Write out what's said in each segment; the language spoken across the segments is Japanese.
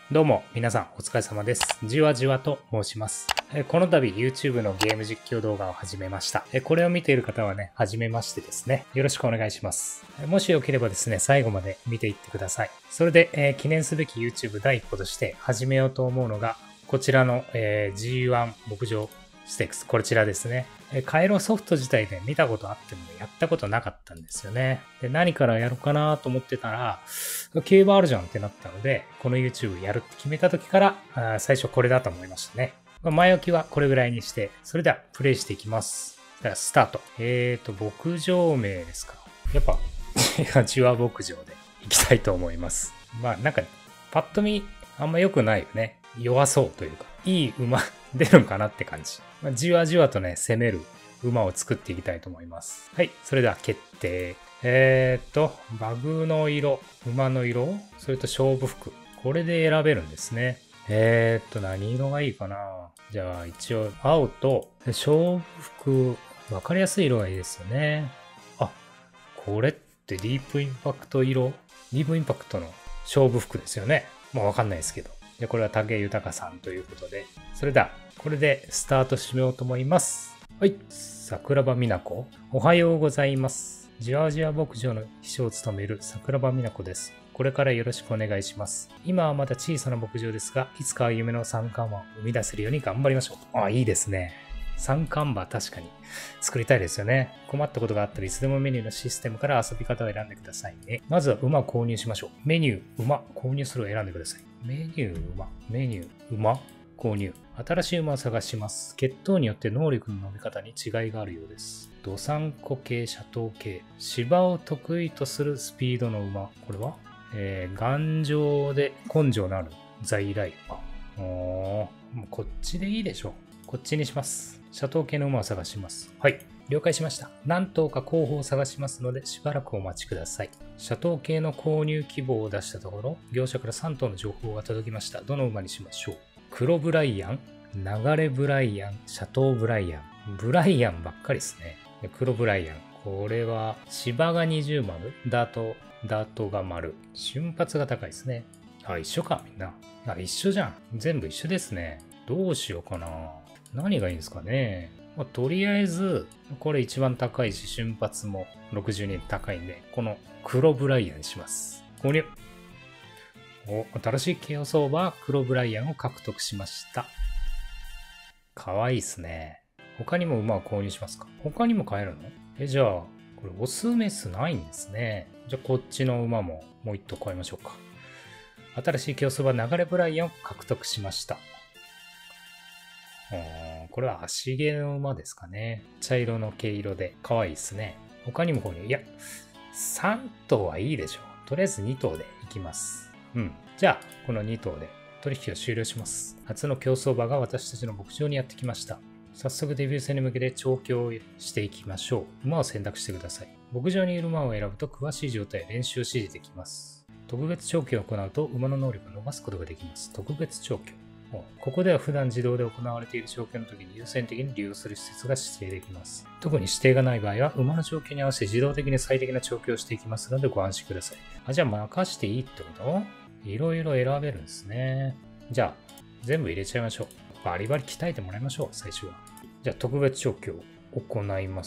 どうも、皆さんお疲れ様です。じわじわと申します。この度 YouTube のゲーム実況動画を始めました。これを見ている方はね、初めましてですね。よろしくお願いします。もしよければですね、最後まで見ていってください。それで、記念すべき YouTube 第一歩として始めようと思うのが、こちらの、G1 牧場ステークス。こちらですね。カエロソフト自体で見たことあってもやったことなかったんですよね。で、何からやろうかなと思ってたら、競馬あるじゃんってなったので、この YouTube やるって決めた時から最初これだと思いましたね。前置きはこれぐらいにして、それではプレイしていきます。ではスタート。牧場名ですか。やっぱ、じわ牧場でいきたいと思います。まあなんか、パッと見あんま良くないよね。弱そうというか、いい馬出るんかなって感じ。じわじわとね、攻める馬を作っていきたいと思います。はい、それでは決定。バグの色、馬の色、それと勝負服。これで選べるんですね。何色がいいかな。じゃあ一応、青と、勝負服、わかりやすい色がいいですよね。あ、これってディープインパクト色？ディープインパクトの勝負服ですよね。もうわかんないですけど。で、これは武豊さんということで。それでは、これでスタートしようと思います。はい。桜庭美奈子。おはようございます。じわじわ牧場の秘書を務める桜庭美奈子です。これからよろしくお願いします。今はまだ小さな牧場ですが、いつかは夢の三冠馬を生み出せるように頑張りましょう。あ、いいですね。三冠馬確かに作りたいですよね。困ったことがあったらいつでもメニューのシステムから遊び方を選んでくださいね。まずは馬を購入しましょう。メニュー、馬、購入するを選んでください。メニュー、馬、メニュー、馬、購入。新しい馬を探します。血統によって能力の伸び方に違いがあるようです。ドサンコ系、シャトー系。芝を得意とするスピードの馬。これは頑丈で根性のある在来馬。もうこっちでいいでしょう。こっちにします。シャトー系の馬を探します。はい。了解しました。何頭か候補を探しますのでしばらくお待ちください。シャトー系の購入希望を出したところ、業者から3頭の情報が届きました。どの馬にしましょう。黒ブライアン、流れブライアン、シャトーブライアン。ブライアンばっかりですね。黒ブライアン。これは芝が20丸、ダートが丸。瞬発が高いですね。あ、一緒かみんな。あ、一緒じゃん。全部一緒ですね。どうしようかな。何がいいんですかね。とりあえず、これ一番高いし、瞬発も62高いんで、この黒ブライアンにします。購入。新しい競走馬、黒ブライアンを獲得しました。かわいいっすね。他にも馬を購入しますか？他にも買えるの？じゃあ、これオスメスないんですね。じゃあこっちの馬ももう一頭買いましょうか。新しい競走馬、流れブライアンを獲得しました。これは足毛の馬ですかね。茶色の毛色で可愛いですね。他にも購入。いや、3頭はいいでしょう。とりあえず2頭でいきます。じゃあ、この2頭で取引を終了します。初の競走馬が私たちの牧場にやってきました。早速デビュー戦に向けて調教をしていきましょう。馬を選択してください。牧場にいる馬を選ぶと詳しい状態や練習を指示できます。特別調教を行うと馬の能力を伸ばすことができます。特別調教。ここでは普段自動で行われている調教の時に優先的に利用する施設が指定できます。特に指定がない場合は馬の調教に合わせて自動的に最適な調教をしていきますのでご安心ください。じゃあ任していいってこと？いろいろ選べるんですね。じゃあ全部入れちゃいましょう。バリバリ鍛えてもらいましょう、最初は。じゃあ特別調教を行います。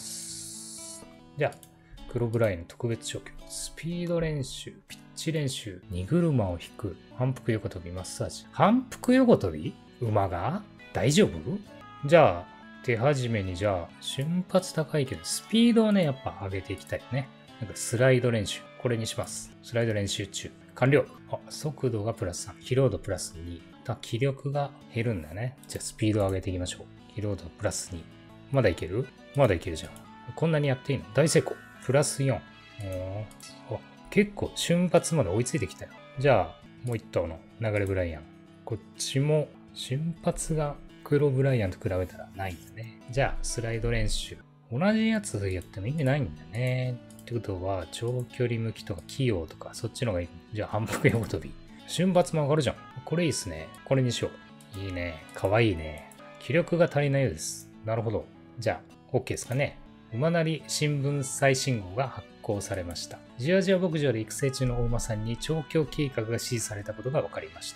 じゃあ黒ブライの特別調教。スピード練習、ピッチ練習、荷車を引く、反復横跳び、マッサージ。反復横跳び？馬が大丈夫？じゃあ、手始めにじゃあ、瞬発高いけど、スピードをね、やっぱ上げていきたいよね。なんかスライド練習。これにします。スライド練習中。完了。速度がプラス3。疲労度プラス2。気力が減るんだね。じゃあ、スピードを上げていきましょう。疲労度プラス2。まだいける？まだいけるじゃん。こんなにやっていいの？大成功。プラス4。結構瞬発まで追いついてきたよ。じゃあ、もう一頭の流れブライアン。こっちも瞬発が黒ブライアンと比べたらないんだね。じゃあ、スライド練習。同じやつやっても意味ないんだね。ってことは、長距離向きとか器用とかそっちの方がいい。じゃあ、反復横跳び。瞬発も上がるじゃん。これいいっすね。これにしよう。いいね。かわいいね。気力が足りないようです。なるほど。じゃあ、OK ですかね。馬なり新聞最新号が発行されました。じわじわ牧場で育成中のお馬さんに調教計画が指示されたことが分かりました。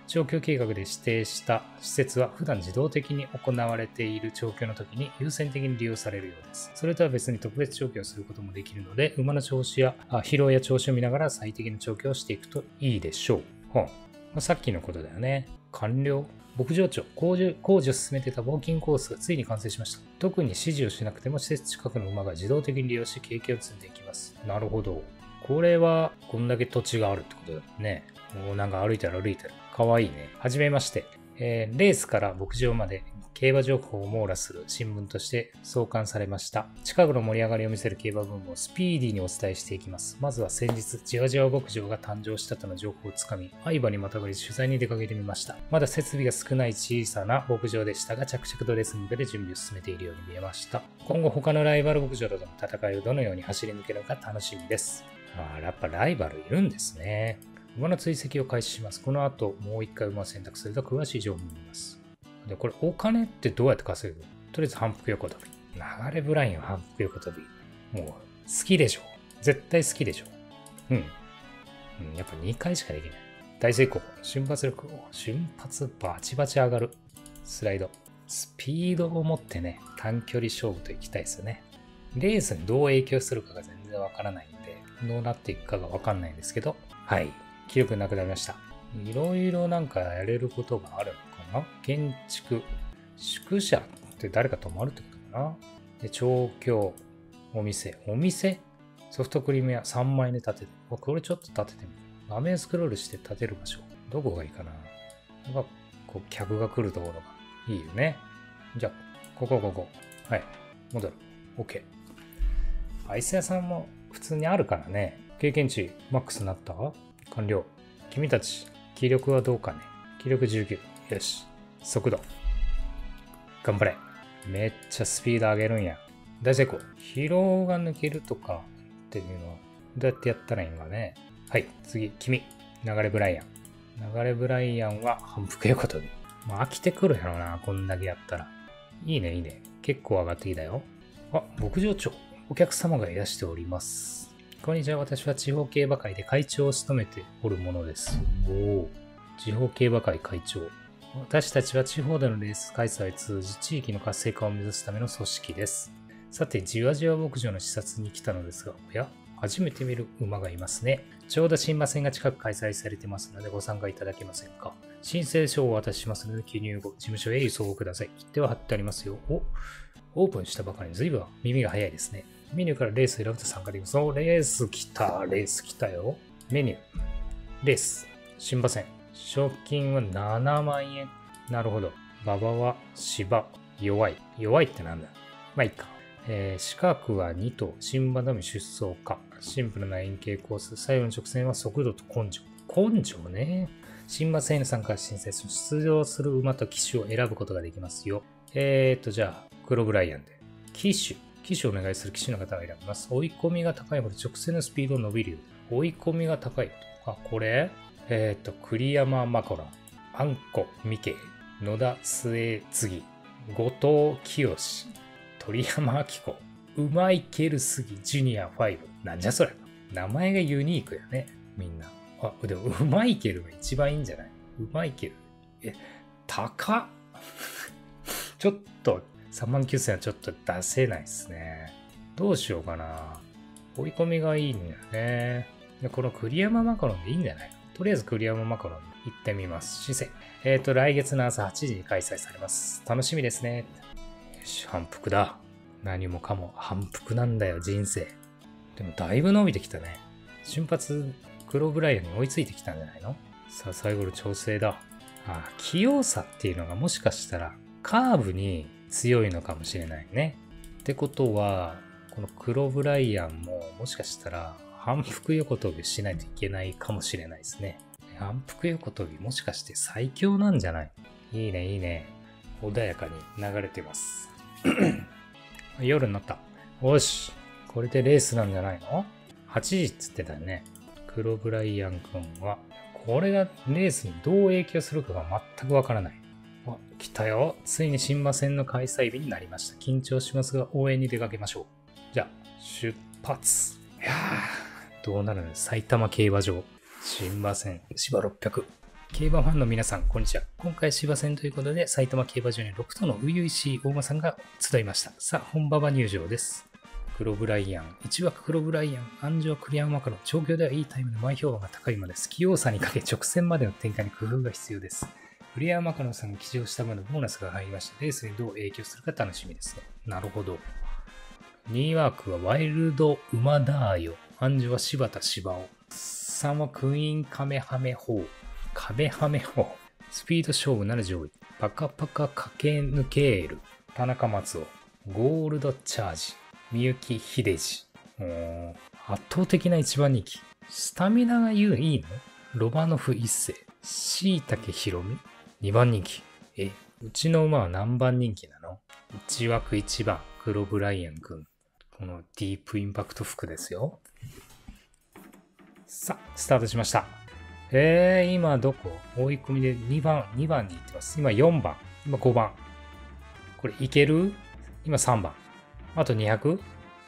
調教計画で指定した施設は普段自動的に行われている調教の時に優先的に利用されるようです。それとは別に特別調教をすることもできるので、馬の調子や疲労や調子を見ながら最適な調教をしていくといいでしょう。さっきのことだよね。完了。牧場長、工事を進めていたウォーキングコースがついに完成しました。特に指示をしなくても施設近くの馬が自動的に利用し経験を積んでいきます。なるほど。これはこんだけ土地があるってことだよね。もうなんか歩いたら。かわいいね。はじめまして。レースから牧場まで競馬情報を網羅する新聞として創刊されました。近くの盛り上がりを見せる競馬部門をスピーディーにお伝えしていきます。まずは先日、じわじわ牧場が誕生したとの情報をつかみ、愛馬にまたがり取材に出かけてみました。まだ設備が少ない小さな牧場でしたが、着々とレースに向けて準備を進めているように見えました。今後他のライバル牧場との戦いをどのように走り抜けるのか楽しみです。やっぱライバルいるんですね。馬の追跡を開始します。この後、もう一回馬を選択すると詳しい情報になります。で、これお金ってどうやって稼ぐ？とりあえず反復横跳び。流れブラインは反復横跳び。もう好きでしょ。絶対好きでしょ。やっぱ2回しかできない。大成功。瞬発力。瞬発バチバチ上がる。スライド。スピードを持ってね、短距離勝負といきたいですよね。レースにどう影響するかが全然わからないんで、どうなっていくかがわかんないんですけど、はい。記録なくなりました。いろいろなんかやれることがあるのかな？建築、宿舎って誰か泊まるってことかな？で、調教、お店ソフトクリーム屋3枚で建てる。これちょっと建ててみる。画面スクロールして建てる場所。どこがいいかな？こう客が来るところがいいよね。じゃあ、ここ。はい。戻る。OK。アイス屋さんも普通にあるからね。経験値マックスになった？完了。君たち、気力はどうかね？気力19。よし。速度。頑張れ。めっちゃスピード上げるんや。大成功。疲労が抜けるとかっていうのは、どうやってやったらいいんかね？はい。次、君。流れブライアン。流れブライアンは反復横跳び。飽きてくるやろな、こんだけやったら。いいね。結構上がってきたよ。牧場長。お客様がいらしております。こんにちは。私は地方競馬会で会長を務めておるものです。地方競馬会会長。私たちは地方でのレース開催を通じ地域の活性化を目指すための組織です。さて、じわじわ牧場の視察に来たのですが、初めて見る馬がいますね。ちょうど新馬戦が近く開催されてますのでご参加いただけませんか？申請書をお渡ししますので記入後、事務所へ輸送ください。切手は貼ってありますよ。オープンしたばかりに随分耳が早いですね。メニューからレースを選ぶと参加できます。レース来たよ。メニュー。レース。新馬戦。賞金は7万円。なるほど。馬場は芝。弱い。弱いってなんだ？まあいいか。四角は2頭。新馬のみ出走か。シンプルな円形コース。最後の直線は速度と根性。根性ね。新馬戦への参加を申請する。出場する馬と騎手を選ぶことができますよ。じゃあ、クロブライアンで。騎手をお願いする騎手の方が選びます。追い込みが高いほど直線のスピード伸びるよ。追い込みが高い。これ栗山マコロン、あんこみけ、野田末次、後藤清、鳥山明子、うまいけるすぎジュニア5。なんじゃそれ。名前がユニークやね。みんな。でもうまいけるが一番いいんじゃない？うまいける。高っ。ちょっと、39,000はちょっと出せないですね。どうしようかな。追い込みがいいんだよね。でこの栗山マカロンでいいんじゃないか。とりあえず栗山マカロンに行ってみます。姿勢。来月の朝8時に開催されます。楽しみですね。よし、反復だ。何もかも反復なんだよ、人生。でもだいぶ伸びてきたね。瞬発、クロブライアンに追いついてきたんじゃないの？さあ、最後の調整だ。器用さっていうのがもしかしたらカーブに強いのかもしれないね。ってことは、このクロブライアンももしかしたら反復横跳びしないといけないかもしれないですね。反復横跳びもしかして最強なんじゃない？いいね。穏やかに流れてます。夜になった。よし。これでレースなんじゃないの？ 8 時っつってたよね。クロブライアン君は、これがレースにどう影響するかが全くわからない。来たよ。ついに新馬戦の開催日になりました。緊張しますが応援に出かけましょう。じゃあ、出発。どうなるの？埼玉競馬場。新馬戦、芝600。 競馬ファンの皆さん、こんにちは。今回芝戦ということで、埼玉競馬場に6頭の初々しい大馬さんが集いました。さあ、本馬場入場です。黒ブライアン、1枠黒ブライアン、安城栗山マカロン、調教ではいいタイムで前評判が高い馬です。器用さにかけ直線までの展開に工夫が必要です。栗山マカロンさんが騎乗した分のボーナスが入りました。レースにどう影響するか楽しみですね。なるほど。2枠はワイルド馬ダーヨ、安城は柴田芝尾、3はクイーンカメハメホー。カメハメホー。スピード勝負7上位。パカパカ駆け抜ける。田中松尾。ゴールドチャージ。みゆき秀治。圧倒的な一番人気。スタミナがいいの？ロバノフ一世。椎茸ひろみ。2番人気。うちの馬は何番人気なの？ 1 枠1番。黒ブライアン君。このディープインパクト服ですよ。さあ、スタートしました。今どこ？追い込みで2番に行ってます。今4番。今5番。これいける？今3番。あと 200？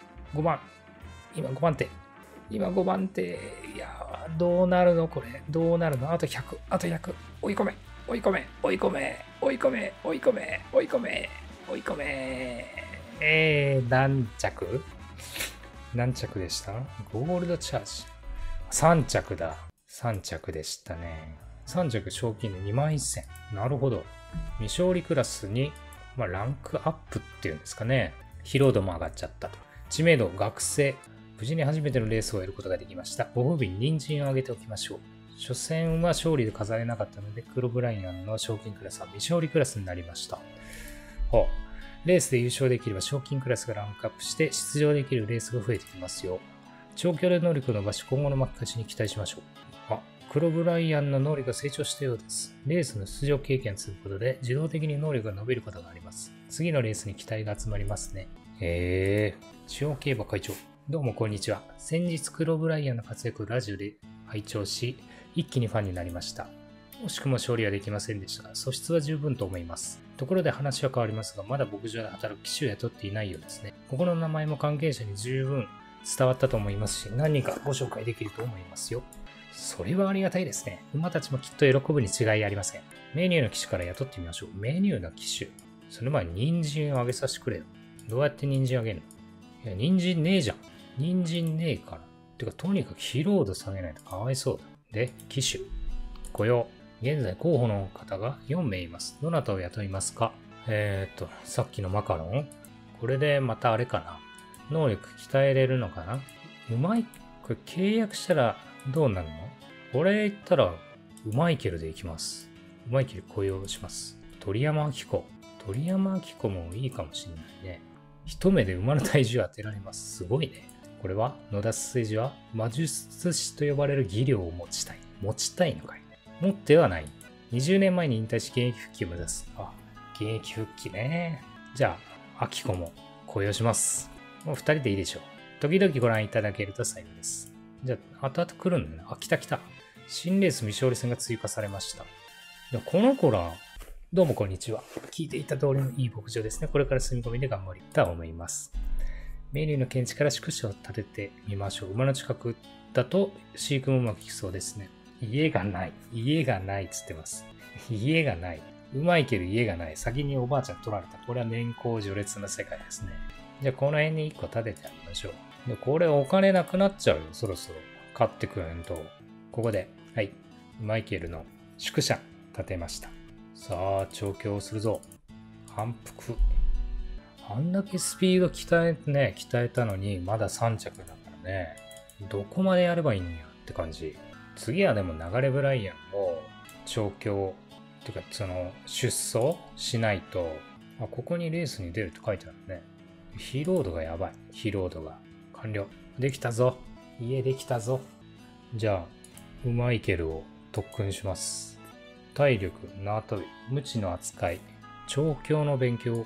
5番。今5番手。今5番手。いやー、どうなるのこれ。どうなるの？あと100。あと100。追い込め。追い込め。追い込め。追い込め。追い込め。追い込め。追い込め。何着？何着でした？ゴールドチャージ。3着だ。3着でしたね。3着賞金で21,000。なるほど。未勝利クラスに、ランクアップっていうんですかね。疲労度も上がっちゃったと。知名度、学生。無事に初めてのレースをやることができました。ご褒美に人参をあげておきましょう。初戦は勝利で飾れなかったので、黒ブライアンの賞金クラスは未勝利クラスになりました。レースで優勝できれば賞金クラスがランクアップして出場できるレースが増えてきますよ。長距離能力を伸ばし、今後の巻き返しに期待しましょう。黒ブライアンの能力が成長したようです。レースの出場経験を積むことで自動的に能力が伸びることがあります。次のレースに期待が集まりますね。中央競馬会長。どうもこんにちは。先日黒ブライアンの活躍をラジオで拝聴し、一気にファンになりました。惜しくも勝利はできませんでしたが、素質は十分と思います。ところで話は変わりますが、まだ牧場で働く騎手を雇っていないようですね。ここの名前も関係者に十分伝わったと思いますし、何人かご紹介できると思いますよ。それはありがたいですね。馬たちもきっと喜ぶに違いありません。メニューの騎手から雇ってみましょう。メニューの騎手。その前に人参をあげさせてくれよ。どうやって人参あげるの？いや、人参ねえじゃん。人参ねえから。てか、とにかく疲労度下げないとかわいそうだ。で、騎手。雇用。現在候補の方が4名います。どなたを雇いますか？さっきのマカロン？これでまたあれかな。能力鍛えれるのかな？うまい。これ契約したらどうなるの？これ言ったらうまいけるでいきます。うまいける雇用します。鳥山明子。鳥山明子もいいかもしれないね。一目で馬の体重を当てられます。すごいね。これは野田数字は魔術師と呼ばれる技量を持ちたい。持ちたいのかい？持ってはない。20年前に引退し現役復帰を目指す。現役復帰ね。じゃあ、明子も雇用します。もう2人でいいでしょう。時々ご覧いただけると幸いです。じゃあ、後々来るんだね。来た。新レース未勝利戦が追加されました。この子ら、どうもこんにちは。聞いていた通りのいい牧場ですね。これから住み込みで頑張りたいと思います。メニューの見地から宿舎を建ててみましょう。馬の近くだと飼育もうまくいきそうですね。家がないっつってます。家がない。うまいけど家がない。先におばあちゃん取られた。これは年功序列な世界ですね。じゃあこの辺に1個建ててあげましょう。で、これお金なくなっちゃうよ。そろそろ。買ってくれんと。ここで、はい。マイケルの宿舎建てました。さあ、調教するぞ。反復。あんだけスピード鍛えたのに、まだ3着だからね。どこまでやればいいんやって感じ。次はでも流れブライアンを調教、てか出走しないと、ここにレースに出るって書いてあるね。疲労度がやばい。疲労度が。完了。できたぞ。家できたぞ。じゃあ、ウマイケルを特訓します。体力、縄跳び、無知の扱い、調教の勉強が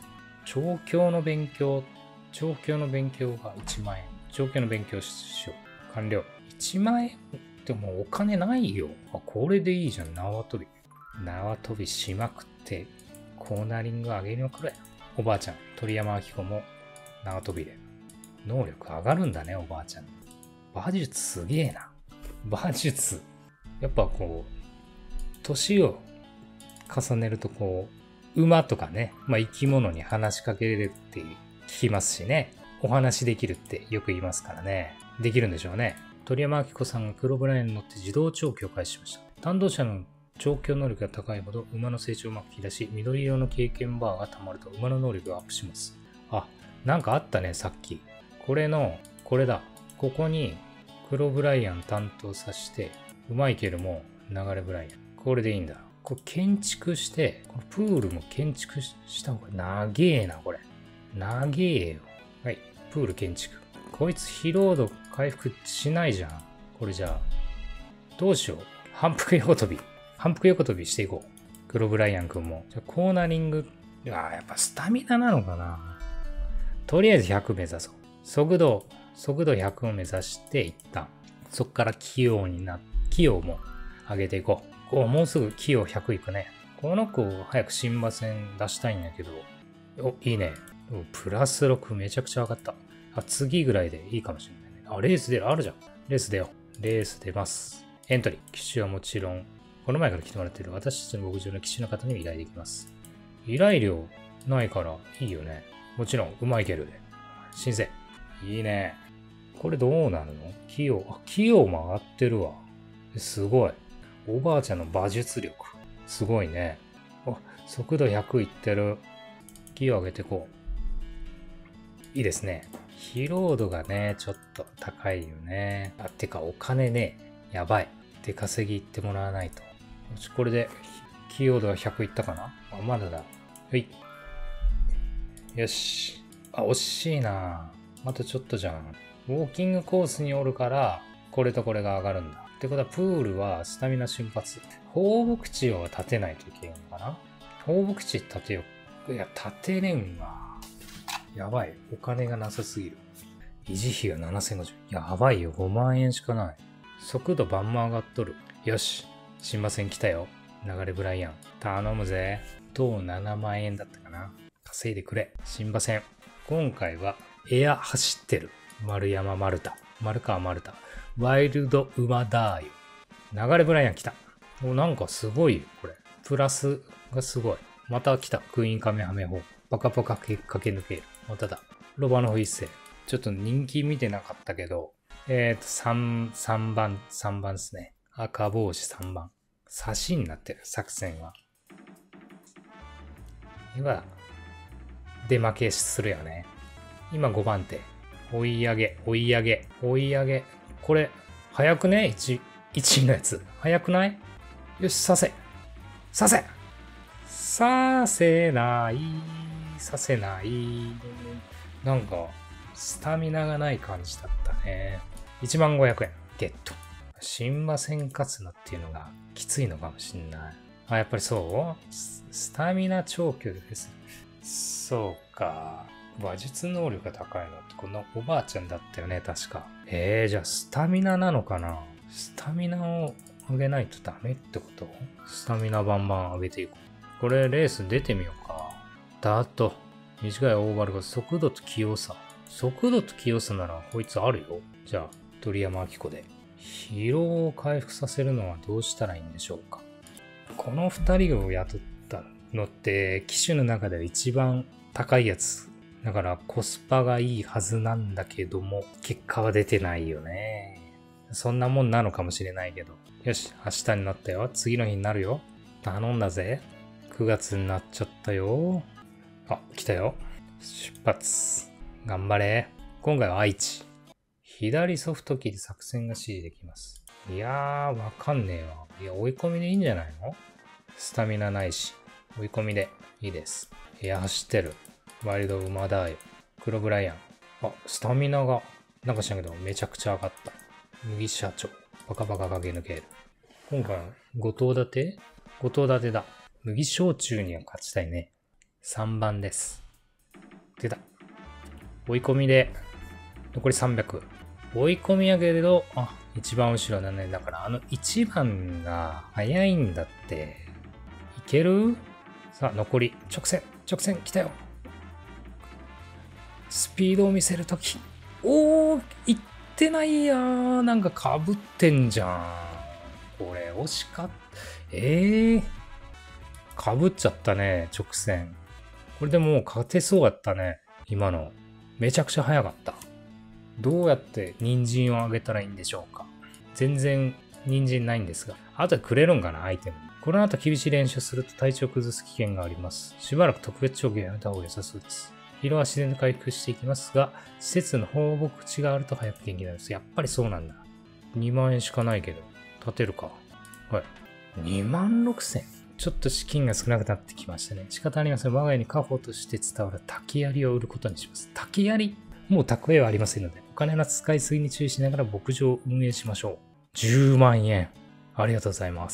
1万円。調教の勉強しよう。完了。1万円ってもうお金ないよ。これでいいじゃん。縄跳びしまくって、コーナリング上げまくれ。おばあちゃん、鳥山明子も縄跳びで。能力上がるんだね、おばあちゃん。馬術すげえな。馬術。やっぱ年を重ねるとこう、馬とかね、まあ生き物に話しかけれるって聞きますしね。お話できるってよく言いますからね。できるんでしょうね。鳥山明子さんが黒ブライアンに乗って自動調教を開始しました。担当者の調教能力が高いほど馬の成長をうまく引き出し、緑色の経験バーが溜まると馬の能力がアップします。あ、なんかあったね、さっき。これだ。ここに黒ブライアン担当させて、うまいけども流れブライアン。これでいいんだ。これ建築して、このプールも建築した方が長えな、これ。長えよ。はい、プール建築。こいつ疲労度回復しないじゃん。これじゃあ。どうしよう。反復横跳びしていこう。黒ブライアン君も。じゃあコーナリング。やっぱスタミナなのかな。とりあえず100目指そう。速度100を目指して一旦。そっから器用も上げていこう。もうすぐ器用100いくね。この子早く新馬戦出したいんだけど。いいね。プラス6めちゃくちゃ上がった。次ぐらいでいいかもしれないね。レース出る。あるじゃん。レース出よう。レース出ます。エントリー。騎手はもちろん、この前から来てもらっている私たちの牧場の騎手の方に依頼できます。依頼料ないからいいよね。もちろん、うまいけるで。申請。いいね。これどうなるの？器用も上がってるわ。すごい。おばあちゃんの馬術力。すごいね。速度100いってる。器用上げてこう。いいですね。疲労度がね、ちょっと高いよね。てかお金ね、やばい。出稼ぎ行ってもらわないと。これで、器用度は100いったかな？まだだ。はい。よし。惜しいな。あとちょっとじゃん。ウォーキングコースにおるから、これとこれが上がるんだ。ってことは、プールはスタミナ瞬発。放牧地を建てないといけんのかな？放牧地建てよう。いや、建てれんわ。やばい。お金がなさすぎる。維持費が7050。やばいよ。5万円しかない。速度バンバン上がっとる。よし。新馬戦来たよ。流れブライアン。頼むぜ。当7万円だったかな。稼いでくれ。新馬戦。今回はエア走ってる。丸山丸太。丸川丸太。ワイルド馬ダーよ。流れブライアン来た。なんかすごいよ。これ。プラスがすごい。また来た。クイーンカメハメ砲。パカパカ駆け抜ける。まただ。ロバの不一世。ちょっと人気見てなかったけど、3番ですね。赤帽子3番。差しになってる、作戦は。今、出負けするよね。今5番手。追い上げ。これ、早くね ?1 位のやつ。早くない？よし、させない。なんか、スタミナがない感じだったね。1500円ゲット。新馬戦勝つのっていうのがきついのかもしんない。やっぱりそうスタミナ調教です。そうか。馬術能力が高いのってこのおばあちゃんだったよね、確か。じゃあスタミナなのかな？スタミナを上げないとダメってこと？スタミナバンバン上げていこう。これレース出てみようか。ダート。短いオーバルが速度と器用さならこいつあるよ。じゃあ、鳥山明子で。疲労を回復させるのはどうしたらいいんでしょうか。この2人を雇ったのって、機種の中では一番高いやつ。だからコスパがいいはずなんだけども、結果は出てないよね。そんなもんなのかもしれないけど。よし、明日になったよ。次の日になるよ。頼んだぜ。9月になっちゃったよ。来たよ。出発。頑張れ。今回は愛知。左ソフトキーで作戦が指示できます。いやー、わかんねえわ。いや、追い込みでいいんじゃないの？スタミナないし。追い込みでいいです。いや、走ってる。ワイルド馬だよ。黒ブライアン。スタミナが、なんか知らんけど、めちゃくちゃ上がった。麦社長。バカバカ駆け抜ける。今回、5頭立てだ。麦焼酎には勝ちたいね。3番です。出た。追い込みで、残り300。追い込みやけれど、一番後ろだね。だから1番が早いんだって。いける？さあ、残り。直線来たよ。スピードを見せるとき。いってないやー。なんか被ってんじゃん。これ、惜しかった。 かぶっちゃったね、直線。これでもう勝てそうやったね。今の。めちゃくちゃ早かった。どうやって人参をあげたらいいんでしょうか。全然人参ないんですが。あとでくれるんかな、アイテム。この後厳しい練習すると体調を崩す危険があります。しばらく特別調教をやめた方が良さそうです。疲労は自然と回復していきますが、施設の放牧地があると早く元気になります。やっぱりそうなんだ。2万円しかないけど、立てるか。はい。2万6千。ちょっと資金が少なくなってきましたね。仕方ありません。我が家に家宝として伝わる竹槍を売ることにします。竹槍？もう蓄えはありませんので、お金の使いすぎに注意しながら牧場を運営しましょう。10万円。ありがとうございます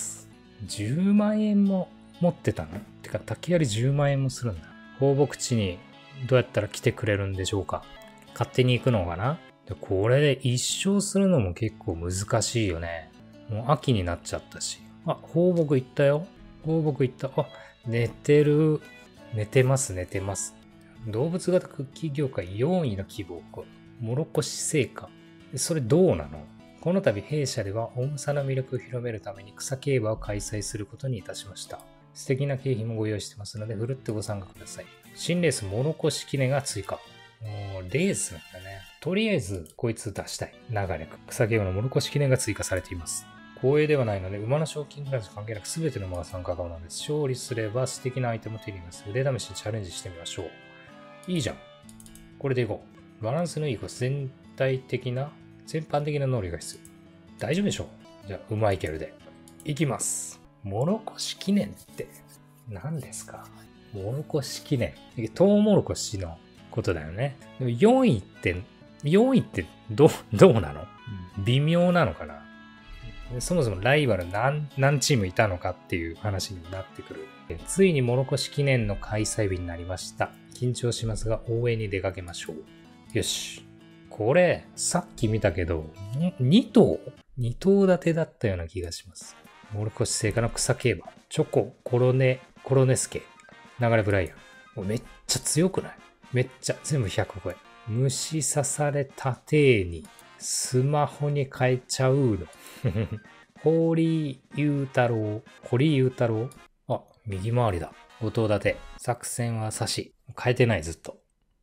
。10万円も持ってたの？てか、竹槍10万円もするんだ。放牧地にどうやったら来てくれるんでしょうか。勝手に行くのかな？でこれで一生するのも結構難しいよね。もう秋になっちゃったし。あ、放牧行ったよ。放牧行った。あ、寝てる。寝てます、寝てます。動物型クッキー業界4位の希望。モロコシ製菓。それどうなの？この度弊社では大草の魅力を広めるために草競馬を開催することにいたしました。素敵な景品もご用意してますので、ふるってご参加ください。新レースモロコシ記念が追加。レースなんだね。とりあえずこいつ出したい。流れ草競馬のモロコシ記念が追加されています。光栄ではないので、馬の賞金クラス関係なく全ての馬が参加可能なんです。勝利すれば素敵なアイテムを手に入れます。腕試しにチャレンジしてみましょう。いいじゃん。これでいこう。バランスのいい全般的な能力が必要。大丈夫でしょう。じゃあ、うまいけるで。いきます。モロコシ記念って何ですか？モロコシ記念。トウモロコシのことだよね。でも4位ってどうなの？微妙なのかな？そもそもライバル何チームいたのかっていう話になってくる。ついにモロコシ記念の開催日になりました。緊張しますが応援に出かけましょう。よし。これ、さっき見たけど、2頭立てだったような気がします。モロコシ製菓の草競馬。チョコ、コロネスケ。流れブライアン。めっちゃ強くない？めっちゃ、全部100超え。虫刺されたてに、スマホに変えちゃうの。堀裕太郎。あ、右回りだ。5頭立て。作戦は差し。変えてない、ずっと。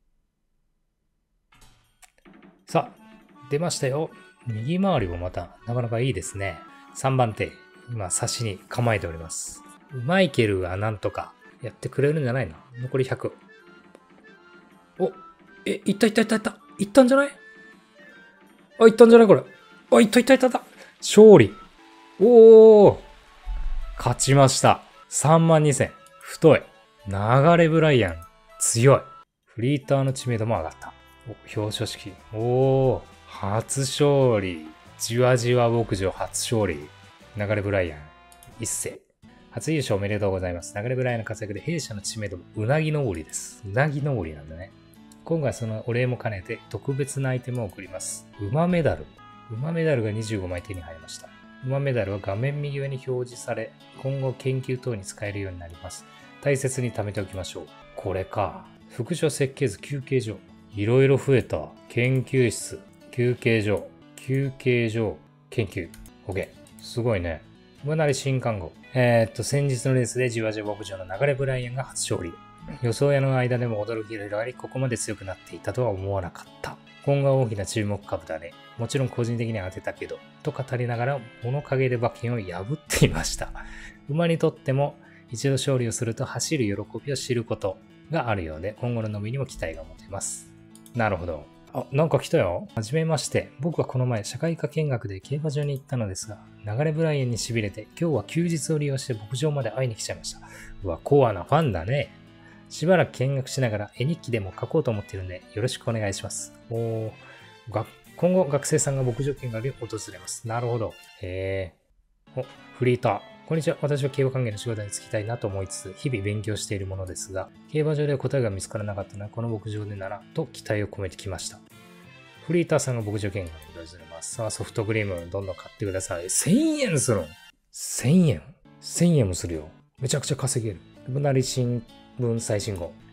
さあ、出ましたよ。右回りもまた、なかなかいいですね。3番手。今、差しに構えております。マイケルがなんとかやってくれるんじゃないの？残り100。お、いった。いったんじゃない？あ、いったんじゃないこれ。あ、いった。勝利。おー。勝ちました。32,000。太い。流れブライアン。強い。フリーターの知名度も上がった。表彰式。おー。初勝利。じわじわ牧場初勝利。流れブライアン。一世。初優勝おめでとうございます。流れブライアンの活躍で弊社の知名度もうなぎ登りです。うなぎ登りなんだね。今回そのお礼も兼ねて特別なアイテムを送ります。馬メダル。馬メダルが25枚手に入りました。馬メダルは画面右上に表示され、今後研究等に使えるようになります。大切に貯めておきましょう。これか。副所設計図休憩所。いろいろ増えた。研究室。休憩所。研究。OK。すごいね。馬なり新看護。先日のレースでじわじわ牧場の流れブライアンが初勝利。予想屋の間でも驚きが広がり、ここまで強くなっていたとは思わなかった。今後は大きな注目株だね。もちろん個人的には当てたけど、と語りながら物陰で馬券を破っていました。馬にとっても一度勝利をすると走る喜びを知ることがあるようで、今後の伸びにも期待が持てます。なるほど。あ、なんか来たよ。はじめまして。僕はこの前、社会科見学で競馬場に行ったのですが、流れブライアンに痺れて、今日は休日を利用して牧場まで会いに来ちゃいました。うわ、コアなファンだね。しばらく見学しながら絵日記でも書こうと思っているので、よろしくお願いします。今後、学生さんが牧場見学に訪れます。なるほど。フリーター。こんにちは。私は競馬関係の仕事に就きたいなと思いつつ、日々勉強しているものですが、競馬場では答えが見つからなかったのはこの牧場でならと期待を込めてきました。フリーターさんが牧場見学に訪れます。さあ、ソフトクリームどんどん買ってください。1000円するの？ 1000 円もするよ。めちゃくちゃ稼げる。ぶなり新聞最新号。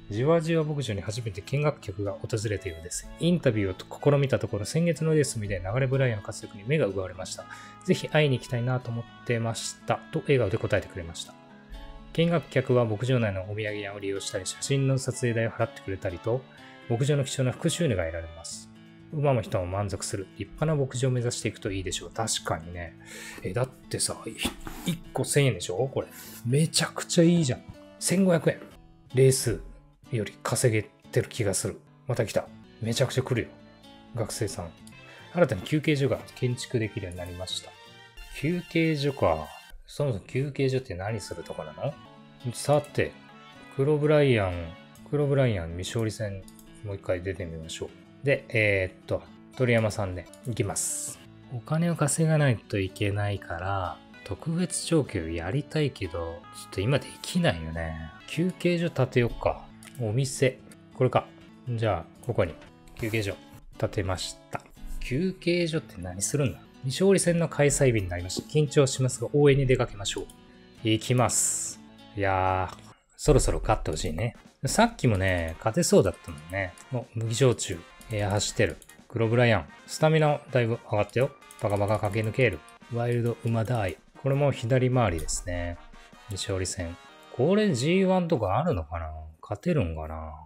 じわじわ牧場に初めて見学客が訪れたようです。インタビューを試みたところ、先月のレース見て流れブライアンの活躍に目が奪われました。ぜひ会いに行きたいなと思ってました。と笑顔で答えてくれました。見学客は牧場内のお土産屋を利用したり、写真の撮影代を払ってくれたりと、牧場の貴重な副収入が得られます。馬も人も満足する立派な牧場を目指していくといいでしょう。確かにね。だってさ、1個1000円でしょこれ。めちゃくちゃいいじゃん。1500円。レースより稼げてる気がする。また来た。めちゃくちゃ来るよ。学生さん。新たに休憩所が建築できるようになりました。休憩所か。そもそも休憩所って何するとこなの？さて、黒ブライアン未勝利戦、もう一回出てみましょう。で、鳥山さんで行きます。お金を稼がないといけないから、特別条件やりたいけど、ちょっと今できないよね。休憩所建てよっか。お店。これか。じゃあ、ここに休憩所建てました。休憩所って何するんだ？未勝利戦の開催日になりました。緊張しますが、応援に出かけましょう。行きます。いやー、そろそろ勝ってほしいね。さっきもね、勝てそうだったもんね。もう麦焼酎。走ってる。黒ブライアン。スタミナだいぶ上がったよ。バカバカ駆け抜ける。ワイルド馬ダイ。これも左回りですね。未勝利戦。これ G1 とかあるのかな？勝てるんかな？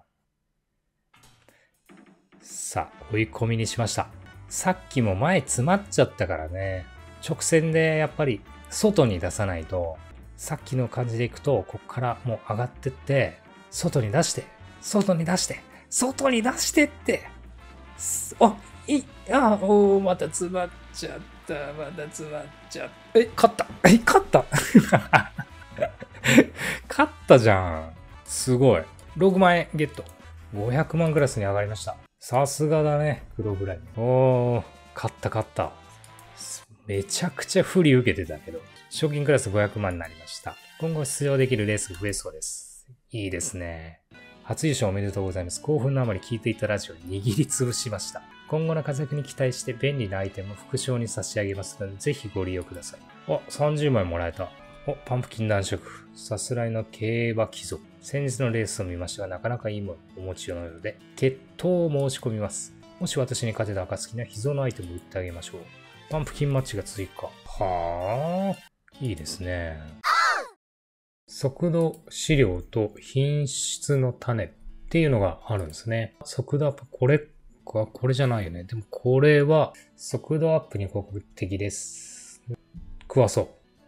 さあ、追い込みにしました。さっきも前詰まっちゃったからね。直線でやっぱり外に出さないと、さっきの感じでいくと、こっからもう上がってって、外に出してって。また詰まっちゃった。勝った。勝ったじゃん。すごい。6万円ゲット。500万クラスに上がりました。さすがだね、黒ブライアン。勝った。めちゃくちゃ不利受けてたけど、賞金クラス500万になりました。今後出場できるレースが増えそうです。いいですね。初優勝おめでとうございます。興奮のあまり聞いていたラジオを握りつぶしました。今後の活躍に期待して便利なアイテムを副賞に差し上げますので、ぜひご利用ください。30枚もらえた。パンプキン男爵。さすらいの競馬貴族。先日のレースを見ましたが、なかなかいいものをお持ちのようで、決闘を申し込みます。もし私に勝てた暁には秘蔵のアイテムを売ってあげましょう。パンプキンマッチが追加。はぁ。いいですね。速度飼料と品質の種っていうのがあるんですね。速度アップ、これじゃないよね。でもこれは速度アップに効果的です。食わそう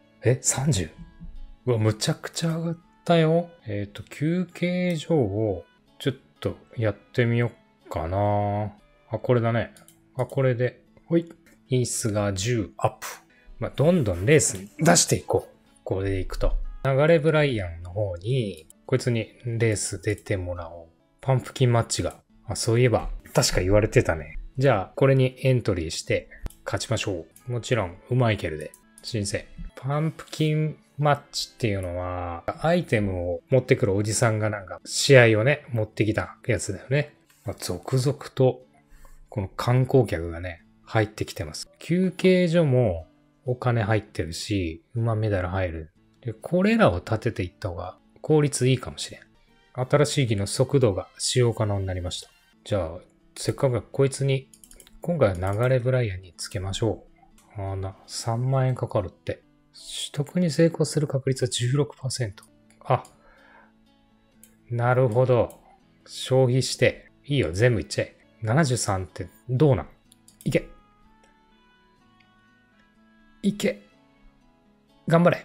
。30？ うわ、むちゃくちゃ上がったよ。休憩所をちょっとやってみようかな。これだね。これで、ほい。品質が10アップ。どんどんレースに出していこう。これでいくと。流れブライアンの方に、こいつにレース出てもらおう。パンプキンマッチが。そういえば、確か言われてたね。じゃあ、これにエントリーして、勝ちましょう。もちろん、うまいけるで。申請。パンプキンマッチっていうのは、アイテムを持ってくるおじさんが試合をね、持ってきたやつだよね。続々と、この観光客がね、入ってきてます。休憩所もお金入ってるし、馬メダル入る。で、これらを立てていった方が効率いいかもしれん。新しい機の速度が使用可能になりました。じゃあ、せっかくこいつに、今回は流れブライアンにつけましょう。3万円かかるって。取得に成功する確率は 16%。なるほど。消費して、いいよ、全部いっちゃえ。73ってどうなん？いけ。頑張れ。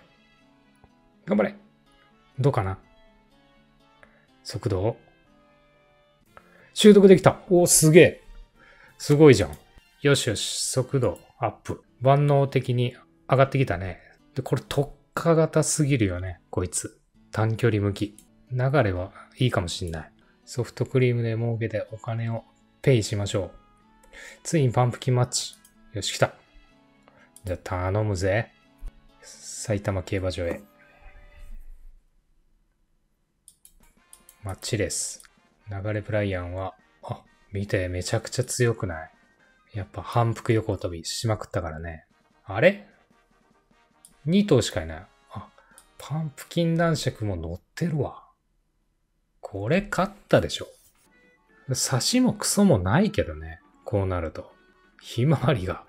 どうかな？速度習得できた。すげえ。すごいじゃん。よし、速度アップ。万能的に上がってきたね。で、これ特化型すぎるよね、こいつ。短距離向き。流れはいいかもしんない。ソフトクリームで儲けてお金をペイしましょう。ついにパンプキンマッチ。よし、来た。じゃあ頼むぜ。埼玉競馬場へ。マッチです。流れブライアンは、見て、めちゃくちゃ強くない？やっぱ反復横跳びしまくったからね。あれ？ 2 頭しかいない。パンプキン男爵も乗ってるわ。 これ勝ったでしょ。差しもクソもないけどね。こうなると。ひまわりが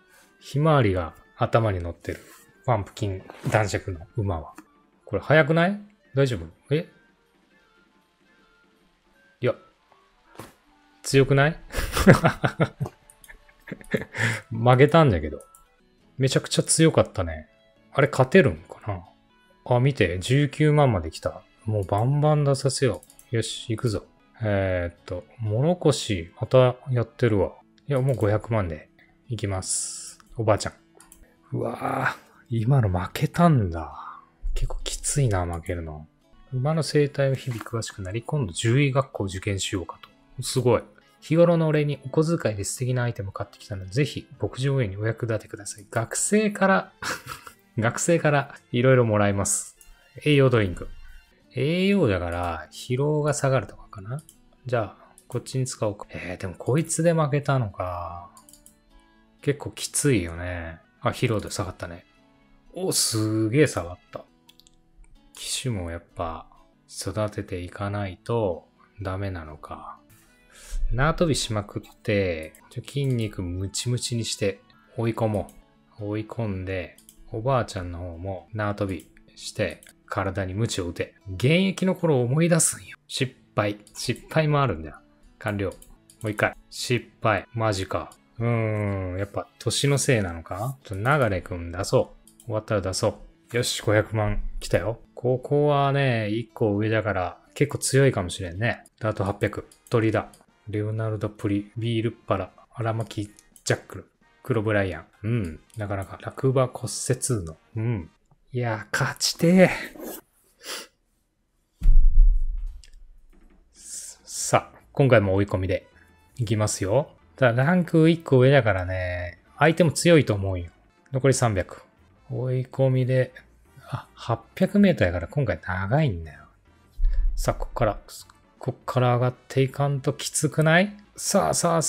頭に乗ってる。パンプキン男爵の馬は。これ速くない？大丈夫？いや、強くない負けたんだけど。めちゃくちゃ強かったね。あれ勝てるんかな？あ、見て。19万まで来た。もうバンバン出させよう。よし、行くぞ。もろこし、またやってるわ。いや、もう500万で行きます。おばあちゃん。うわぁ、今の負けたんだ。結構きついな、負けるの。馬の生態を日々詳しくなり、今度獣医学校受験しようかと。すごい。日頃のお礼にお小遣いで素敵なアイテムを買ってきたので、ぜひ牧場園にお役立てください。学生からいろいろもらいます。栄養ドリンク。栄養だから疲労が下がるとかかな。じゃあ、こっちに使おうか。でもこいつで負けたのか。結構きついよね。あ、疲労度下がったね。お、すげえ下がった。騎手もやっぱ育てていかないとダメなのか。縄跳びしまくって、筋肉ムチムチにして追い込もう。追い込んで、おばあちゃんの方も縄跳びして体に鞭を打て。現役の頃を思い出すんよ。失敗もあるんだよ。完了。もう一回。失敗。マジか。やっぱ年のせいなのか？流れくん出そう。終わったら出そう。よし、500万来たよ。ここはね、1個上だから結構強いかもしれんね。あと800。鳥だ。レオナルド・プリ、ビールッパラ、荒巻ジャックル、黒ブライアン。なかなか落馬骨折の。いやー、勝ちてー。さあ、今回も追い込みでいきますよ。ただランク1個上だからね、相手も強いと思うよ。残り300。追い込みで、800メートルやから今回長いんだよ。さあ、こっから上がっていかんときつくない？させ。あ、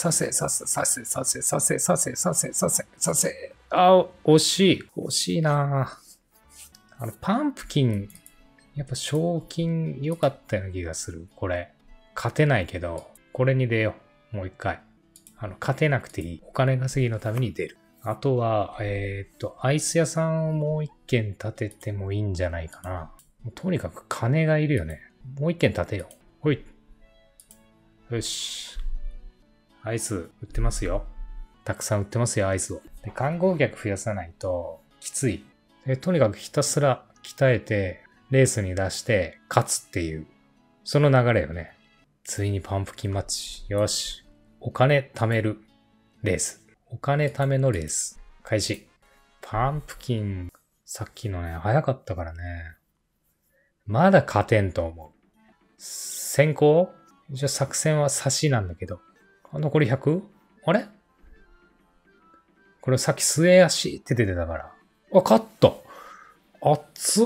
惜しいな。パンプキン、やっぱ賞金良かったような気がする。これ。勝てないけど、これに出よう。もう一回。勝てなくていい。お金稼ぎのために出る。あとは、アイス屋さんをもう一軒建ててもいいんじゃないかな。とにかく金がいるよね。もう一軒建てよう。ほい。よし。アイス売ってますよ。たくさん売ってますよ、アイスを。で、観光客増やさないときつい。とにかくひたすら鍛えて、レースに出して勝つっていう、その流れよね。ついにパンプキンマッチ。よし。お金貯めるレース。お金貯めのレース。開始。パンプキン、さっきのね、早かったからね。まだ勝てんと思う。先行？じゃあ作戦は差しなんだけど。残り 100？ あれ？これさっき末足って出てたから。勝った。熱っ。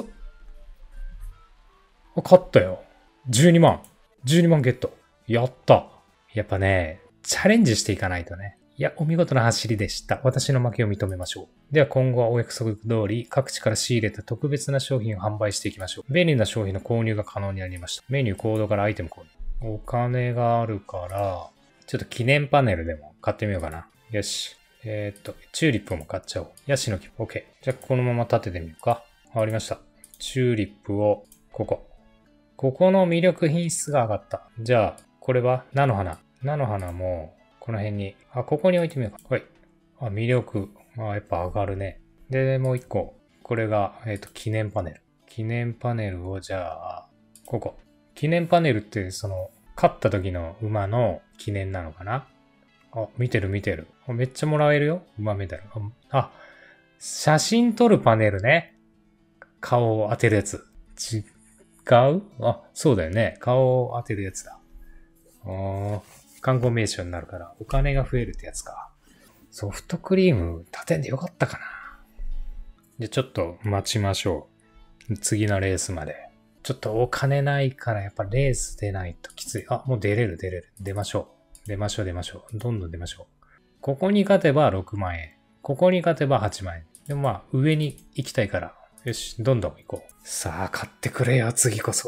勝ったよ。12万。12万ゲット。やった。やっぱね、チャレンジしていかないとね。いや、お見事な走りでした。私の負けを認めましょう。では今後はお約束通り、各地から仕入れた特別な商品を販売していきましょう。便利な商品の購入が可能になりました。メニュー、コードからアイテム購入。お金があるから、ちょっと記念パネルでも買ってみようかな。よし。チューリップも買っちゃおう。ヤシの木。OK。じゃあこのまま立ててみようか。わかりました。チューリップを、ここの魅力品質が上がった。じゃあ、これは菜の花。菜の花も、この辺に、ここに置いてみようか。はい。魅力。やっぱ上がるね。で、もう一個。これが、記念パネル。記念パネルを、じゃあ、ここ。記念パネルって、勝った時の馬の記念なのかな？見てる。めっちゃもらえるよ。馬メダル。写真撮るパネルね。顔を当てるやつ。違う？そうだよね。顔を当てるやつだ。観光名所になるからお金が増えるってやつか。ソフトクリーム立てんでよかったかな。じゃあちょっと待ちましょう。次のレースまで。ちょっとお金ないからやっぱレース出ないときつい。もう出れる。出ましょう。どんどん出ましょう。ここに勝てば6万円。ここに勝てば8万円。でも上に行きたいから。よし、どんどん行こう。さあ、勝ってくれよ、次こそ。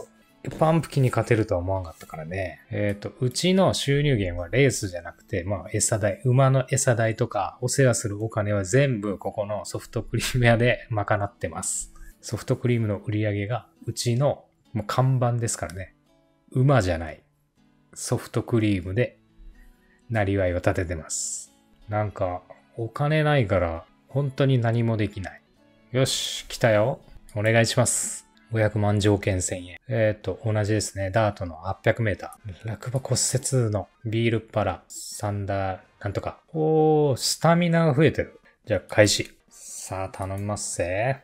パンプキンに勝てるとは思わなかったからね。うちの収入源はレースじゃなくて、まあ、餌代、馬の餌代とか、お世話するお金は全部ここのソフトクリーム屋で賄ってます。ソフトクリームの売り上げがうちのもう看板ですからね。馬じゃない。ソフトクリームで、なりわいを立ててます。なんか、お金ないから、本当に何もできない。よし、来たよ。お願いします。500万条件1000円。同じですね。ダートの800メーター。落馬骨折のビールパラ、サンダー、なんとか。スタミナが増えてる。じゃあ、開始。さあ、頼みますぜ。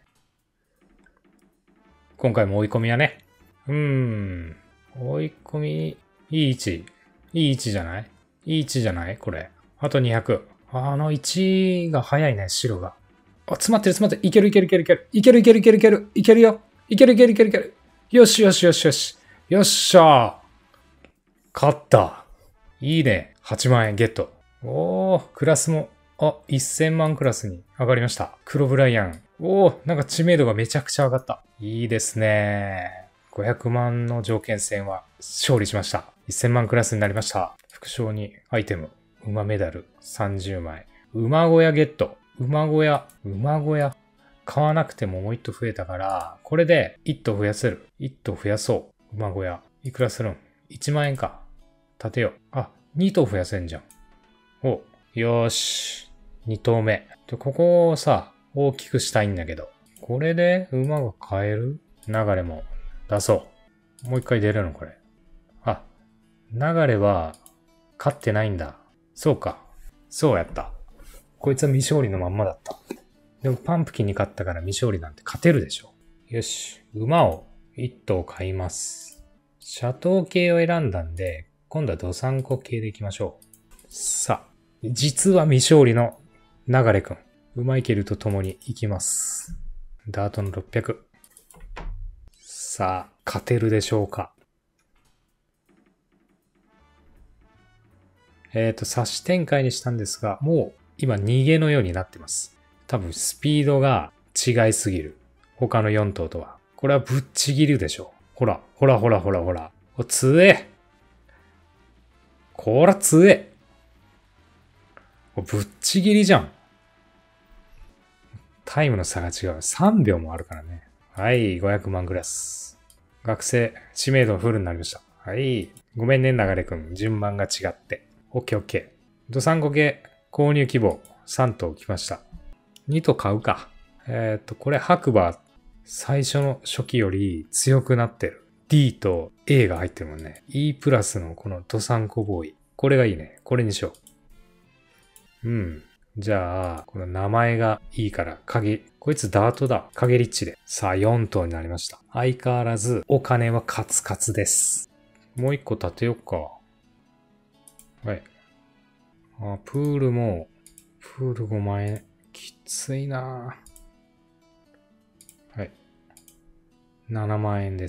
今回も追い込みはね。追い込み、いい位置。いい位置じゃない？いい位置じゃないこれ。あと200。位置が早いね、白が。詰まってる。いける。いけるよ。いける。よし。よっしゃー。勝った。いいね。8万円ゲット。クラスも、1000万クラスに上がりました。黒ブライアン。なんか知名度がめちゃくちゃ上がった。いいですね。500万の条件戦は勝利しました。1000万クラスになりました。副賞にアイテム。馬メダル30枚。馬小屋ゲット。馬小屋。買わなくてももう1頭増えたから、これで1頭増やせる。1頭増やそう。馬小屋。いくらするん？ 1 万円か。立てよう。2頭増やせんじゃん。よーし。2頭目。ここをさ、大きくしたいんだけど。これで馬が買える？流れも出そう。もう一回出れるのこれ。流れは、勝ってないんだ。そうか。そうやった。こいつは未勝利のまんまだった。でもパンプキンに勝ったから未勝利なんて勝てるでしょ。よし。馬を1頭買います。シャトー系を選んだんで、今度はドサンコ系でいきましょう。さあ、実は未勝利の流れくん。馬いけると共に行きます。ダートの600。さあ、勝てるでしょうか。差し展開にしたんですが、もう今逃げのようになってます。多分スピードが違いすぎる。他の4頭とは。これはぶっちぎるでしょ。ほら。強え。こら強え。ぶっちぎりじゃん。タイムの差が違う。3秒もあるからね。はい、500万グラス。学生、知名度フルになりました。はい。ごめんね、流れくん。順番が違って。オッケー。ドサンコ系購入希望3頭来ました。2頭買うか。これ白馬最初の初期より強くなってる。D と A が入ってるもんね。E プラスのこのドサンコボーイ。これがいいね。これにしよう。じゃあ、この名前がいいから、こいつダートだ。影リッチで。さあ、4頭になりました。相変わらず、お金はカツカツです。もう1個立てよっか。はい。プール5万円。きついなぁ。はい。7万円です。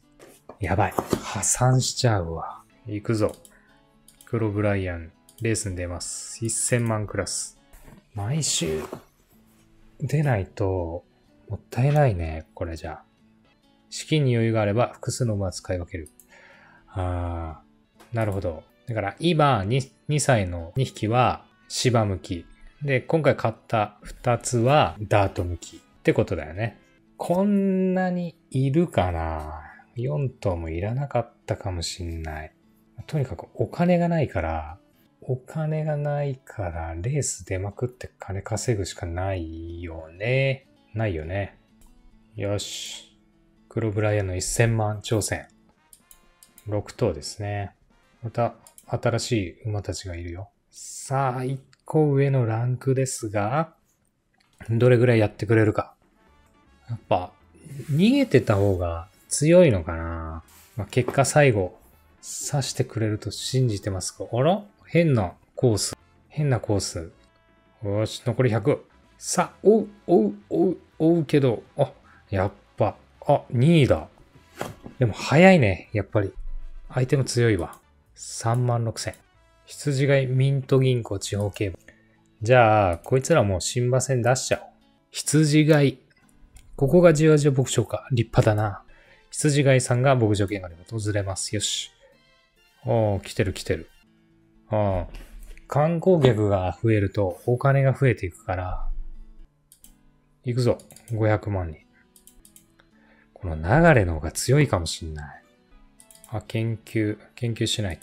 やばい。破産しちゃうわ。行くぞ。黒ブライアン、レースに出ます。1000万クラス。毎週、出ないと、もったいないね。これじゃあ。資金に余裕があれば、複数の馬を使い分ける。なるほど。だから今2歳の2匹は芝向き。で、今回買った2つはダート向きってことだよね。こんなにいるかな？ 4 頭もいらなかったかもしんない。とにかくお金がないから、レース出まくって金稼ぐしかないよね。よし。黒ブライアンの1000万挑戦。6頭ですね。また新しい馬たちがいるよ。さあ、1個上のランクですが、どれぐらいやってくれるか。やっぱ、逃げてた方が強いのかな。結果最後、刺してくれると信じてますが、変なコース。よし、残り100。さあ、追うけど、やっぱ、2位だ。でも早いね、やっぱり。相手も強いわ。36,000。羊飼いミント銀行地方競馬。じゃあ、こいつらもう新馬戦出しちゃおう。羊飼い。ここがじわじわ牧場か。立派だな。 羊飼いさんが牧場見学に訪れます。よし。来てる来てる。観光客が増えるとお金が増えていくから、行くぞ。500万人。この流れの方が強いかもしんない。研究しないと。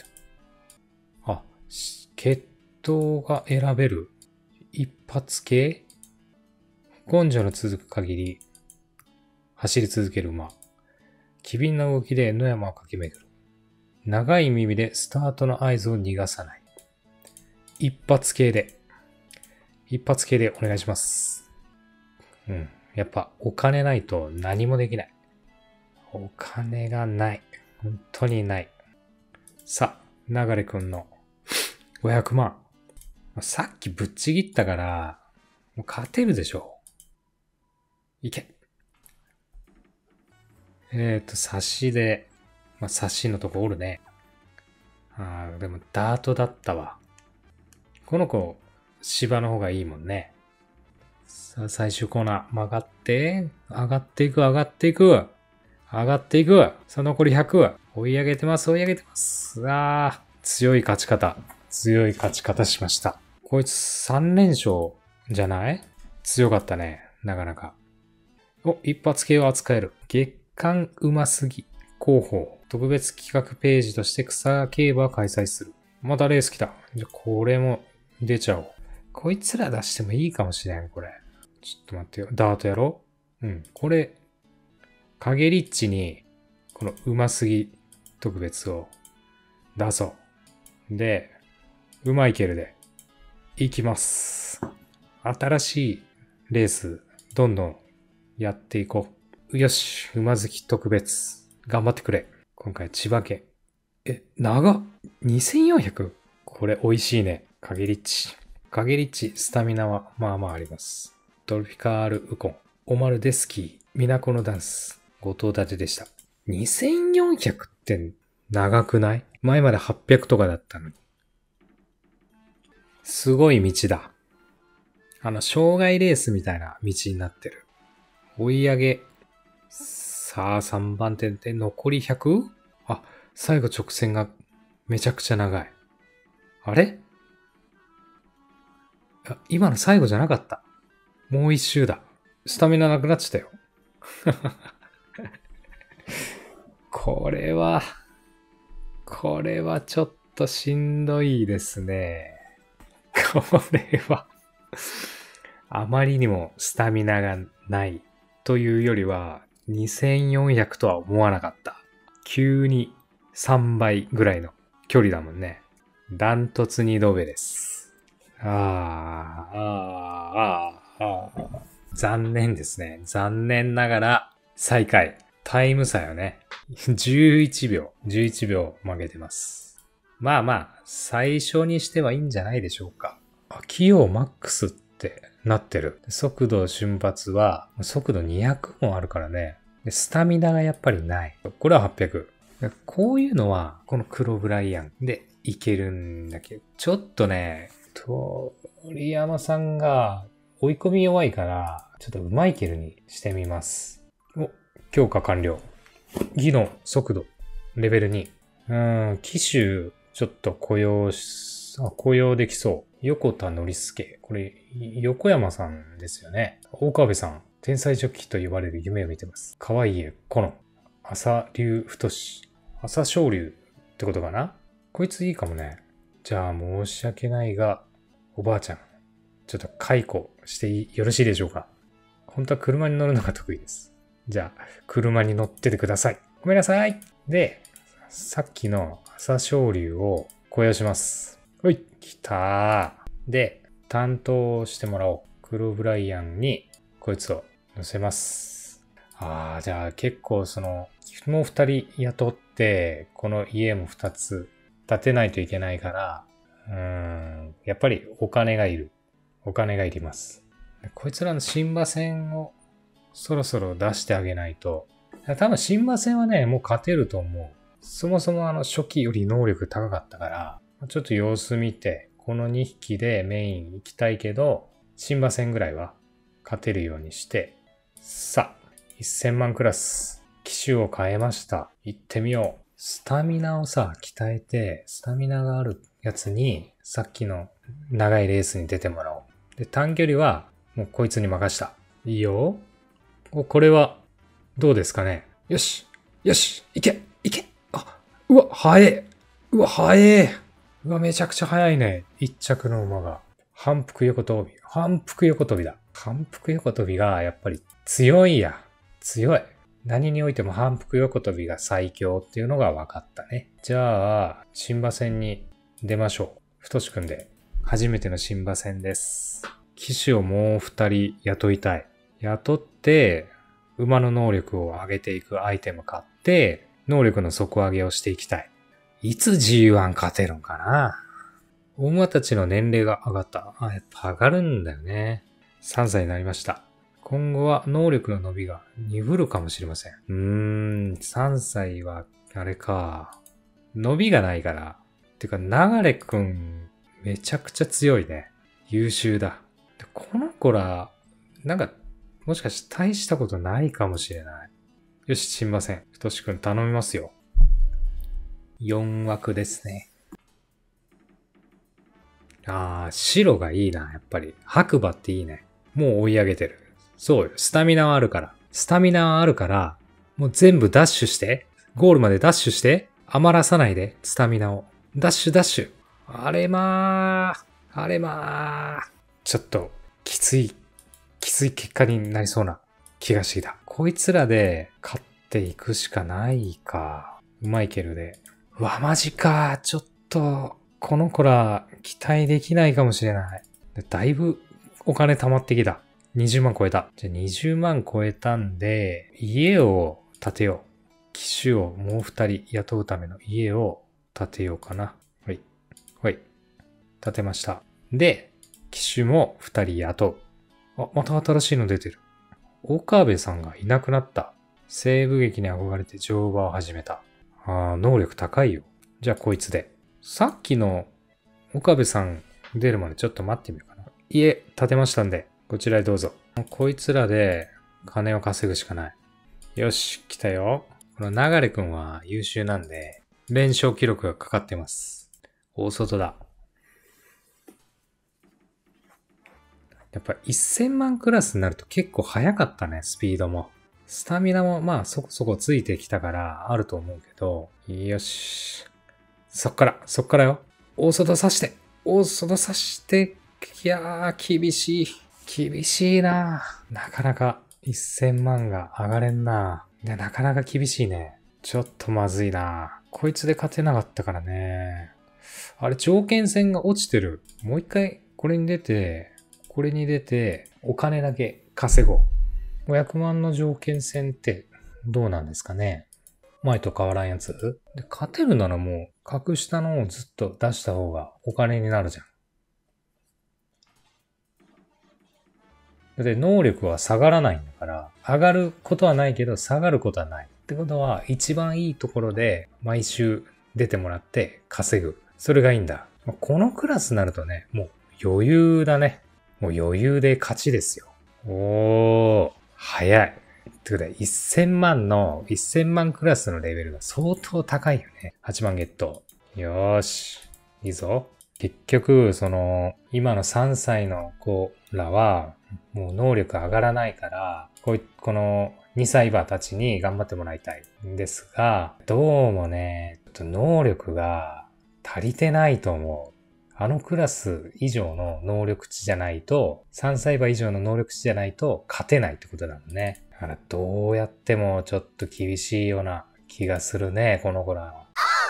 血統が選べる。一発系？根性の続く限り、走り続ける馬。機敏な動きで野山を駆け巡る。長い耳でスタートの合図を逃がさない。一発系でお願いします。やっぱお金ないと何もできない。お金がない。本当にない。さあ、流れくんの500万。さっきぶっちぎったから、もう勝てるでしょ。いけ。差しで、差しのとこおるね。でもダートだったわ。この子、芝の方がいいもんね。さあ、最終コーナー、曲がって、上がっていく。さあ、残り100。追い上げてます。強い勝ち方しました。こいつ3連勝じゃない？強かったね。なかなか。一発系を扱える。月間うますぎ。広報。特別企画ページとして草競馬を開催する。またレース来た。じゃ、これも出ちゃおう。こいつら出してもいいかもしれん、これ。ちょっと待ってよ。ダートやろう？これ、影リッチに、このうますぎ特別を出そう。で、うまいけるで、いきます。新しいレース、どんどんやっていこう。よし、馬好き特別。頑張ってくれ。今回千葉県。長っ !2400? これ美味しいね。影リッチ、スタミナはまあまああります。トロピカールウコン、オマルデスキー、ミナコのダンス、後藤立てでした。2400って長くない？前まで800とかだったのに。すごい道だ。障害レースみたいな道になってる。追い上げ。さあ、3番手で残り 100？ 最後直線がめちゃくちゃ長い。あれ？今の最後じゃなかった。もう一周だ。スタミナなくなっちゃったよ。これはちょっとしんどいですね。これはあまりにもスタミナがないというよりは2400とは思わなかった。急に3倍ぐらいの距離だもんね。ダントツ2度目です。残念ですね。残念ながら最下位。タイム差よね。11秒負けてます。まあ、最初にしてはいいんじゃないでしょうか。器用マックスってなってる。速度瞬発は速度200もあるからね。スタミナがやっぱりない。これは800。こういうのはこの黒ブライアンでいけるんだけど、ちょっとね、鳥山さんが追い込み弱いから、ちょっとうまいケルにしてみます。強化完了。技能、速度、レベル2。機種、ちょっと雇用できそう。横田のりすけ。これ、横山さんですよね。大川辺さん。天才ジョッキーと言われる夢を見てます。かわいいこの。朝龍太し。朝昇龍ってことかな？こいついいかもね。じゃあ申し訳ないが、おばあちゃん。ちょっと解雇してよろしいでしょうか？本当は車に乗るのが得意です。じゃあ、車に乗っててください。ごめんなさい。で、さっきの朝昇龍を雇用します。はい、来たー。で、担当してもらおう。黒ブライアンにこいつを乗せます。じゃあ結構もう2人雇って、この家も2つ建てないといけないから、やっぱりお金がいる。お金がいります。こいつらの新馬戦をそろそろ出してあげないと。多分新馬戦はね、もう勝てると思う。そもそも初期より能力高かったから、ちょっと様子見て、この2匹でメイン行きたいけど、新馬戦ぐらいは勝てるようにして、さあ、1000万クラス、 機種を変えました。行ってみよう。スタミナをさ、鍛えて、スタミナがあるやつに、さっきの長いレースに出てもらおう。で、短距離は、もうこいつに任した。いいよ。これは、どうですかね。よし。よし。いけ。いけ。あ、うわ、速え。うわ、速え。うわ、めちゃくちゃ速いね。一着の馬が。反復横跳び。反復横跳びだ。反復横跳びが、やっぱり強いや。強い。何においても反復横跳びが最強っていうのが分かったね。じゃあ、新馬戦に出ましょう。太志くんで。初めての新馬戦です。騎手をもう2人雇いたい。雇って、馬の能力を上げていくアイテム買って、能力の底上げをしていきたい。いつ G1 勝てるんかな。大馬たちの年齢が上がった。やっぱ上がるんだよね。3歳になりました。今後は能力の伸びが鈍るかもしれません。3歳は、あれか。伸びがないから。てか、流くん、めちゃくちゃ強いね。優秀だ。この子ら、なんか、もしかして大したことないかもしれない。よし、すみません。太志くん頼みますよ。4枠ですね。白がいいな、やっぱり。白馬っていいね。もう追い上げてる。そうよ。スタミナはあるから。スタミナはあるから、もう全部ダッシュして。ゴールまでダッシュして。余らさないで、スタミナを。ダッシュダッシュ。あれまー。ちょっと、きつい結果になりそうな気がしてきた。こいつらで勝っていくしかないか。マイケルで。うわ、マジか。ちょっと、この子ら期待できないかもしれない。だいぶお金貯まってきた。20万超えた。じゃあ20万超えたんで、家を建てよう。機種をもう2人雇うための家を建てようかな。はい。はい。建てました。で、機種も2人雇う。また新しいの出てる。岡部さんがいなくなった。西部劇に憧れて乗馬を始めた。能力高いよ。じゃあこいつで。さっきの岡部さん出るまでちょっと待ってみようかな。家建てましたんで、こちらへどうぞ。こいつらで金を稼ぐしかない。よし、来たよ。この流くんは優秀なんで、連勝記録がかかってます。大外だ。やっぱ1000万クラスになると結構早かったね、スピードも。スタミナもまあそこそこついてきたからあると思うけど、よし。そっからよ。大外刺して、いやー、厳しいな。なかなか1000万が上がれんな。なかなか厳しいね。ちょっとまずいな。こいつで勝てなかったからね。あれ、条件戦が落ちてる。もう一回、これに出て、お金だけ稼ごう。500万の条件戦ってどうなんですかね。前と変わらんやつで、勝てるならもう、格下のをずっと出した方がお金になるじゃん。だって能力は下がらないんだから、上がることはないけど下がることはない。ってことは、一番いいところで毎週出てもらって稼ぐ。それがいいんだ。このクラスになるとね、もう余裕だね。もう余裕で勝ちですよ。早い。ってことで、1000万クラスのレベルが相当高いよね。8万ゲット。よーし。いいぞ。結局、今の3歳の子らは、もう能力上がらないから、この2歳馬たちに頑張ってもらいたいんですが、どうもね、ちょっと能力が足りてないと思う。あのクラス以上の能力値じゃないと、3歳馬以上の能力値じゃないと勝てないってことだもんね。だからどうやってもちょっと厳しいような気がするね、この子らは。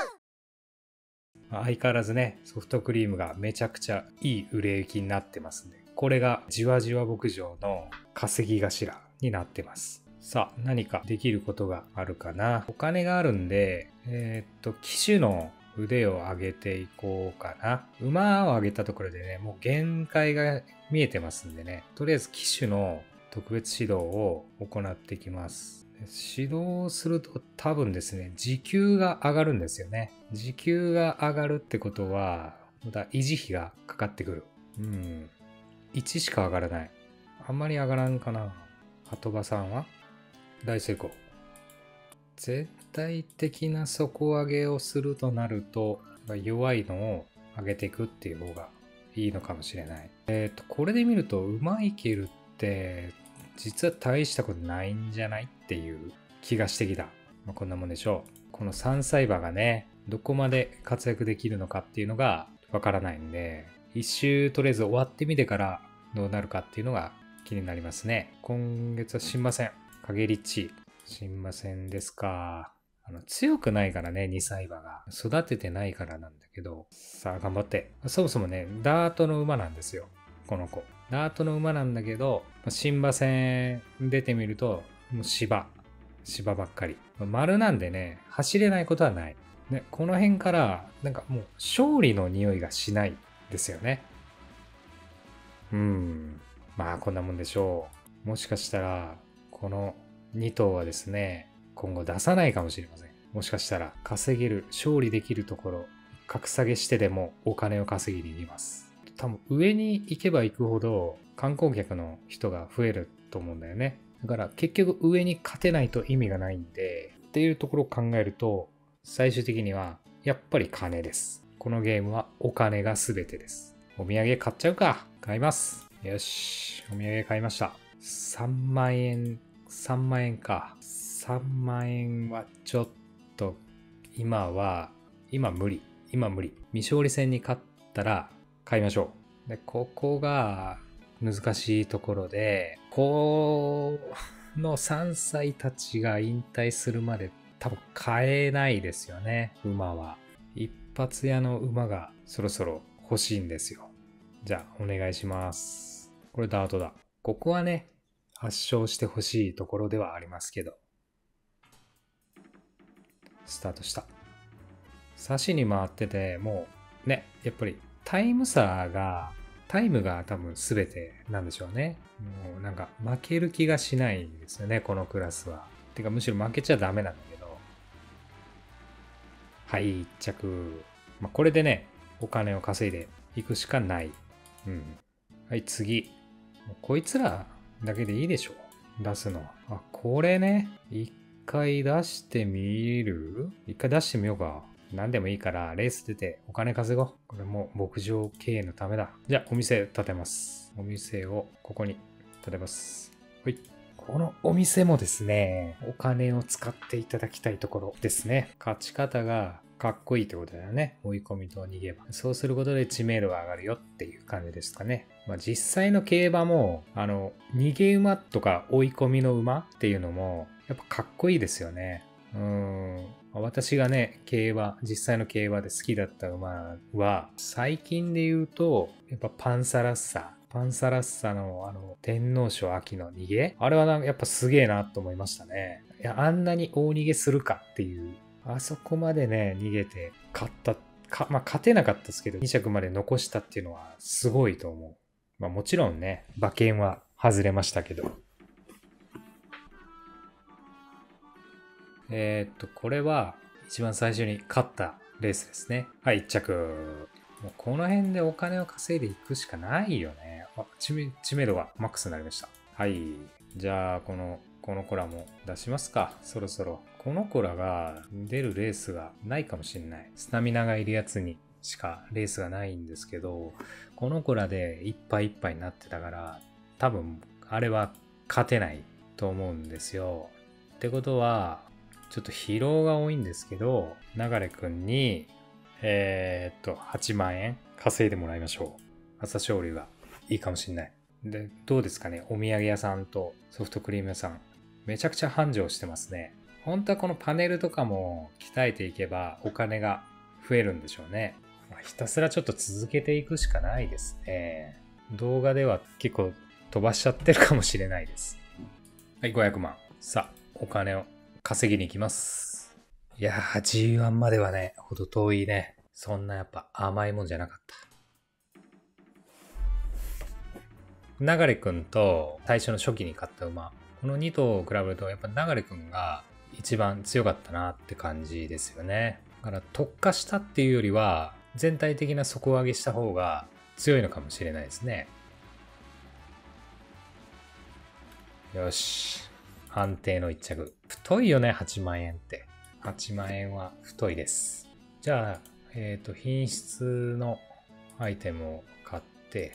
相変わらずね、ソフトクリームがめちゃくちゃいい売れ行きになってますんで、これがじわじわ牧場の稼ぎ頭になってます。さあ、何かできることがあるかな。お金があるんで、騎手の腕を上げていこうかな。馬を上げたところでね、もう限界が見えてますんでね、とりあえず騎手の特別指導を行っていきます。指導すると多分ですね、時給が上がるんですよね。時給が上がるってことは、また維持費がかかってくる。1しか上がらない。あんまり上がらんかな。鳩場さんは大成功。 絶対的な底上げをするとなると、弱いのを上げていくっていう方がいいのかもしれない。これで見ると、馬いけるって、実は大したことないんじゃないっていう気がしてきた。こんなもんでしょう。この3歳馬がね、どこまで活躍できるのかっていうのがわからないんで、一周とりあえず終わってみてからどうなるかっていうのが気になりますね。今月は新馬戦、影リッチ、新馬戦ですか。強くないからね、2歳馬が。育ててないからなんだけど。さあ、頑張って。そもそもね、ダートの馬なんですよ。この子。ダートの馬なんだけど、新馬戦出てみると、もう芝ばっかり。丸なんでね、走れないことはない。ね、この辺から、なんかもう勝利の匂いがしないですよね。まあ、こんなもんでしょう。もしかしたら、この2頭はですね、今後出さないかもしれません。もしかしたら稼げる、勝利できるところ、格下げしてでもお金を稼ぎに行きます。多分上に行けば行くほど観光客の人が増えると思うんだよね。だから結局上に勝てないと意味がないんで、っていうところを考えると、最終的にはやっぱり金です。このゲームはお金が全てです。お土産買っちゃうか。買います。よし。お土産買いました。3万円か。3万円はちょっと、今無理。未勝利戦に勝ったら買いましょう。で、ここが難しいところで、この3歳たちが引退するまで多分買えないですよね、馬は。一発屋の馬がそろそろ欲しいんですよ。じゃあ、お願いします。これダートだ。ここはね、圧勝してほしいところではありますけど。スタートした。差しに回ってて、もうね、やっぱりタイムが多分全てなんでしょうね。もうなんか負ける気がしないんですよね、このクラスは。てかむしろ負けちゃダメなんだけど。はい、1着。これでね、お金を稼いでいくしかない。はい、次。こいつらだけでいいでしょ。出すの。これね。一回出してみようか。何でもいいからレース出てお金稼ごう。これも牧場経営のためだ。じゃあお店建てます。お店をここに建てます。はい。このお店もですね、お金を使っていただきたいところですね。勝ち方がかっこいいってことだよね。追い込みと逃げ馬。そうすることで知名度が上がるよっていう感じですかね。実際の競馬も、逃げ馬とか追い込みの馬っていうのも、やっぱかっこいいですよね。私がね、実際の競馬で好きだった馬は、最近で言うと、やっぱパンサラッサの天皇賞秋の逃げ、あれはやっぱすげえなと思いましたね。いや、あんなに大逃げするかっていう、あそこまでね、逃げて勝てなかったですけど、2着まで残したっていうのはすごいと思う。もちろんね、馬券は外れましたけど。これは一番最初に勝ったレースですね。はい、1着。もうこの辺でお金を稼いでいくしかないよね。知名度がマックスになりました。はい。じゃあ、この子らも出しますか。そろそろ。この子らが出るレースがないかもしれない。スタミナがいるやつにしかレースがないんですけど、この子らでいっぱいいっぱいになってたから、多分、あれは勝てないと思うんですよ。ってことは、ちょっと疲労が多いんですけど、流くんに、8万円稼いでもらいましょう。朝青龍がいいかもしんない。で、どうですかね。お土産屋さんとソフトクリーム屋さん。めちゃくちゃ繁盛してますね。本当はこのパネルとかも鍛えていけばお金が増えるんでしょうね。ひたすらちょっと続けていくしかないですね。動画では結構飛ばしちゃってるかもしれないです。はい、500万。さあ、お金を稼ぎに行きます。いやー、G1 まではね、ほど遠いね。そんなやっぱ甘いもんじゃなかった。流くんと最初の初期に買った馬。この2頭を比べるとやっぱ流くんが一番強かったなって感じですよね。だから特化したっていうよりは全体的な底上げした方が強いのかもしれないですね。よし。 安定の一着。太いよね、8万円って。8万円は太いです。じゃあ、品質のアイテムを買って、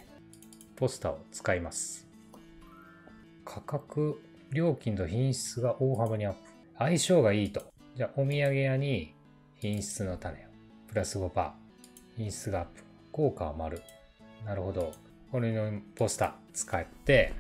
ポスターを使います。価格、料金と品質が大幅にアップ。相性がいいと。じゃあ、お土産屋に品質の種を。プラス 5%。品質がアップ。効果は丸。なるほど。これのポスター使って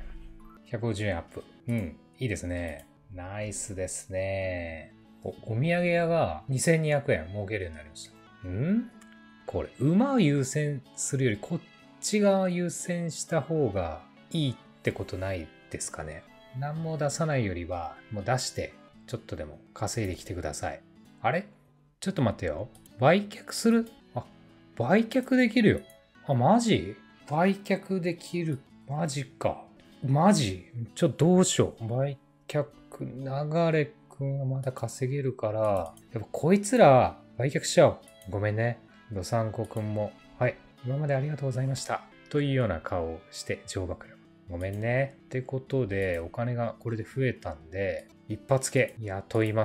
、150円アップ。うん、いいですね。ナイスですね。お土産屋が2200円儲けるようになりました。これ、馬を優先するよりこっち側優先した方がいいってことないですかね。何も出さないよりは、もう出して、ちょっとでも稼いできてください。あれ？ちょっと待ってよ。売却する？売却できるよ。マジ？売却できる。マジか。マジ？どうしよう。売却、流れくんはまだ稼げるから、やっぱこいつら売却しちゃおう。ごめんね。どさんこくんも。はい。今までありがとうございました。というような顔をして上爆力。ごめんね。ってことで、お金がこれで増えたんで、一発系雇います。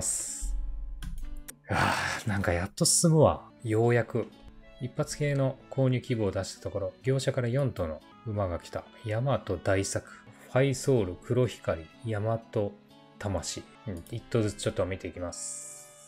なんかやっと進むわ。ようやく。一発系の購入希望を出したところ、業者から4頭の馬が来た。ヤマト大作、ファイソール、黒光、ヤマト魂。一頭ずつちょっと見ていきます。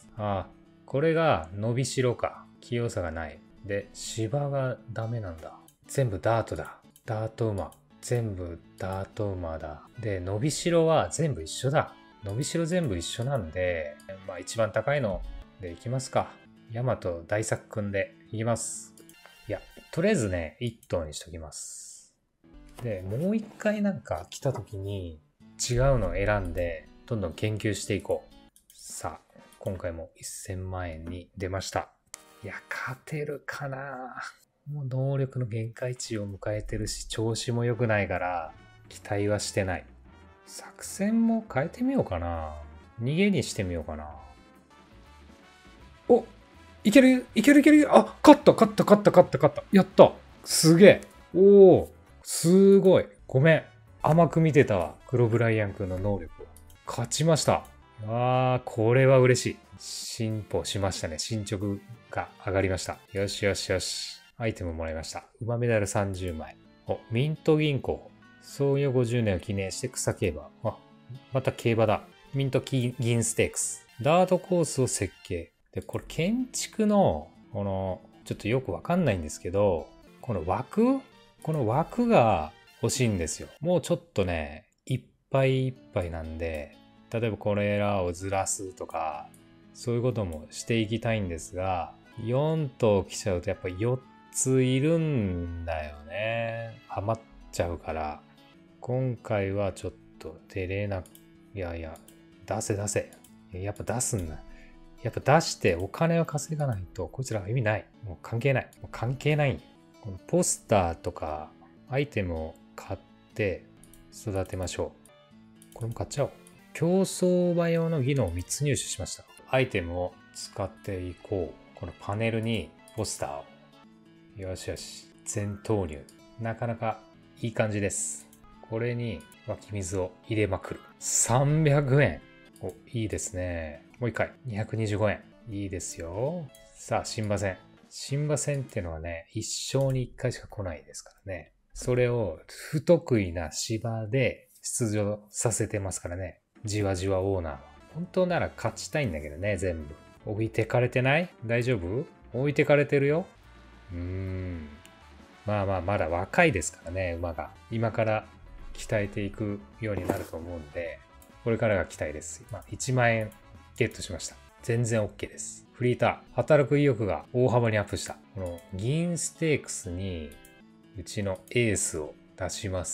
これが伸びしろか。器用さがない。で、芝がダメなんだ。全部ダートだ。ダート馬。全部ダート馬だ。で、伸びしろは全部一緒だ。伸びしろ全部一緒なんで、一番高いのでいきますか。ヤマト大作くんでいきます。いや、とりあえずね、1頭にしときます。で、もう一回なんか来た時に違うのを選んで、どんどん研究していこう。さあ、今回も1000万円に出ました。いや、勝てるかな？もう能力の限界値を迎えてるし、調子も良くないから、期待はしてない。作戦も変えてみようかな。逃げにしてみようかな。お、いける。勝った。やった。すげえ。すごい。ごめん。甘く見てたわ。黒ブライアン君の能力を。勝ちました。これは嬉しい。進歩しましたね。進捗が上がりました。よし。アイテムもらいました。馬メダル30枚。ミント銀行。創業50年を記念して草競馬。また競馬だ。ミント銀ステークス。ダートコースを設計。で、これ建築の、ちょっとよくわかんないんですけど、この枠が欲しいんですよ。もうちょっとね、いっぱいなんで、例えばこれらをずらすとか、そういうこともしていきたいんですが、4頭来ちゃうとやっぱ4ついるんだよね。余っちゃうから、今回はちょっと出れなく、出せ。やっぱ出すんだ。やっぱ出してお金を稼がないとこいつらは意味ない。もう関係ない。このポスターとかアイテムを買って育てましょう。これも買っちゃおう。競走馬用の技能を3つ入手しました。アイテムを使っていこう。このパネルにポスターを。よし。全投入。なかなかいい感じです。これに湧き水を入れまくる。300円。いいですね。もう一回。225円。いいですよ。さあ、新馬戦。新馬戦ってのはね、一生に一回しか来ないですからね。それを不得意な芝で出場させてますからね。じわじわオーナーは。本当なら勝ちたいんだけどね、全部。置いてかれてない？大丈夫？置いてかれてるよ。まだ若いですからね、馬が。今から鍛えていくようになると思うんで、これからが期待です。1万円ゲットしました。全然 OK です。フリーター、働く意欲が大幅にアップした。この銀ステークスにうちのエースを出します。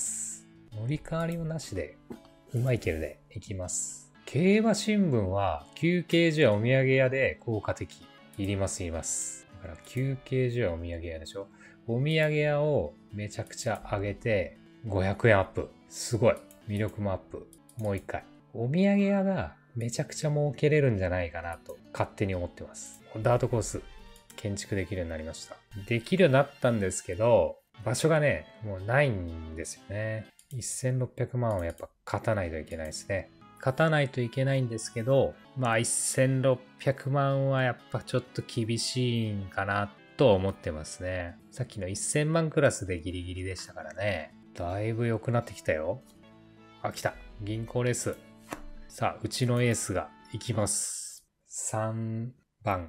乗り換わりもなしで、うまいけるでいきます。競馬新聞は休憩所やお土産屋で効果的。いります。だから休憩所やお土産屋でしょ。お土産屋をめちゃくちゃ上げて500円アップ。すごい。魅力もアップ。もう一回。お土産屋がめちゃくちゃ儲けれるんじゃないかなと勝手に思ってます。ダートコース建築できるようになりました。できるようになったんですけど、場所がね、もうないんですよね。1600万はやっぱ勝たないといけないですね。 勝たないといけないんですけど、まあ1600万はやっぱちょっと厳しいんかなと思ってますね。さっきの1000万クラスでギリギリでしたからね。だいぶ良くなってきたよ。あ、来た。銀行レース。さあ、うちのエースが行きます。3番。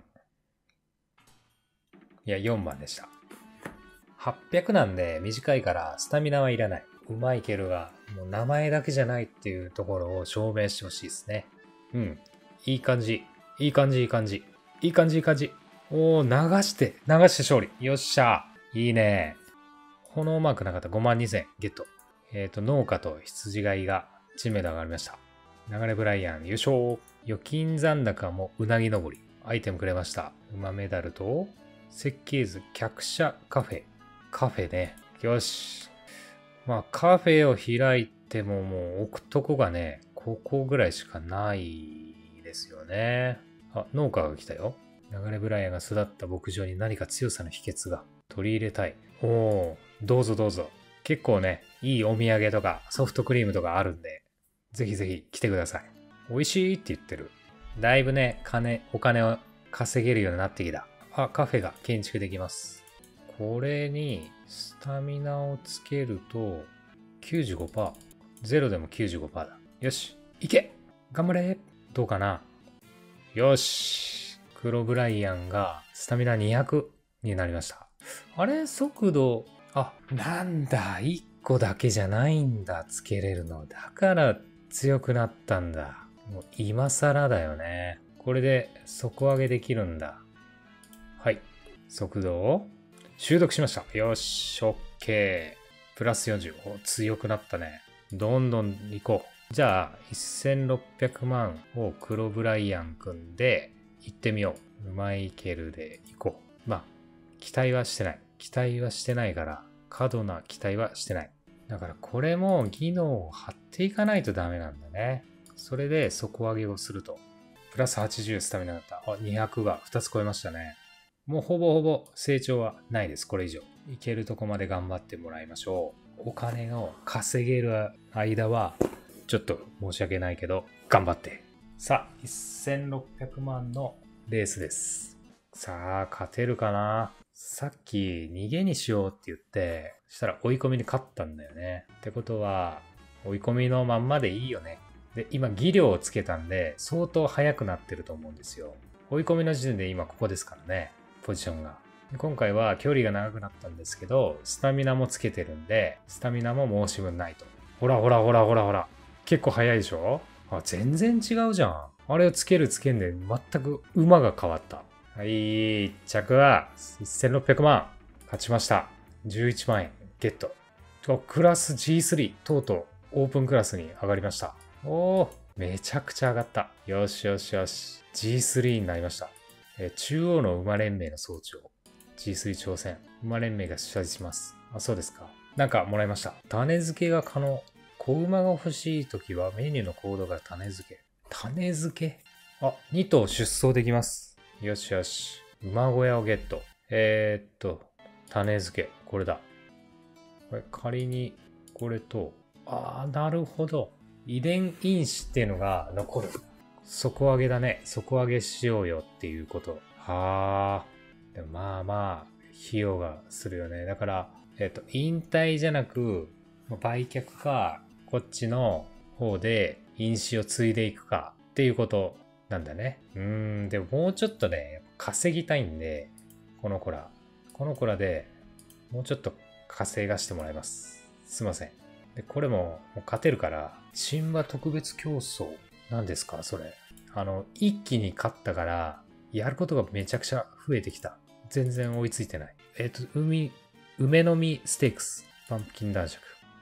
いや、4番でした。800なんで短いからスタミナはいらない。うまいけるが、もう名前だけじゃないっていうところを証明してほしいですね。うん。いい感じ。いい感じ、いい感じ。いい感じ、いい感じ。おー、流して勝利。よっしゃ。いいね。炎マークなかった52000ゲット。農家と羊飼いが知名度上がりました。流れブライアン優勝。預金残高もうなぎ登り。アイテムくれました。馬メダルと設計図客車カフェ。カフェね。よし。まあカフェを開いてももう置くとこがね、ここぐらいしかないですよね。あ、農家が来たよ。流れブライアンが育った牧場に何か強さの秘訣が取り入れたい。おお、どうぞどうぞ。結構ね、いいお土産とかソフトクリームとかあるんで、ぜひぜひ来てください。美味しいって言ってる。だいぶね、お金を稼げるようになってきた。あ、カフェが建築できます。これにスタミナをつけると 95%。ゼロでも 95% だ。よし、いけ！頑張れ！どうかな？よし。黒ブライアンがスタミナ200になりました。あれ？速度、あ、なんだ、1個だけじゃないんだ、つけれるの。だから強くなったんだ。もう今更だよね。これで底上げできるんだ。はい。速度を習得しました。よし、OK。プラス40。お、強くなったね。どんどん行こう。じゃあ、1600万を黒ブライアン組んで行ってみよう。マイケルで行こう。まあ、期待はしてない。期待はしてないから、過度な期待はしてない。だからこれも技能を張っていかないとダメなんだね。それで底上げをすると。プラス80スタミナだった。あ、200が2つ超えましたね。もうほぼほぼ成長はないです。これ以上。いけるとこまで頑張ってもらいましょう。お金を稼げる間は、ちょっと申し訳ないけど、頑張って。さあ、1600万のレースです。さあ、勝てるかな？さっき逃げにしようって言って、そしたら追い込みに勝ったんだよね。ってことは、追い込みのまんまでいいよね。で、今技量をつけたんで、相当速くなってると思うんですよ。追い込みの時点で今ここですからね。ポジションが。今回は距離が長くなったんですけど、スタミナもつけてるんで、スタミナも申し分ないと。ほらほらほらほらほら。結構速いでしょ？あ、全然違うじゃん。あれをつけるつけんで全く馬が変わった。はい、1着は1600万。勝ちました。11万円ゲット。クラス G3、とうとうオープンクラスに上がりました。おー、めちゃくちゃ上がった。よしよしよし。G3 になりました。中央の馬連盟の総長。G3 挑戦。馬連盟が主催します。あ、そうですか。なんかもらいました。種付けが可能。子馬が欲しいときはメニューのコードが種付け。種付け？あ、2頭出走できます。よしよし。馬小屋をゲット。種付け。これだ。これ仮に、これと、なるほど。遺伝因子っていうのが残る。底上げだね。底上げしようよっていうこと。でもまあまあ、費用がするよね。だから、引退じゃなく、売却か、こっちの方で因子を継いでいくかっていうことなんだね。でももうちょっとね、稼ぎたいんで、この子らでもうちょっと稼がしてもらいます。すいません。で、これもう勝てるから、神話特別競争。何ですかそれ。一気に勝ったから、やることがめちゃくちゃ増えてきた。全然追いついてない。梅の実ステークス。パンプキン男爵。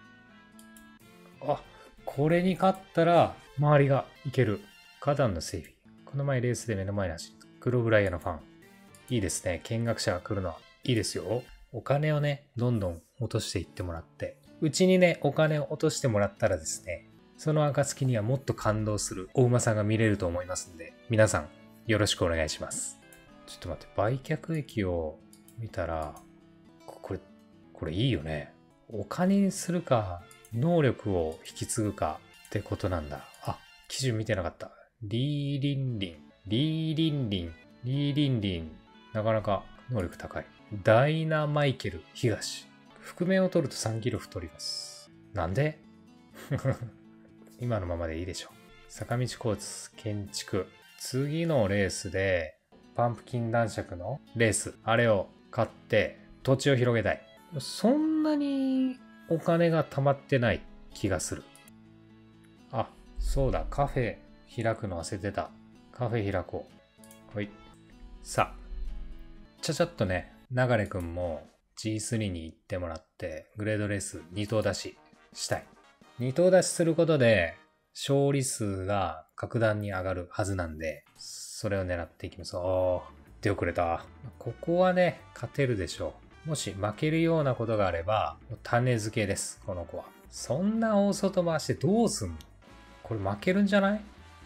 これに勝ったら、周りがいける。花壇の整備。この前レースで目の前に走る。黒ブライアのファン。いいですね。見学者が来るのはいいですよ。お金をね、どんどん落としていってもらって。うちにね、お金を落としてもらったらですね、その暁にはもっと感動するお馬さんが見れると思いますんで、皆さんよろしくお願いします。ちょっと待って、売却益を見たら、これいいよね。お金にするか、能力を引き継ぐかってことなんだ。 基準見てなかった。リーリンリン。リーリンリン。リーリンリン。なかなか能力高い。ダイナマイケル東。覆面を取ると3キロ太ります。なんで今のままでいいでしょ。坂道交通建築。次のレースでパンプキン男爵のレース。あれを買って土地を広げたい。そんなにお金が貯まってない気がする。あ、そうだ。カフェ開くの忘れてた。カフェ開こう。はい。さあ、ちゃちゃっとね、流くんも G3 に行ってもらって、グレードレース2頭出ししたい。2頭出しすることで、勝利数が格段に上がるはずなんで、それを狙っていきます。出遅れた。ここはね、勝てるでしょう。もし負けるようなことがあれば、種付けです、この子は。そんな大外回してどうすんの？これ負けるんじゃない？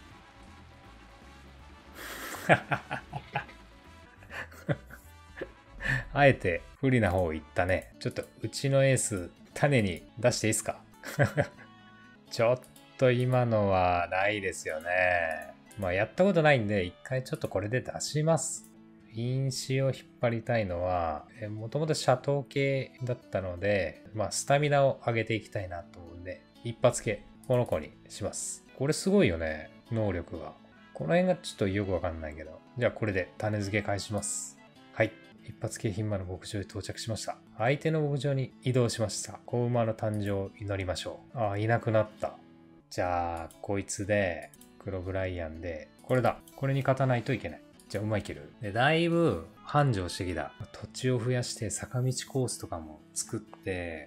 あえて不利な方行ったね。ちょっとうちのエース、種に出していいですか？ちょっと今のはないですよね。まあやったことないんで、一回ちょっとこれで出します。因子を引っ張りたいのは、もともとシャトー系だったので、まあスタミナを上げていきたいなと思うんで、一発系、この子にします。これすごいよね、能力が。この辺がちょっとよくわかんないけど。じゃあこれで種付け返します。はい。一発系牝馬の牧場に到着しました。相手の牧場に移動しました。子馬の誕生を祈りましょう。ああ、いなくなった。じゃあ、こいつで、黒ブライアンで、これだ。これに勝たないといけない。じゃあ、馬いける？で、だいぶ繁盛してきた。土地を増やして坂道コースとかも作って、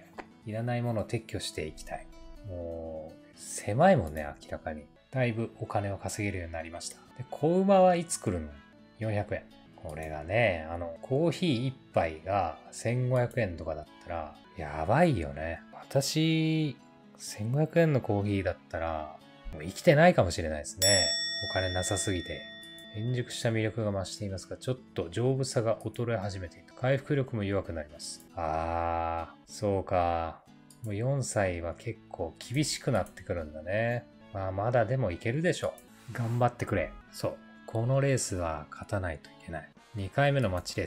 いらないものを撤去していきたい。もう、狭いもんね、明らかに。だいぶお金を稼げるようになりました。で、子馬はいつ来るの？ 400 円。これがね、コーヒー1杯が1500円とかだったら、やばいよね。私、1500円のコーヒーだったら、もう生きてないかもしれないですね。お金なさすぎて。円熟した魅力が増していますが、ちょっと丈夫さが衰え始めている。回復力も弱くなります。そうか。もう4歳は結構厳しくなってくるんだね。まあまだでもいけるでしょ。頑張ってくれ。そう。このレースは勝たないといけない。2回目のマッチです。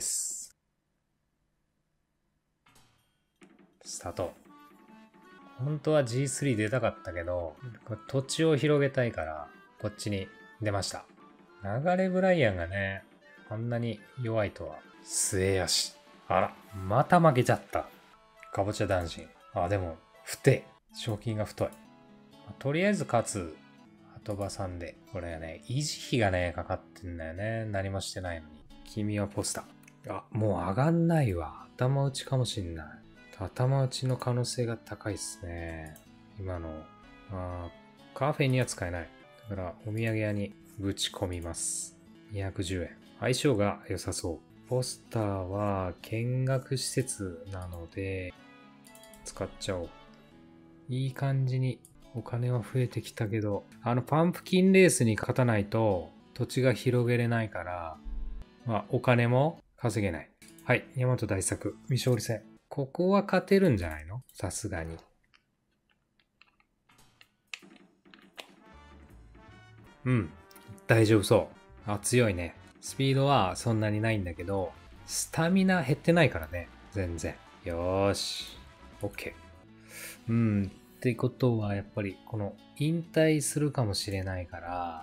スタート。本当は G3 出たかったけど、土地を広げたいから、こっちに出ました。流れブライアンがね、あんなに弱いとは。末やし。あら、また負けちゃった。かぼちゃ男子。でも、太い。賞金が太い。とりあえず勝つ。後場さんで。これね、維持費がね、かかってんだよね。何もしてないのに。君はポスター。もう上がんないわ。頭打ちかもしんない。頭打ちの可能性が高いっすね。今の。カフェには使えない。だから、お土産屋にぶち込みます。210円。相性が良さそう。ポスターは見学施設なので、使っちゃおう。いい感じにお金は増えてきたけど、パンプキンレースに勝たないと土地が広げれないから、お金も稼げない。はい。大和大作。未勝利戦。ここは勝てるんじゃないの？さすがに。大丈夫そう。強いね。スピードはそんなにないんだけど、スタミナ減ってないからね。全然。よーし。OK。ってことはやっぱりこの引退するかもしれないから、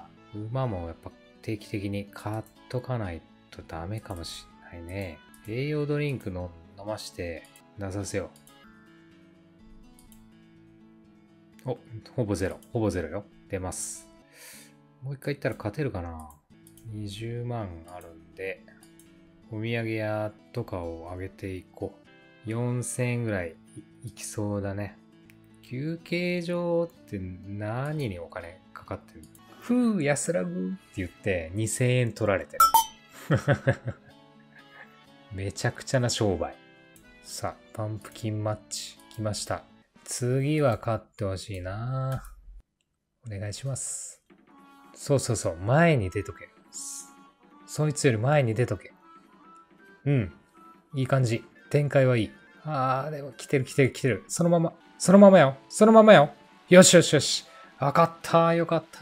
馬もやっぱ定期的に買っとかないとダメかもしれないね。栄養ドリンク飲まして出させよう。ほぼゼロよ。出ます。もう一回行ったら勝てるかな。20万あるんで、お土産屋とかを上げていこう。4000円ぐらいいきそうだね。休憩所って何にお金かかってる？安らぐって言って2000円取られてる。めちゃくちゃな商売。さあ、パンプキンマッチ来ました。次は勝ってほしいな。お願いします。そう。前に出とけ。そいつより前に出とけ。いい感じ。展開はいい。でも来てる。そのままよ。よし。 わかった。よかった。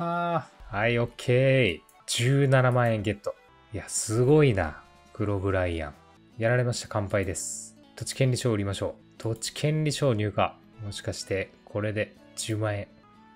はい、オッケー。17万円ゲット。いや、すごいな。グロブライアン。やられました。乾杯です。土地権利書を売りましょう。土地権利書入荷。もしかして、これで10万円。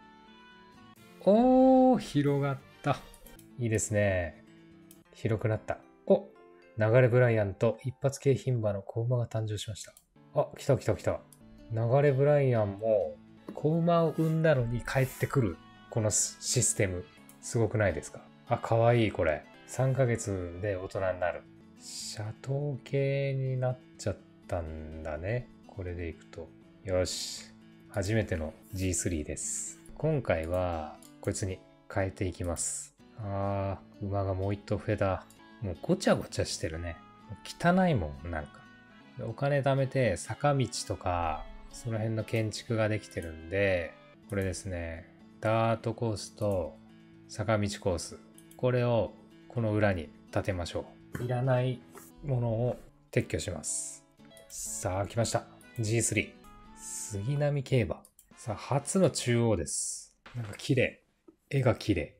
おー、広がった。いいですね。広くなった。お、流れブライアンと一発系牝馬の子馬が誕生しました。あ、来た来た来た。流れブライアンも子馬を産んだのに帰ってくる。このシステム。すごくないですか？あ、かわいいこれ。3ヶ月で大人になる。シャトー系になっちゃったんだね。これでいくと。よし。初めての G3 です。今回はこいつに変えていきます。馬がもう一頭増えた。もうごちゃごちゃしてるね。汚いもん、なんか。お金貯めて坂道とか、その辺の建築ができてるんで、これですね。ダートコースと坂道コース。これをこの裏に建てましょう。いらないものを撤去します。さあ、来ました。G3。杉並競馬。さあ、初の中央です。なんか綺麗。絵が綺麗。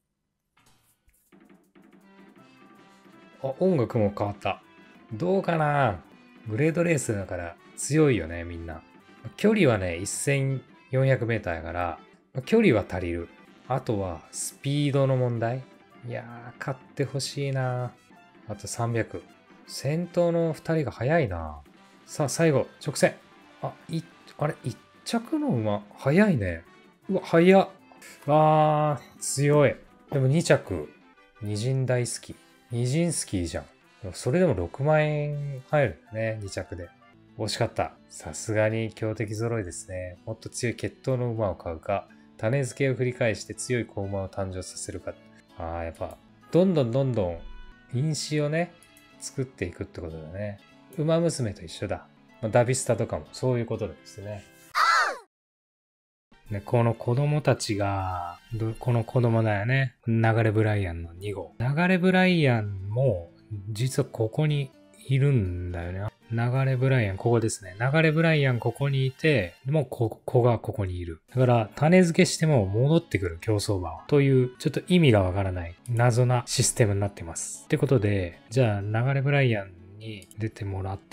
あ、音楽も変わった。どうかな？グレードレースだから強いよね、みんな。距離はね、1400メーターやから、距離は足りる。あとはスピードの問題。いやー、勝ってほしいな。あと300。先頭の2人が速いな。さあ、最後、直線。あれ、1着の馬、速いね。うわ、速っ。強い。でも2着、二陣大好き。二陣スキーじゃん。それでも6万円入るんだね、2着で。惜しかった。さすがに強敵揃いですね。もっと強い血統の馬を買うか、種付けを繰り返して強い子馬を誕生させるか。やっぱ、どんどん因子をね、作っていくってことだね。馬娘と一緒だ。ダビスタとかもそういうことですね。この子供たちが、この子供だよね。流れブライアンの2号。流れブライアンも、実はここにいるんだよね。流れブライアン、ここですね。流れブライアンここにいて、もう子がここにいる。だから、種付けしても戻ってくる競走馬は。という、ちょっと意味がわからない謎なシステムになってます。ってことで、じゃあ、流れブライアンに出てもらって、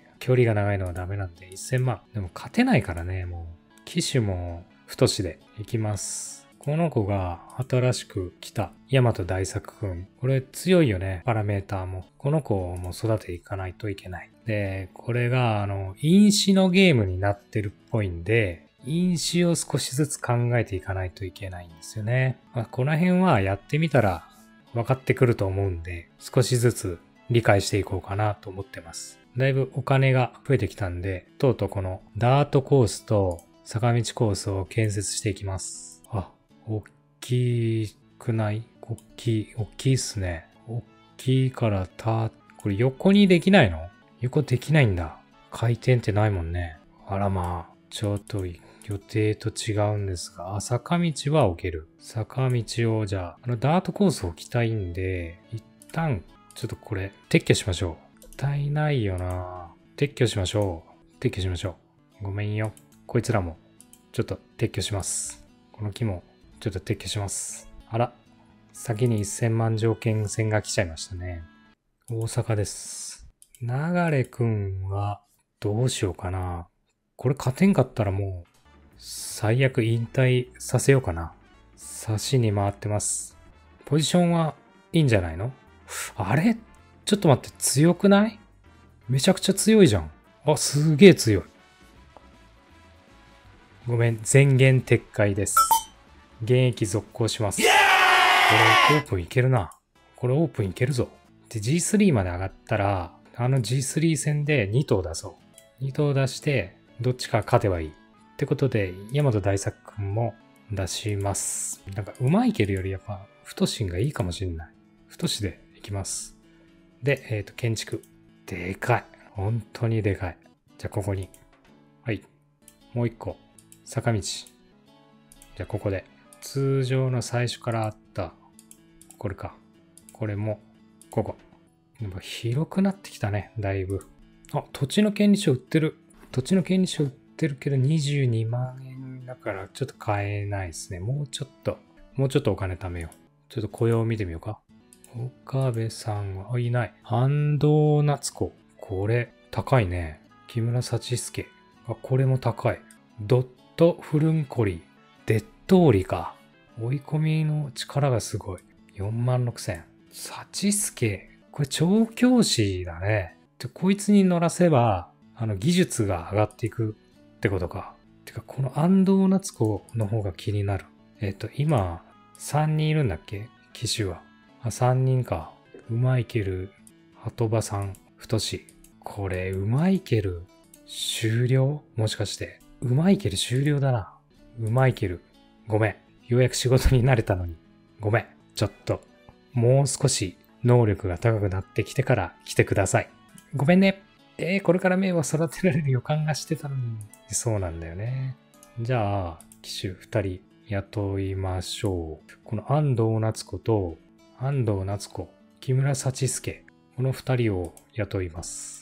距離が長いのはダメなんで1000万。でも勝てないからね、もう。騎手も太しでいきます。この子が新しく来た大和大作くん。これ強いよね、パラメーターも。この子も育てていかないといけない。で、これが因子のゲームになってるっぽいんで、因子を少しずつ考えていかないといけないんですよね。この辺はやってみたら分かってくると思うんで、少しずつ理解していこうかなと思ってます。だいぶお金が増えてきたんで、とうとうこのダートコースと坂道コースを建設していきます。大きくない？大きいっすね。大きいからこれ横にできないの？横できないんだ。回転ってないもんね。あらまあ、ちょっと予定と違うんですが、坂道は置ける。坂道をじゃあ、ダートコースを置きたいんで、一旦、ちょっとこれ、撤去しましょう。もったいないよな。撤去しましょう。ごめんよ。こいつらも、ちょっと撤去します。この木も、ちょっと撤去します。あら、先に1000万条件線が来ちゃいましたね。大阪です。流れくんは、どうしようかな。これ勝てんかったらもう、最悪引退させようかな。差しに回ってます。ポジションはいいんじゃないの？あれ？ちょっと待って、強くない？めちゃくちゃ強いじゃん。すげえ強い。ごめん、前言撤回です。現役続行します。これオープンいけるな。これオープンいけるぞ。で、G3 まで上がったら、G3 戦で2頭出そう。2頭出して、どっちか勝てばいい。ってことで、大和大作くんも出します。なんか、馬いけるよりやっぱ、太しがいいかもしれない。太しでいきます。で、建築。でかい。本当にでかい。じゃあ、ここに。はい。もう一個。坂道。じゃあ、ここで。通常の最初からあった、これか。これも、ここ。やっぱ広くなってきたね、だいぶ。土地の権利書売ってる。土地の権利書売ってるけど22万円にだからちょっと買えないですね。もうちょっとお金貯めよう。ちょっと雇用を見てみようか。岡部さんは、いない。安藤夏子。これ、高いね。木村幸介。これも高い。ドットフルンコリ。デッドーリか。追い込みの力がすごい。46,000。幸介。これ調教師だね。こいつに乗らせば、技術が上がっていくってことか。てか、この安藤夏子の方が気になる。今、3人いるんだっけ騎手は。3人か。うまいける、鳩場さん、太し。これ、うまいける、終了もしかして。うまいける終了だな。うまいける。ごめん。ようやく仕事に慣れたのに。ごめん。ちょっと、もう少し能力が高くなってきてから来てください。ごめんね。これから名を育てられる予感がしてたのに。そうなんだよね。じゃあ、騎手2人雇いましょう。この安藤夏子と、木村幸介。この2人を雇います。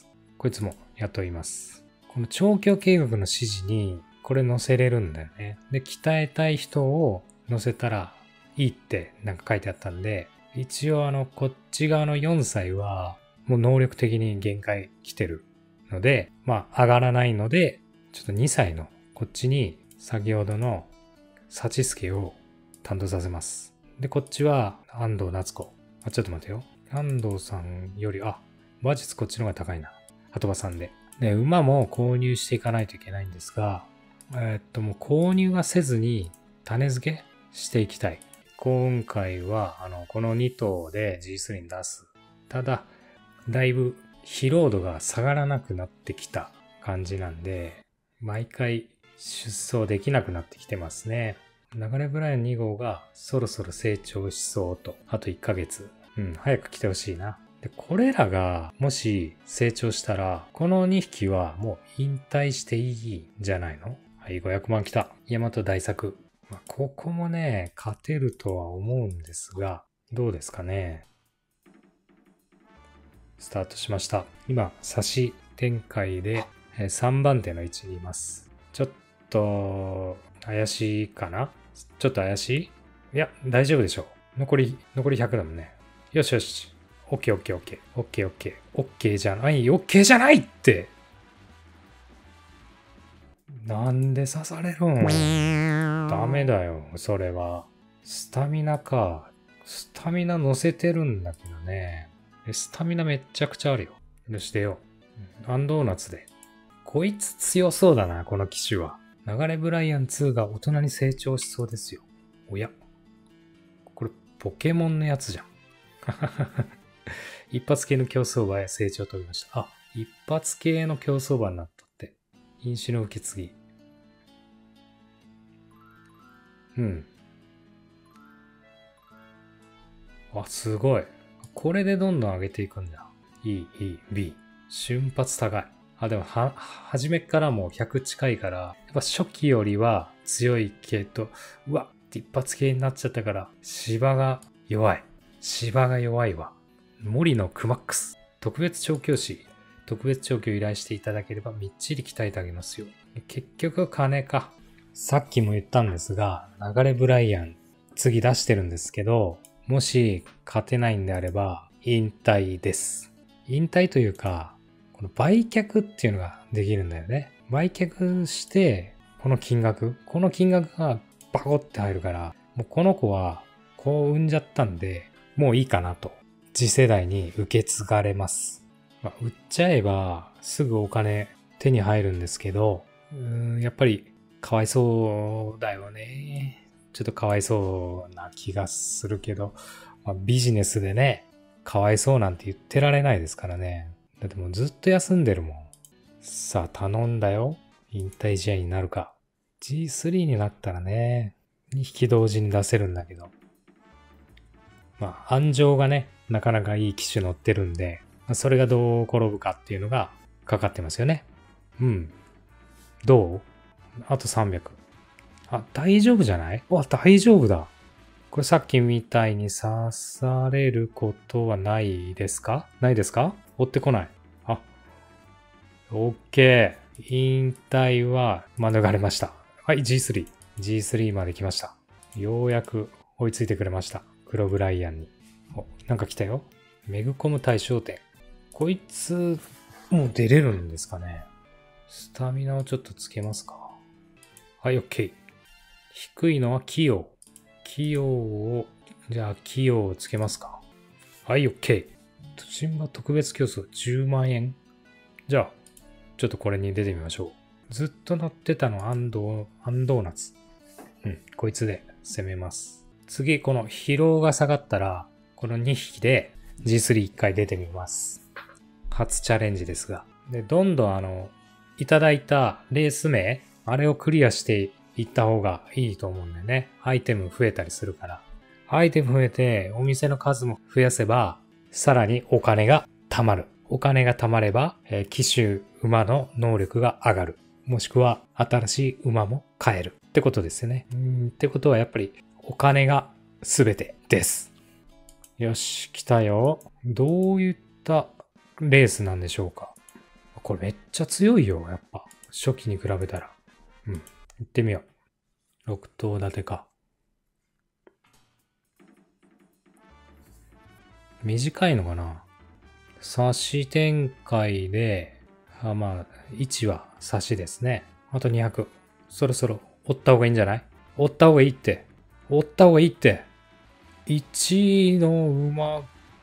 こいつも雇います。この調教計画の指示に、これ載せれるんだよね。で、鍛えたい人を載せたらいいってなんか書いてあったんで、一応こっち側の4歳は、もう能力的に限界来てるので、まあ上がらないので、ちょっと2歳のこっちに先ほどの幸助を担当させます。で、こっちは安藤夏子。ちょっと待てよ。安藤さんより、馬術こっちの方が高いな。鳩場さんで。で、馬も購入していかないといけないんですが、もう購入はせずに種付けしていきたい。今回は、この2頭で G3 に出す。ただ、だいぶ疲労度が下がらなくなってきた感じなんで、毎回出走できなくなってきてますね。流れブライアン2号がそろそろ成長しそうと。あと1ヶ月。早く来てほしいな。で、これらがもし成長したら、この2匹はもう引退していいんじゃないの？はい、500万来た。大和大作。ここもね、勝てるとは思うんですが、どうですかね。スタートしました。今、差し展開で3番手の位置にいます。ちょっと、怪しいかな？ちょっと怪しい？いや、大丈夫でしょう。残り100だもんね。よしよし。オッケーじゃないって。なんで刺されるん？ダメだよ、それは。スタミナか。スタミナ乗せてるんだけどね。スタミナめっちゃくちゃあるよ。よしてよ。アンドーナツで。こいつ強そうだな、この機種は。流れブライアン2が大人に成長しそうですよ。おや。これ、ポケモンのやつじゃん。一発系の競走馬へ成長を遂げました。一発系の競走馬になったって。飲酒の受け継ぎ。すごい。これでどんどん上げていくんだ。B。瞬発高い。でも初めからもう100近いから、やっぱ初期よりは強い系と、一発系になっちゃったから、芝が弱いわ。森のクマックス。特別調教師。特別調教依頼していただければみっちり鍛えてあげますよ。結局金か。さっきも言ったんですが、流れブライアン、次出してるんですけど、もし勝てないんであれば、引退です。引退というか、この売却っていうのができるんだよね。売却して、この金額がバコって入るから、もうこの子はこう産んじゃったんで、もういいかなと。次世代に受け継がれます。売っちゃえばすぐお金手に入るんですけど、やっぱりかわいそうだよね。ちょっとかわいそうな気がするけど、ビジネスでね、かわいそうなんて言ってられないですからね。だってもうずっと休んでるもん。さあ頼んだよ。引退試合になるか。G3 になったらね、2匹同時に出せるんだけど。安城がね、なかなかいい機種乗ってるんで、それがどう転ぶかっていうのがかかってますよね。どう？あと300。大丈夫じゃない？大丈夫だ。これさっきみたいに刺されることはないですか？追ってこない。OK。引退は免れました。はい、G3。 G3 まで来ました。ようやく追いついてくれました。クロブライアンに。お、なんか来たよ。メグコム対象点。こいつ、もう出れるんですかね。スタミナをちょっとつけますか。はい、OK。低いのは器用。器用を、じゃあ器用をつけますか。はい、OK。都心場特別競争10万円。じゃあ、ちょっとこれに出てみましょう。ずっと乗ってたのアンドーナツ。こいつで攻めます。次、この疲労が下がったら、この2匹で G3 1回出てみます。初チャレンジですが。で、どんどんいただいたレース名、あれをクリアしていった方がいいと思うんだよね。アイテム増えたりするから。アイテム増えてお店の数も増やせば、さらにお金が貯まる。お金が貯まれば、騎手馬の能力が上がる。もしくは新しい馬も買える。ってことですよね。ってことはやっぱりお金が全てです。よし、来たよ。どういったレースなんでしょうか。これめっちゃ強いよ、やっぱ。初期に比べたら。行ってみよう。6頭立てか。短いのかな。差し展開で、まあ、1は差しですね。あと200。そろそろ追った方がいいんじゃない？追った方がいいって。追った方がいいって。1の馬。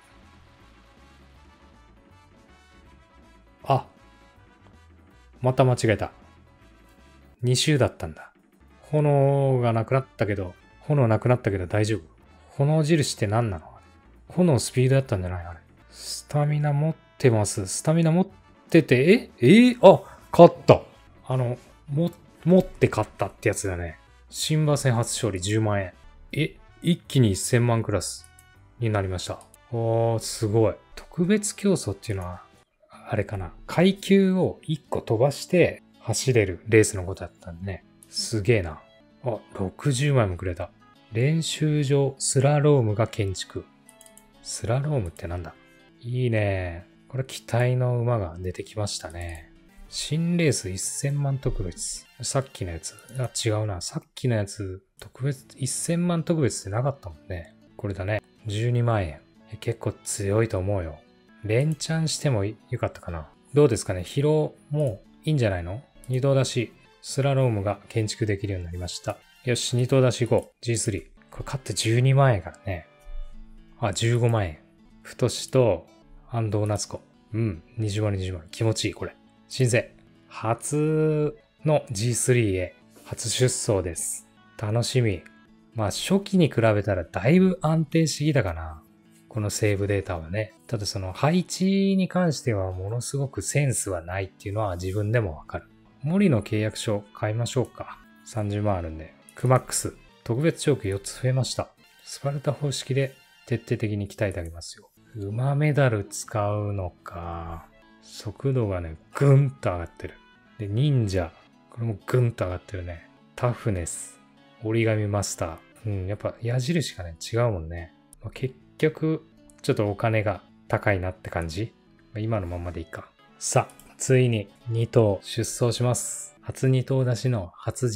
あ。また間違えた。2周だったんだ。炎なくなったけど大丈夫？炎印って何なの？炎スピードだったんじゃないあれ。スタミナ持ってます。スタミナ持ってて、あ、勝った。持って勝ったってやつだね。新馬戦初勝利10万円。一気に1000万クラスになりました。すごい。特別競争っていうのは、あれかな。階級を1個飛ばして走れるレースのことだったんでね。すげえな。60枚もくれた。練習場スラロームが建築。スラロームってなんだ？いいね。これ期待の馬が出てきましたね。新レース1000万特別。さっきのやつ。違うな。さっきのやつ、特別、1000万特別ってなかったもんね。これだね。12万円。結構強いと思うよ。連チャンしてもよかったかな。どうですかね。疲労もういいんじゃないの？ 2 頭出し、スラロームが建築できるようになりました。よし、2頭出し行こう。G3。これ勝って12万円からね。15万円。太しと、安藤夏子。20万20万。気持ちいい、これ。新生。初の G3 へ、初出走です。楽しみ。まあ、初期に比べたらだいぶ安定しぎだかな。このセーブデータはね。ただその配置に関してはものすごくセンスはないっていうのは自分でもわかる。森の契約書買いましょうか。30万あるんで。クマックス。特別チョーク4つ増えました。スパルタ方式で徹底的に鍛えてあげますよ。馬メダル使うのか。速度がね、ぐんと上がってる。で、忍者。これもぐんと上がってるね。タフネス。折り紙マスター。やっぱ矢印がね、違うもんね。結局、ちょっとお金が高いなって感じ。今のままでいいか。さあ、ついに2頭出走します。初2頭出しの初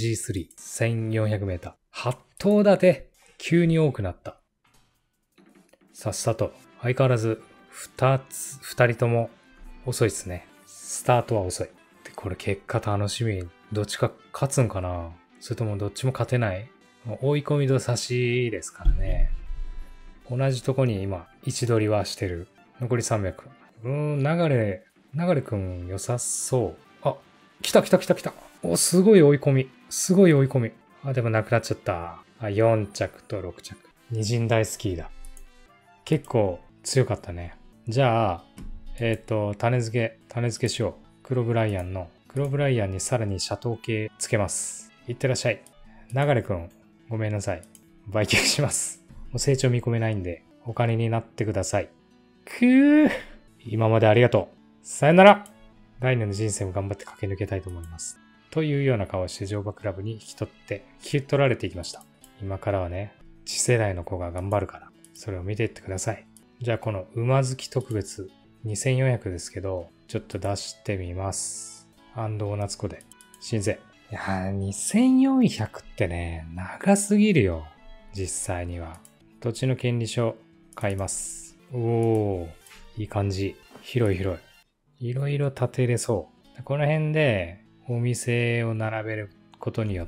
G3。1400メーター。8頭立て。急に多くなった。さっさと。相変わらず、2人とも遅いですね。スタートは遅い。で、これ結果楽しみ。どっちか勝つんかな？それともどっちも勝てない？追い込みと差しですからね。同じとこに今、位置取りはしてる。残り300。流れくん良さそう。来た。すごい追い込み。でもなくなっちゃった。4着と6着。二陣大スキーだ。結構強かったね。じゃあ、種付けしよう。クロブライアンにさらにシャトー系つけます。いってらっしゃい。流れくん、ごめんなさい。売却します。もう成長見込めないんで、お金になってください。今までありがとう。さよなら。来年の人生も頑張って駆け抜けたいと思います。というような顔をして乗馬クラブに引き取られていきました。今からはね、次世代の子が頑張るから、それを見ていってください。じゃあこの馬好き特別2400ですけど、ちょっと出してみます。安藤夏子で。新生。 いやー、2400ってね、長すぎるよ。実際には。土地の権利書買います。おー、いい感じ。広い広い。いろいろ建てれそう。この辺でお店を並べることによって、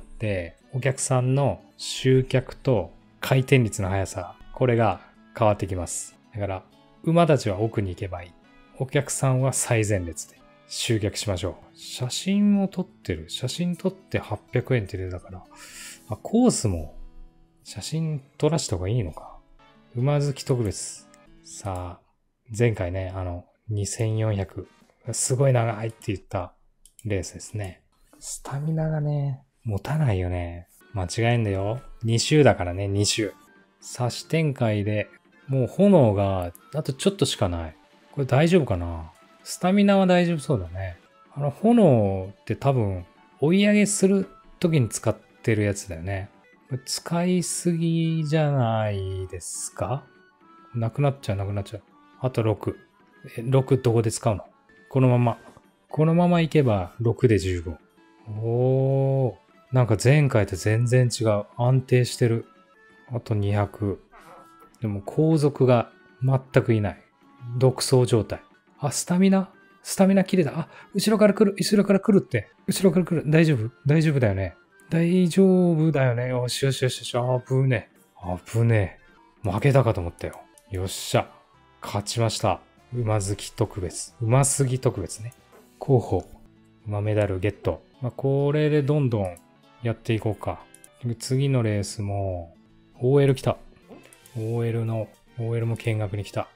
お客さんの集客と回転率の速さ、これが変わってきます。だから、馬たちは奥に行けばいい。お客さんは最前列で集客しましょう。写真を撮ってる。写真撮って800円って出たから。あ、コースも写真撮らした方がいいのか。馬好き特別。さあ、前回ね、2400。すごい長いって言ったレースですね。スタミナがね、持たないよね。間違えんだよ。2周だからね、2周。差し展開で、もう炎があとちょっとしかない。これ大丈夫かな？スタミナは大丈夫そうだね。炎って多分、追い上げする時に使ってるやつだよね。これ使いすぎじゃないですか？なくなっちゃう。あと6。6どこで使うの？このままいけば6で15。おー。なんか前回と全然違う。安定してる。あと200。でも後続が全くいない。独走状態。あ、スタミナ切れた。あ、後ろから来るって。後ろから来る。大丈夫だよね。よし。危ねえ。負けたかと思ったよ。よっしゃ。勝ちました。馬好き特別。馬すぎ特別ね。候補。馬メダルゲット。これでどんどんやっていこうか。次のレースも、OL 来た。OL も見学に来た。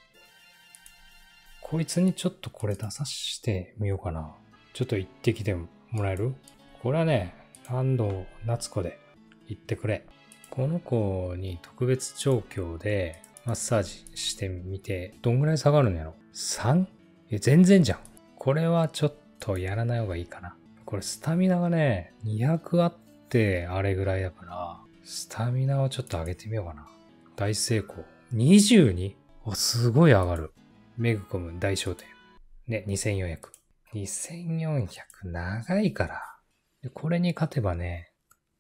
こいつにちょっとこれ出させてみようかな。ちょっと行ってきてもらえる？これはね、安藤夏子で行ってくれ。この子に特別調教でマッサージしてみて、どんぐらい下がるんやろ？ 3？ 全然じゃん。これはちょっとやらない方がいいかな。これスタミナがね、200あってあれぐらいだから、スタミナをちょっと上げてみようかな。大成功。22？ すごい上がる。メグコム大商店。ね、2400。2400長いから。これに勝てばね、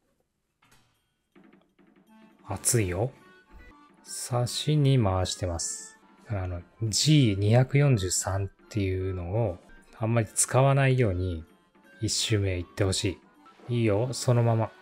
熱いよ。差しに回してます。G243 っていうのをあんまり使わないように一周目行ってほしい。いいよ、そのまま。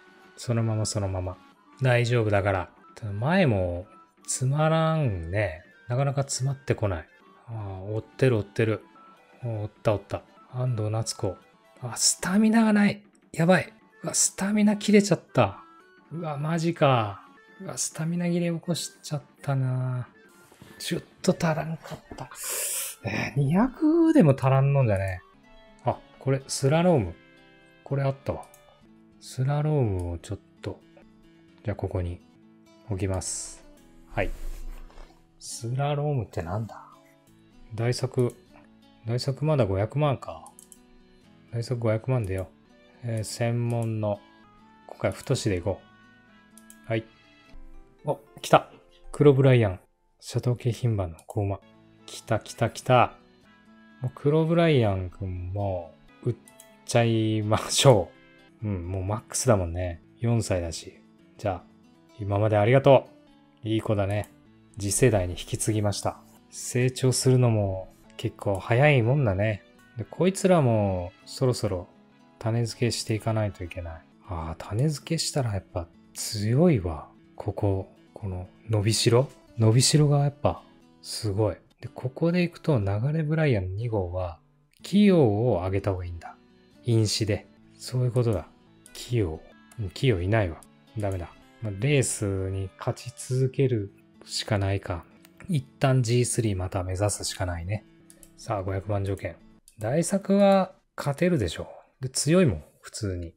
大丈夫だから。前もつまらんね。なかなか詰まってこない。追ってる。追った。安藤夏子。スタミナがない。やばい。スタミナ切れちゃった。マジか。スタミナ切れ起こしちゃったな。ちょっと足らんかった。200でも足らんのんじゃね。これ、スラローム。これあったわ。スラロームをちょっと、じゃあここに置きます。はい。スラロームってなんだ？大作まだ500万か。大作500万でよ。専門の、今回太しでいこう。はい。来た。黒ブライアン。シャトー景品番の子馬。来た。もう黒ブライアンくんも、売っちゃいましょう。もうマックスだもんね。4歳だし。じゃあ、今までありがとう。いい子だね。次世代に引き継ぎました。成長するのも結構早いもんだね。で、こいつらもそろそろ種付けしていかないといけない。種付けしたらやっぱ強いわ。この伸びしろがやっぱすごい。で、ここで行くと流れブライアン2号は器用を上げた方がいいんだ。因子で。そういうことだ。器用いないわ。ダメだ。レースに勝ち続けるしかないか。一旦 G3 また目指すしかないね。さあ、500万条件。大作は勝てるでしょう。で、強いもん、普通に。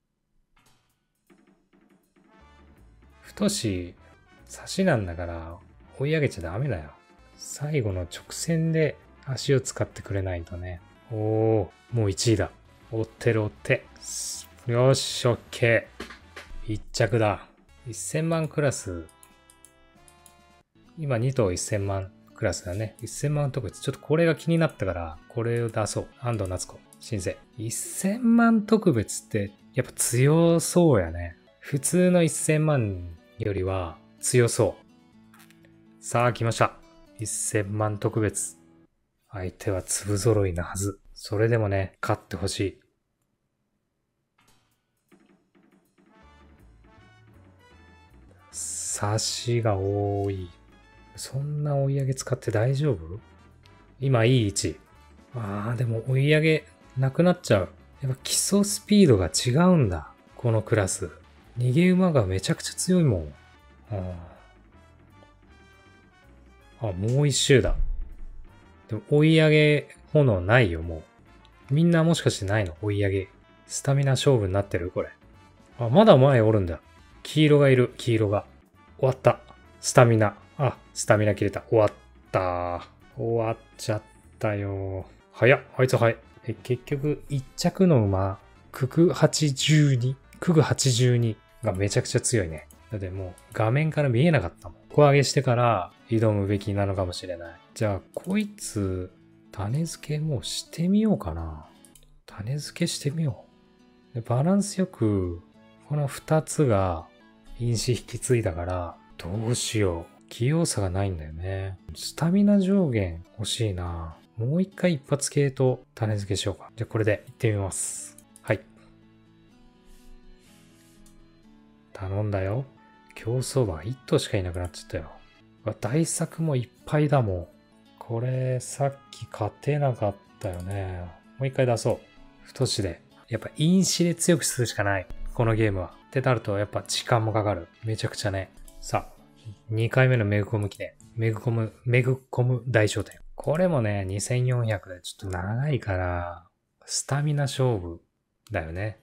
太し、差しなんだから追い上げちゃダメだよ。最後の直線で足を使ってくれないとね。もう1位だ。追ってる。よし、オッケー。1着だ。1000万クラス。今2頭1000万クラスだね。1000万特別。ちょっとこれが気になったから、これを出そう。安藤夏子。申請。1000万特別ってやっぱ強そうやね。普通の1000万よりは強そう。さあ来ました。1000万特別。相手は粒揃いなはず。それでもね、勝ってほしい。差しが多い。そんな追い上げ使って大丈夫？今いい位置。でも追い上げなくなっちゃう。やっぱ基礎スピードが違うんだ。このクラス。逃げ馬がめちゃくちゃ強いもん。もう一周だ。でも追い上げ炎ないよ、もう。みんなもしかしてないの？追い上げ。スタミナ勝負になってるこれ。まだ前おるんだ。黄色がいる、黄色が。終わった。スタミナ。スタミナ切れた。終わった。終わっちゃったよ。早っ。あいつ早い。結局、一着の馬、クグ82がめちゃくちゃ強いね。だってもう画面から見えなかったもん。小上げしてから挑むべきなのかもしれない。じゃあ、こいつ、種付けもうしてみようかな。種付けしてみよう。でバランスよく、この2つが因子引き継いだから、どうしよう。器用さがないんだよね。スタミナ上限欲しいな。もう一回一発系と種付けしようか。じゃあこれで行ってみます。はい。頼んだよ。競走馬1頭しかいなくなっちゃったよ。大作もいっぱいだもん。これさっき勝てなかったよね。もう一回出そう。太しで。やっぱ因子で強くするしかない。このゲームは。ってなるとやっぱ時間もかかる。めちゃくちゃね。さあ、2回目のメグコム記念。メグコム大商店。これもね、2400でちょっと長いから、スタミナ勝負だよね。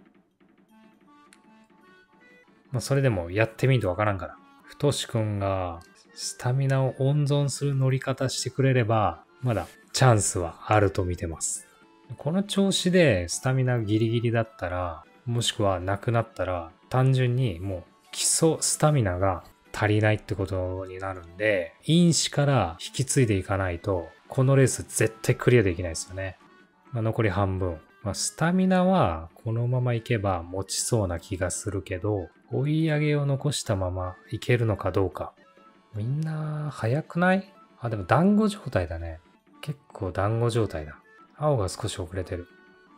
それでもやってみんとわからんから。太しくんがスタミナを温存する乗り方してくれれば、まだチャンスはあると見てます。この調子でスタミナギリギリだったら、もしくはなくなったら、単純にもう基礎スタミナが足りないってことになるんで、因子から引き継いでいかないと、このレース絶対クリアできないですよね。残り半分。スタミナはこのままいけば持ちそうな気がするけど、追い上げを残したままいけるのかどうか。みんな早くない？でも団子状態だね。結構団子状態だ。青が少し遅れてる。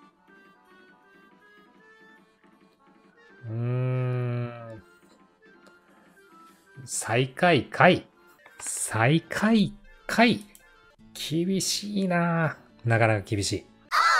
最下位厳しいな。なかなか厳しい。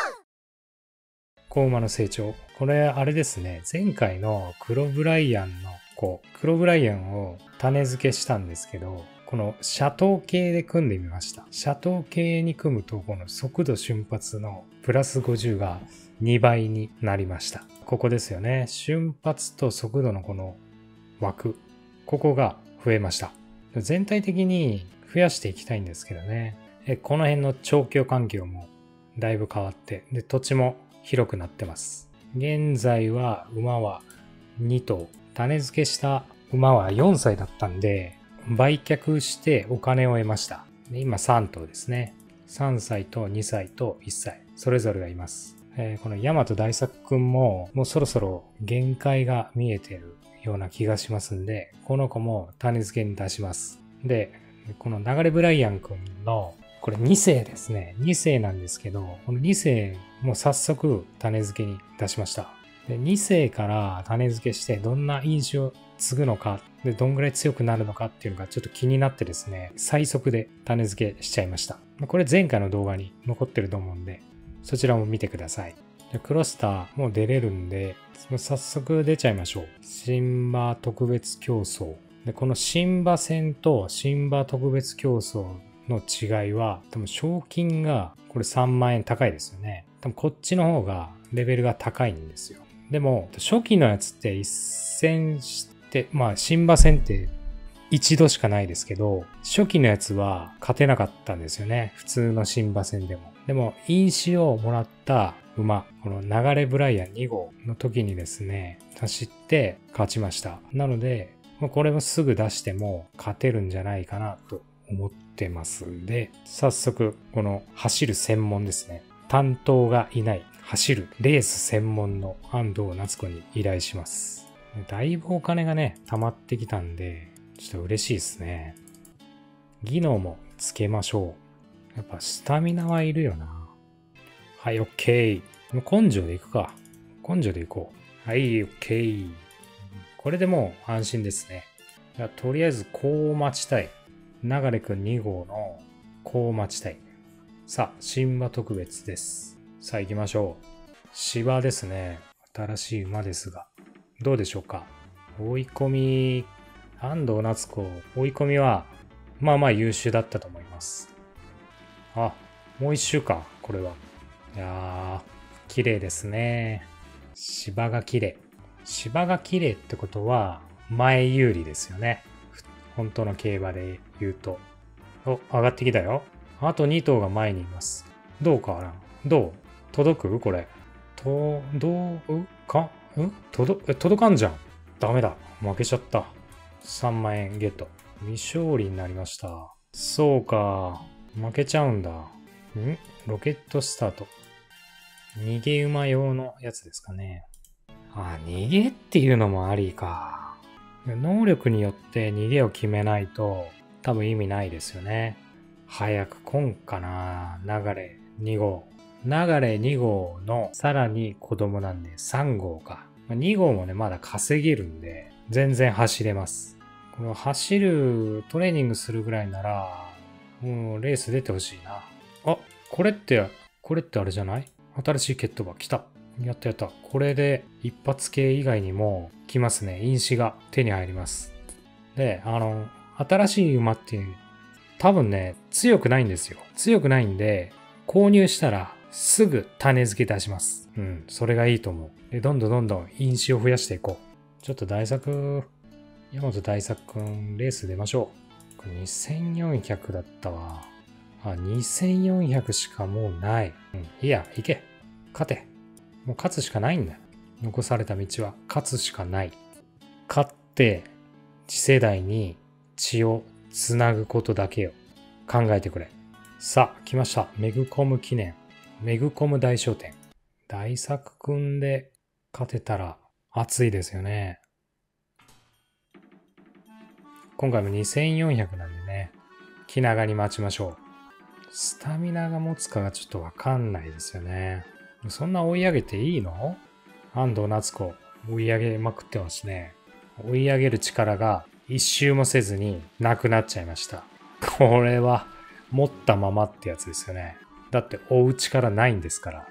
子馬の成長。これあれですね。前回のクロブライアンの子。クロブライアンを種付けしたんですけど、このシャトー系で組んでみました。シャトー系に組むと、この速度瞬発のプラス50が2倍になりました。ここですよね。瞬発と速度のこの枠。ここが増えました。全体的に増やしていきたいんですけどね。この辺の調教環境もだいぶ変わって、で土地も広くなってます。現在は馬は2頭。種付けした馬は4歳だったんで、売却してお金を得ました。で今3頭ですね。3歳と2歳と1歳。それぞれがいます。この大和大作くんももうそろそろ限界が見えてるような気がしますんで、この子も種付けに出します。で、この流れブライアンくんのこれ2世ですね。2世なんですけど、この2世も早速種付けに出しました。で2世から種付けしてどんな印象を継ぐのか、でどんぐらい強くなるのかっていうのがちょっと気になってですね、最速で種付けしちゃいました。これ前回の動画に残ってると思うんで、そちらも見てください。クロスターも出れるんで、早速出ちゃいましょう。新馬特別競争。でこの新馬戦と新馬特別競争の違いは、多分賞金がこれ3万円高いですよね。多分こっちの方がレベルが高いんですよ。でも初期のやつって一戦して、新馬戦って一度しかないですけど、初期のやつは勝てなかったんですよね。普通の新馬戦でも。でも因子をもらった馬、この流れブライアン2号の時にですね、走って勝ちました。なので、これもすぐ出しても勝てるんじゃないかなと思ってますんで、早速この走る専門ですね。担当がいない走るレース専門の安藤夏子に依頼します。だいぶお金がね、溜まってきたんで、ちょっと嬉しいですね。技能もつけましょう。やっぱスタミナはいるよな。はい、オッケー。根性でいくか。根性でいこう。はい、オッケー。これでもう安心ですね。じゃあとりあえずこう待ちたい。流れくん2号のこう待ちたい。さあ、新馬特別です。さあ行きましょう。芝ですね。新しい馬ですが。どうでしょうか。追い込み、安藤夏子、追い込みは、まあまあ優秀だったと思います。あ、もう一周か、これは。いやー、綺麗ですね。芝が綺麗。芝が綺麗ってことは、前有利ですよね。本当の競馬で言うと。お、上がってきたよ。あと2頭が前にいます。どうかな。どう届くこれ。届かんじゃん。ダメだ。負けちゃった。3万円ゲット。未勝利になりました。そうか。負けちゃうんだ。ロケットスタート。逃げ馬用のやつですかね。あ、逃げっていうのもありか。能力によって逃げを決めないと多分意味ないですよね。早く来んかな。流れ2号。流れ2号のさらに子供なんで3号か。2号もね、まだ稼げるんで全然走れます。この走るトレーニングするぐらいならもうレース出てほしいな。あ、これってあれじゃない？新しいケット馬来た。やったやった。これで一発系以外にも来ますね。因子が手に入ります。で、新しい馬って多分ね、強くないんですよ。強くないんで、購入したらすぐ種付け出します。それがいいと思う。で、どんどん因子を増やしていこう。ちょっと大作、大和大作くん、レース出ましょう。これ2400だったわ。あ、2400しかもうない。いいや、行け。勝て。もう勝つしかないんだ。残された道は勝つしかない。勝って、次世代に血をつなぐことだけを考えてくれ。さあ、来ました。メグコム記念。メグコム大商店。大作くんで勝てたら熱いですよね。今回も2400なんでね、気長に待ちましょう。スタミナが持つかがちょっとわかんないですよね。そんな追い上げていいの？安藤夏子、追い上げまくってますね。追い上げる力が一周もせずになくなっちゃいました。これは持ったままってやつですよね。だって追う力ないんですから。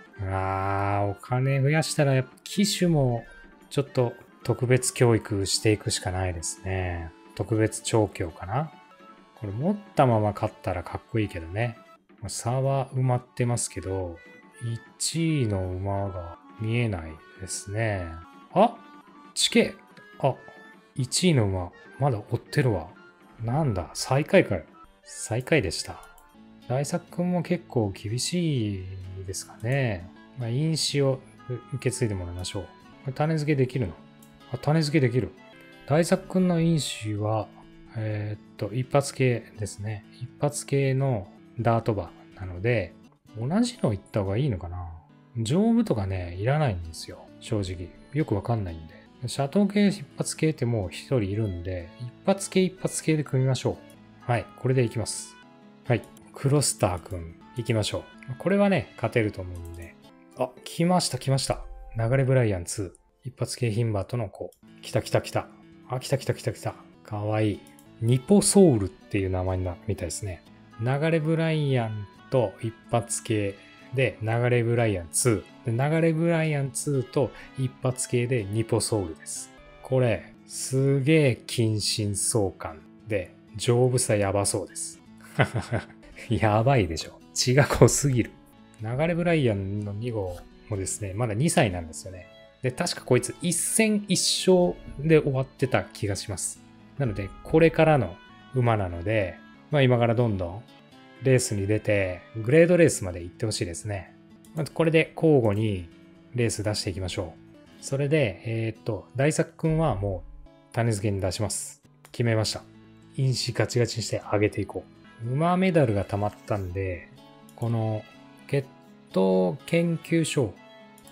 お金増やしたらやっぱ騎手もちょっと特別教育していくしかないですね。特別調教かな。これ持ったまま勝ったらかっこいいけどね。差は埋まってますけど、1位の馬が見えないですね。あ、地形。あ、1位の馬、まだ追ってるわ。なんだ、最下位かよ。最下位でした。大作くんも結構厳しいですかね。因子を受け継いでもらいましょう。これ種付けできるの？あ、種付けできる。大作くんの因子は、一発系ですね。一発系のダート馬なので、同じの行った方がいいのかな。丈夫とかね、いらないんですよ。正直。よくわかんないんで。シャトー系一発系ってもう一人いるんで、一発系で組みましょう。はい、これでいきます。はい、クロスターくん、行きましょう。これはね、勝てると思うんで。あ、来ました。流れブライアン2。一発系牝馬との子。来た。あ、来た。かわいい。ニポソウルっていう名前になるみたいですね。流れブライアンと一発系で流れブライアン2。で流れブライアン2と一発系でニポソウルです。これ、すげえ近親相関で丈夫さやばそうです。やばいでしょ。血が濃すぎる。流れブライアンの2号もですね、まだ2歳なんですよね。で、確かこいつ一戦一勝で終わってた気がします。なので、これからの馬なので、今からどんどんレースに出て、グレードレースまで行ってほしいですね。まずこれで交互にレース出していきましょう。それで、大作くんはもう種付けに出します。決めました。因子ガチガチにして上げていこう。馬メダルが溜まったんで、この血統研究所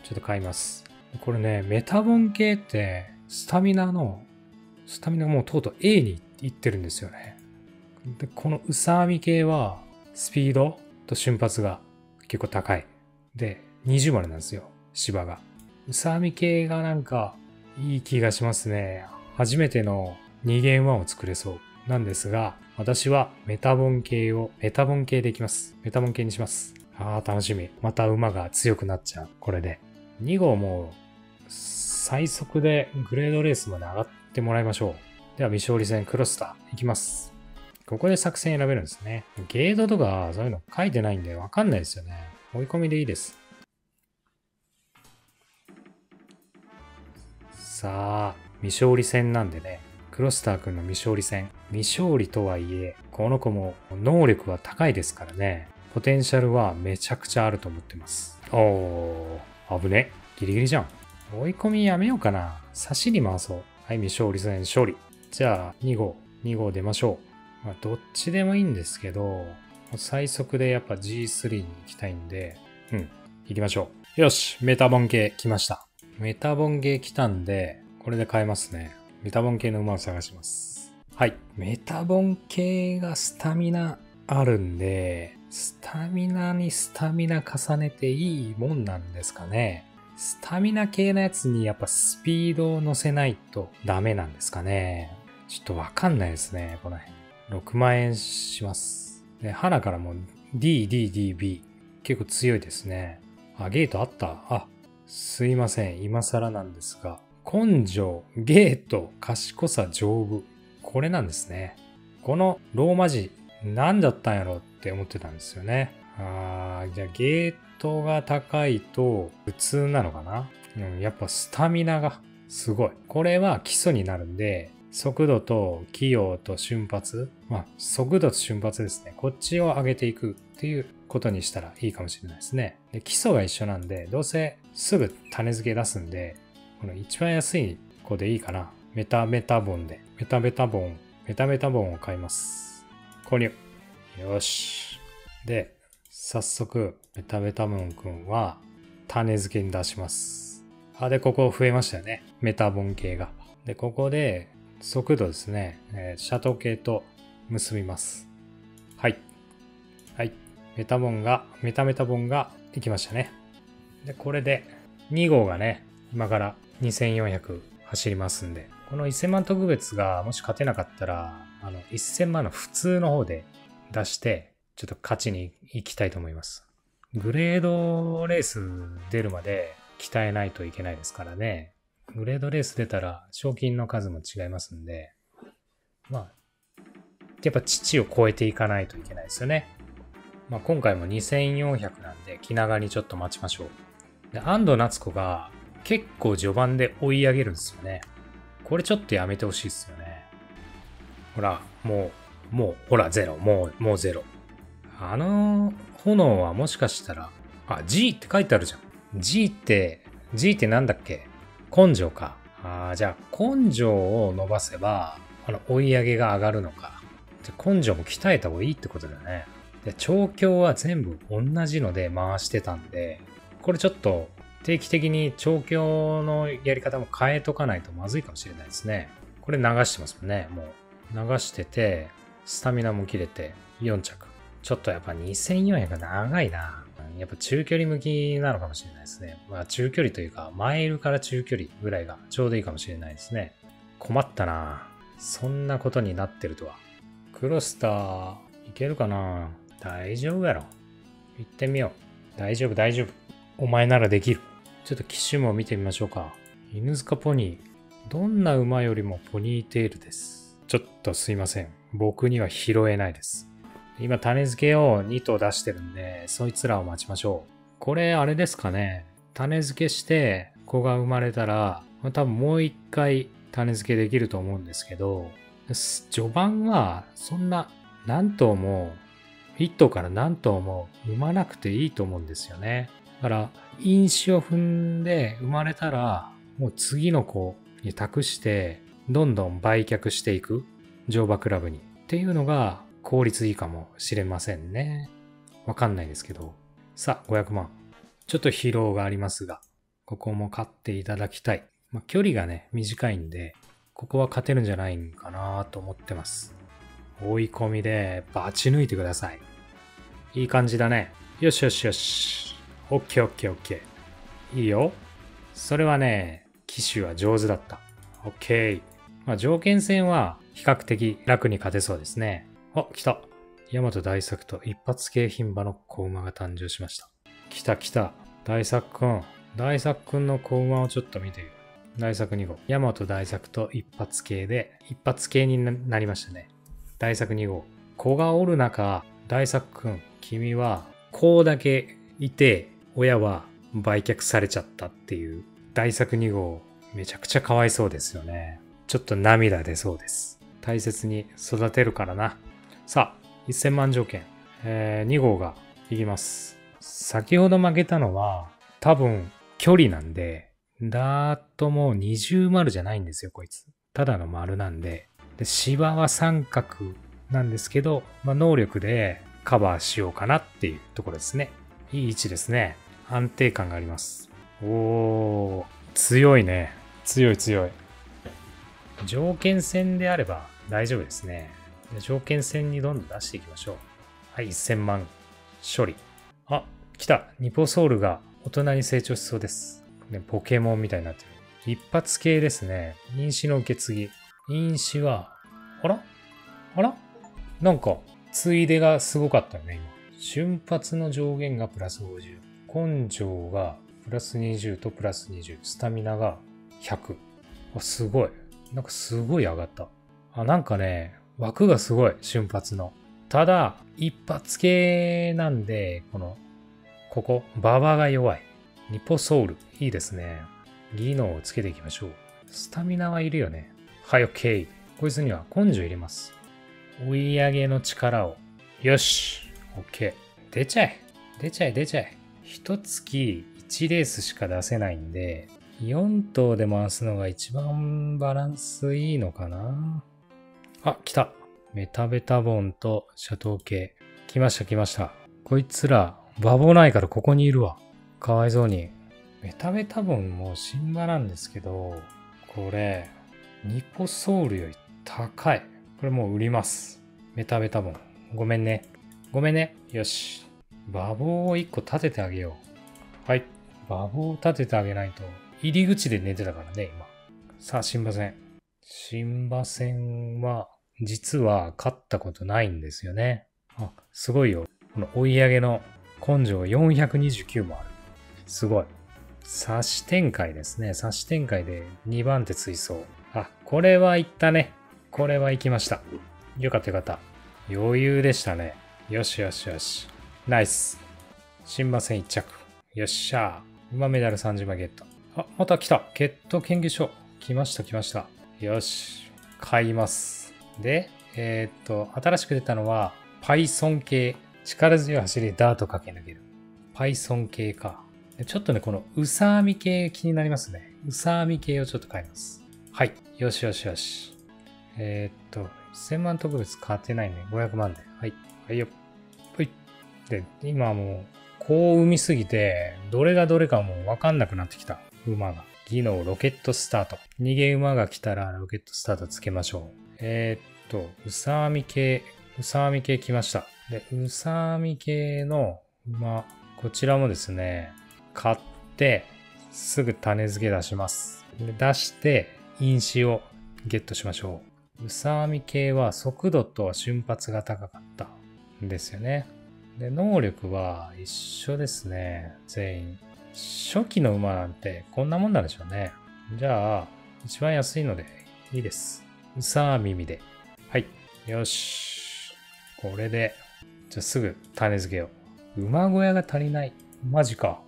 ちょっと買います。これね、メタボン系って、スタミナがもうとうとう A に行ってるんですよね。で、この宇佐美系は、スピードと瞬発が結構高い。で、20丸なんですよ、芝が。宇佐美系がなんか、いい気がしますね。初めての2ゲーム1を作れそうなんですが、私はメタボン系でいきます。メタボン系にします。楽しみ。また馬が強くなっちゃう。これで。2号も最速でグレードレースまで上がってもらいましょう。では未勝利戦クロスターいきます。ここで作戦選べるんですね。ゲートとかそういうの書いてないんでわかんないですよね。追い込みでいいです。さあ、未勝利戦なんでね。クロスター君の未勝利戦。未勝利とはいえ、この子も能力は高いですからね。ポテンシャルはめちゃくちゃあると思ってます。危ね。ギリギリじゃん。追い込みやめようかな。差しに回そう。はい、未勝利戦勝利。じゃあ、2号出ましょう。まあ、どっちでもいいんですけど、最速でやっぱ G3 に行きたいんで、行きましょう。よし、メタボン系来ました。メタボン系来たんで、これで買えますね。メタボン系の馬を探します。はい。メタボン系がスタミナあるんで、スタミナにスタミナ重ねていいもんなんですかね。スタミナ系のやつにやっぱスピードを乗せないとダメなんですかね。ちょっとわかんないですね、この辺。6万円します。で、花からも D、B。結構強いですね。ゲートあった。すいません。今更なんですが。根性、ゲート、賢さ、丈夫。これなんですね。このローマ字、何だったんやろって思ってたんですよね。じゃあゲートが高いと普通なのかな？やっぱスタミナがすごい。これは基礎になるんで、速度と器用と瞬発。速度と瞬発ですね。こっちを上げていくっていうことにしたらいいかもしれないですね。で、基礎が一緒なんで、どうせすぐ種付け出すんで、この一番安い子でいいかな。メタボンで。メタボンを買います。購入。よし。で、早速、メタボンくんは種付けに出します。で、ここ増えましたよね。メタボン系が。で、ここで、速度ですね。シャト系と結びます。はい。メタボンができましたね。で、これで2号がね、今から2400走りますんで、この1000万特別がもし勝てなかったら、1000万の普通の方で出して、ちょっと勝ちに行きたいと思います。グレードレース出るまで鍛えないといけないですからね。グレードレース出たら賞金の数も違いますんで、やっぱ父を超えていかないといけないですよね。今回も2400なんで気長にちょっと待ちましょう。で、安藤夏子が結構序盤で追い上げるんですよね。これちょっとやめてほしいですよね。ほら、もう、ほら、ゼロ。もうゼロ。炎はもしかしたら、G って書いてあるじゃん。G ってなんだっけ？根性か。じゃあ、根性を伸ばせば、追い上げが上がるのか。根性も鍛えた方がいいってことだよね。で、調教は全部同じので回してたんで、これちょっと定期的に調教のやり方も変えとかないとまずいかもしれないですね。これ流してますもんね。もう流してて、スタミナも切れて4着。ちょっとやっぱ2400長いな。やっぱ中距離向きなのかもしれないですね。中距離というか、マイルから中距離ぐらいがちょうどいいかもしれないですね。困ったな。そんなことになってるとは。クロスター、いけるかな？大丈夫やろ。行ってみよう。大丈夫。お前ならできる。ちょっと機種も見てみましょうか。犬塚ポニー。どんな馬よりもポニーテールです。ちょっとすいません。僕には拾えないです。今種付けを2頭出してるんで、そいつらを待ちましょう。これあれですかね。種付けして子が生まれたら、多分もう一回種付けできると思うんですけど、序盤はそんな何頭も1頭から何頭も産まなくていいと思うんですよね。だから因子を踏んで生まれたらもう次の子に託してどんどん売却していく、乗馬クラブにっていうのが効率いいかもしれませんね。わかんないですけど。さあ500万。ちょっと疲労がありますがここも勝っていただきたい。距離がね、短いんで、ここは勝てるんじゃないんかなと思ってます。追い込みでバチ抜いてください。いい感じだね。よしよしよし。オッケーオッケーオッケー。いいよ。それはね、騎手は上手だった。オッケー。条件戦は比較的楽に勝てそうですね。あ、来た。大和大作と一発系牝馬の子馬が誕生しました。来た来た。大作くん。大作くんの子馬をちょっと見てよ。大作2号。大和大作と一発系で、一発系になりましたね。大作2号。子がおる中、大作くん、君は子だけいて、親は売却されちゃったっていう。大作2号、めちゃくちゃかわいそうですよね。ちょっと涙出そうです。大切に育てるからな。さあ、1000万条件。2号がいきます。先ほど負けたのは、多分、距離なんで、だーっともう20丸じゃないんですよ、こいつ。ただの丸なんで。で、芝は三角なんですけど、能力でカバーしようかなっていうところですね。いい位置ですね。安定感があります。おー、強いね。強い強い。条件戦であれば大丈夫ですね。条件戦にどんどん出していきましょう。はい、1000万処理。あ、来た。ニポソールが大人に成長しそうです。ね、ポケモンみたいになってる。一発系ですね。因子の受け継ぎ。因子は、あらなんか、ついでがすごかったよね、今。瞬発の上限がプラス50。根性がプラス20とプラス20。スタミナが100。あ、すごい。なんかすごい上がった。あ、なんかね、枠がすごい、瞬発の。ただ、一発系なんで、ここ、馬場が弱い。ニポソウル。いいですね。技能をつけていきましょう。スタミナはいるよね。はい、オッケー。こいつには根性入れます。追い上げの力を。よし。オッケー。出ちゃえ。一月1レースしか出せないんで、4頭で回すのが一番バランスいいのかな。あ、来た。メタベタボンとシャトー系。来ました。こいつら、馬房ないからここにいるわ。かわいそうに。メタベタボンも新馬なんですけど、これ、ニポソウルより高い。これもう売ります。メタベタボン。ごめんね。よし。馬房を1個立ててあげよう。はい。馬房を立ててあげないと。入り口で寝てたからね、今。さあ、新馬戦。新馬戦は、実は勝ったことないんですよね。あ、すごいよ。この追い上げの根性が429もある。すごい。差し展開ですね。差し展開で2番手追走。あ、これは行ったね。これは行きました。よかった。余裕でしたね。よし。ナイス。新馬戦1着。よっしゃー。馬メダル30枚ゲット。あ、また来た。血統研究所。来ました。よし。買います。で、新しく出たのは、Python 系。力強い走りでダート駆け抜ける。Python 系か。ちょっとね、このうさあみ系気になりますね。うさあみ系をちょっと買います。はい。よし。1000万特別買ってないね。500万で。はい。はいよ。はい。で、今もう、こう産みすぎて、どれがどれかもうわかんなくなってきた。馬が。技能ロケットスタート。逃げ馬が来たらロケットスタートつけましょう。うさあみ系来ました。で、うさあみ系の馬、こちらもですね、買って、すぐ種付け出します。で出して、因子をゲットしましょう。うさあみ系は速度と瞬発が高かったんですよね。で、能力は一緒ですね。全員。初期の馬なんてこんなもんなんでしょうね。じゃあ、一番安いのでいいです。うさあ耳で。はい。よし。これで、じゃあすぐ種付けよう。馬小屋が足りない。マジか。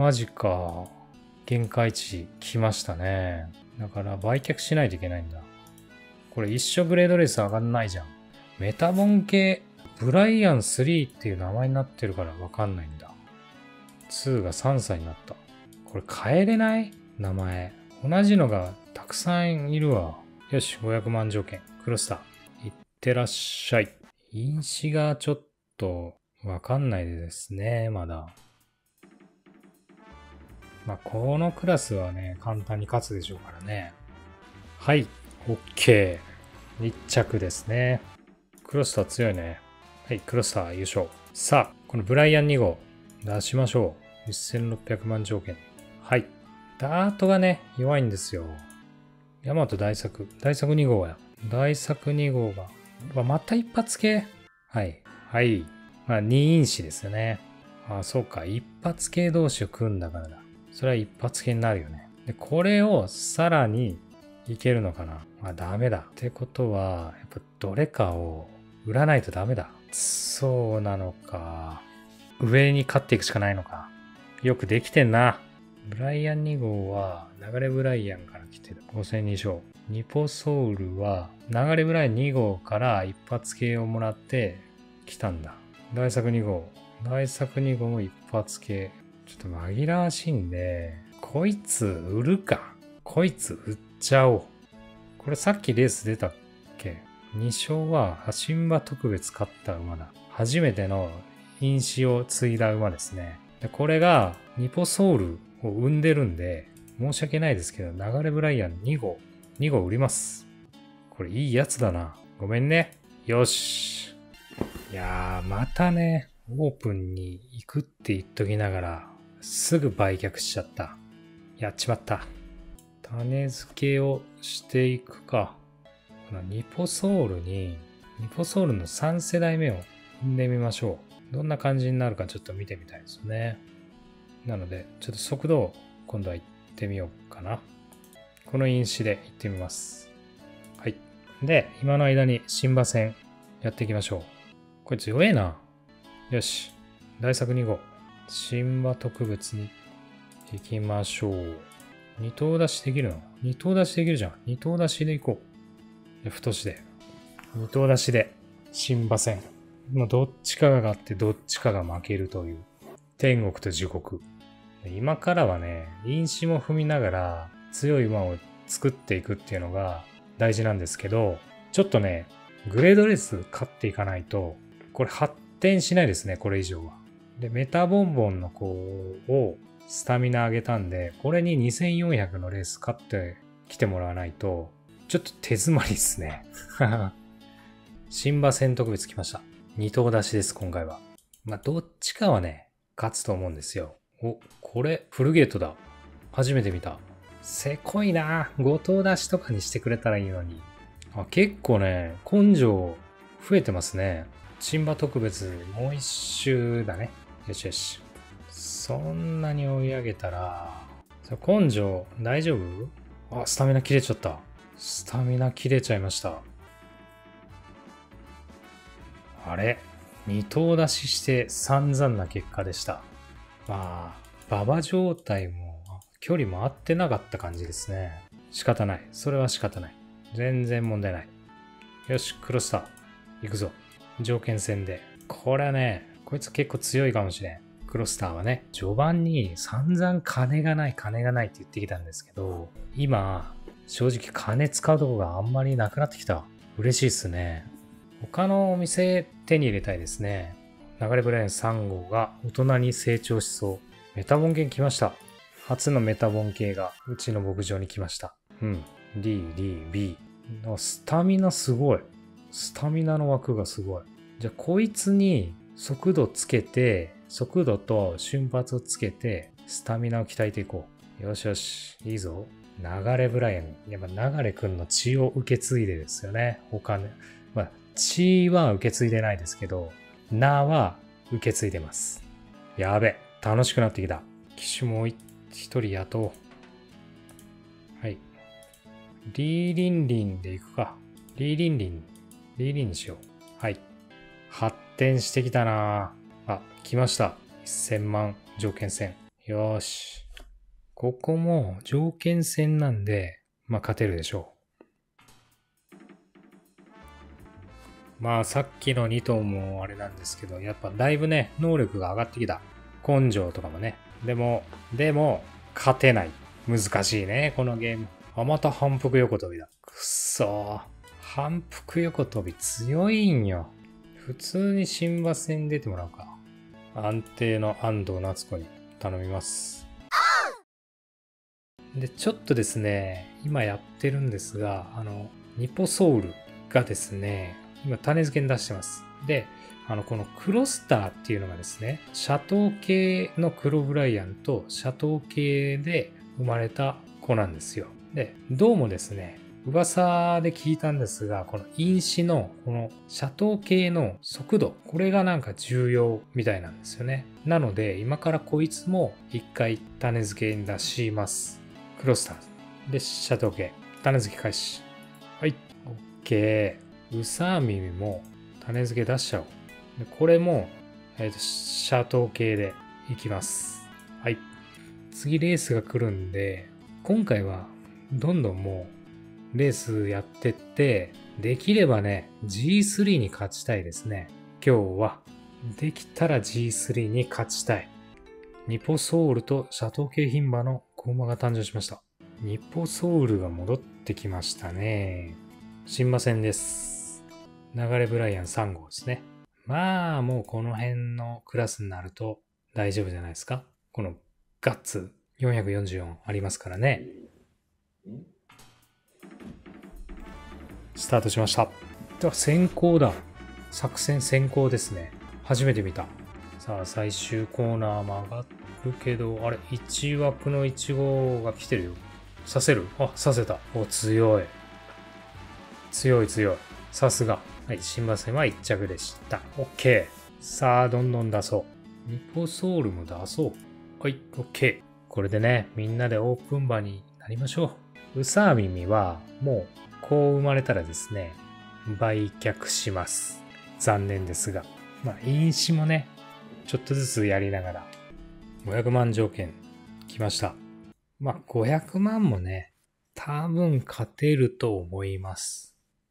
限界値来ましたね。だから売却しないといけないんだ。これ一生グレードレース上がんないじゃん。メタボン系、ブライアン3っていう名前になってるからわかんないんだ。2が3歳になった。これ変えれない？名前。同じのがたくさんいるわ。よし、500万条件。クロスター。いってらっしゃい。因子がちょっとわかんないですね、まだ。 まあ、このクラスはね、簡単に勝つでしょうからね。はい、OK。1着ですね。クロスター強いね。はい、クロスター優勝。さあ、このブライアン2号出しましょう。1600万条件。はい。ダートがね、弱いんですよ。ヤマト大作。大作2号や。大作2号が。また一発系。はい。はい。まあ、2因子ですよね。あ、そうか。一発系同士を組んだからだ。それは一発系になるよね。で、これをさらにいけるのかな。まあ、ダメだ。ってことは、やっぱどれかを売らないとダメだ。そうなのか。上に勝っていくしかないのか。よくできてんな。ブライアン2号は流れブライアンから来てる。5002勝。ニポソウルは流れブライアン2号から一発系をもらって来たんだ。大作2号。大作2号も一発系。ちょっと紛らわしいんで、こいつ売るか。こいつ売っちゃおう。これさっきレース出たっけ？ 2 勝はシンバ特別勝った馬だ。初めての因子を継いだ馬ですね。でこれがニポソウルを生んでるんで、申し訳ないですけど、流れブライアン2号売ります。これいいやつだな。ごめんね。よし。いやー、またね、オープンに行くって言っときながら、すぐ売却しちゃった。やっちまった。種付けをしていくか。このニポソウルの3世代目を踏んでみましょう。どんな感じになるかちょっと見てみたいですよね。なので、ちょっと速度を今度は行ってみようかな。この因子で行ってみます。はい。で、今の間に新馬戦やっていきましょう。こいつ弱えな。よし。大作2号。新馬特別に行きましょう。2頭出しできるの？ 2 頭出しできるじゃん。2頭出しで行こう。太しで。2頭出しで新馬戦。もうどっちかが勝ってどっちかが負けるという。天国と地獄。今からはね、因子も踏みながら強い馬を作っていくっていうのが大事なんですけど、ちょっとね、グレードレース勝っていかないと、これ発展しないですね、これ以上は。で、メタボンボンの子をスタミナ上げたんで、これに2400のレース勝ってきてもらわないと、ちょっと手詰まりですね。新馬戦特別来ました。2頭出しです、今回は。まあ、どっちかはね、勝つと思うんですよ。お、これ、フルゲートだ。初めて見た。せこいな。5頭出しとかにしてくれたらいいのに。あ、結構ね、根性増えてますね。新馬特別、もう一周だね。よしよし。そんなに追い上げたら、根性大丈夫？あ、スタミナ切れちゃった。スタミナ切れちゃいました。あれ？ 2 頭出しして散々な結果でした。まあ、馬場状態も距離も合ってなかった感じですね。仕方ない。それは仕方ない。全然問題ない。よし、クロスター。行くぞ。条件戦で。これはね、こいつ結構強いかもしれん。クロスターはね、序盤に散々金がないって言ってきたんですけど、今、正直金使うとこがあんまりなくなってきた。嬉しいっすね。他のお店手に入れたいですね。流れブライアン3号が大人に成長しそう。メタボン系来ました。初のメタボン系がうちの牧場に来ました。うん。D、B。スタミナすごい。スタミナの枠がすごい。じゃあこいつに速度つけて、速度と瞬発をつけて、スタミナを鍛えていこう。よしよし。いいぞ。流れブライアン。やっぱ流れくんの血を受け継いでですよね。他ね。まあ、血は受け継いでないですけど、名は受け継いでます。やべ。楽しくなってきた。騎手も一人雇おう。はい。リーリンリンで行くか。リーリンにしよう。はい。発展してきたなぁ。あ、来ました。1000万条件戦。よーし。ここも条件戦なんで、まあ勝てるでしょう。まあさっきの2頭もあれなんですけど、やっぱだいぶね、能力が上がってきた。根性とかもね。でも、勝てない。難しいね、このゲーム。あ、また反復横跳びだ。くっそー。反復横跳び強いんよ。普通に新馬戦出てもらうか。安定の安藤夏子に頼みます。 で、ちょっとですね、今やってるんですが、ニポソウルがですね、今種付けに出してます。で、このクロスターっていうのがですね、シャトー系のクロブライアンとシャトー系で生まれた子なんですよ。で、どうもですね、噂で聞いたんですが、この因子のこのシャトー系の速度、これがなんか重要みたいなんですよね。なので、今からこいつも一回種付けに出します。クロスター。で、シャトー系。種付け開始。はい。OK。ウサミミも種付け出しちゃおう。でこれも、シャトー系でいきます。はい。次レースが来るんで、今回はどんどんもうレースやってって、できればね、G3 に勝ちたいですね。今日は。できたら G3 に勝ちたい。ニポソウルとシャトー系牝馬の子馬が誕生しました。ニポソウルが戻ってきましたね。新馬戦です。流れブライアン3号ですね。まあ、もうこの辺のクラスになると大丈夫じゃないですか。このガッツ444ありますからね。スタートしました。では先行だ。作戦先行ですね。初めて見た。さあ、最終コーナー曲がるけど、あれ、1枠の1号が来てるよ。させる？あ、させた。お、強い。強い強い。さすが。はい、新馬戦は1着でした。OK。さあ、どんどん出そう。ニポソウルも出そう。はい、OK。これでね、みんなでオープン馬になりましょう。ウサミミは、もう、こう生まれたらですね、売却します。残念ですが。まあ、飲酒もね、ちょっとずつやりながら、500万条件来ました。まあ、500万もね、多分勝てると思います。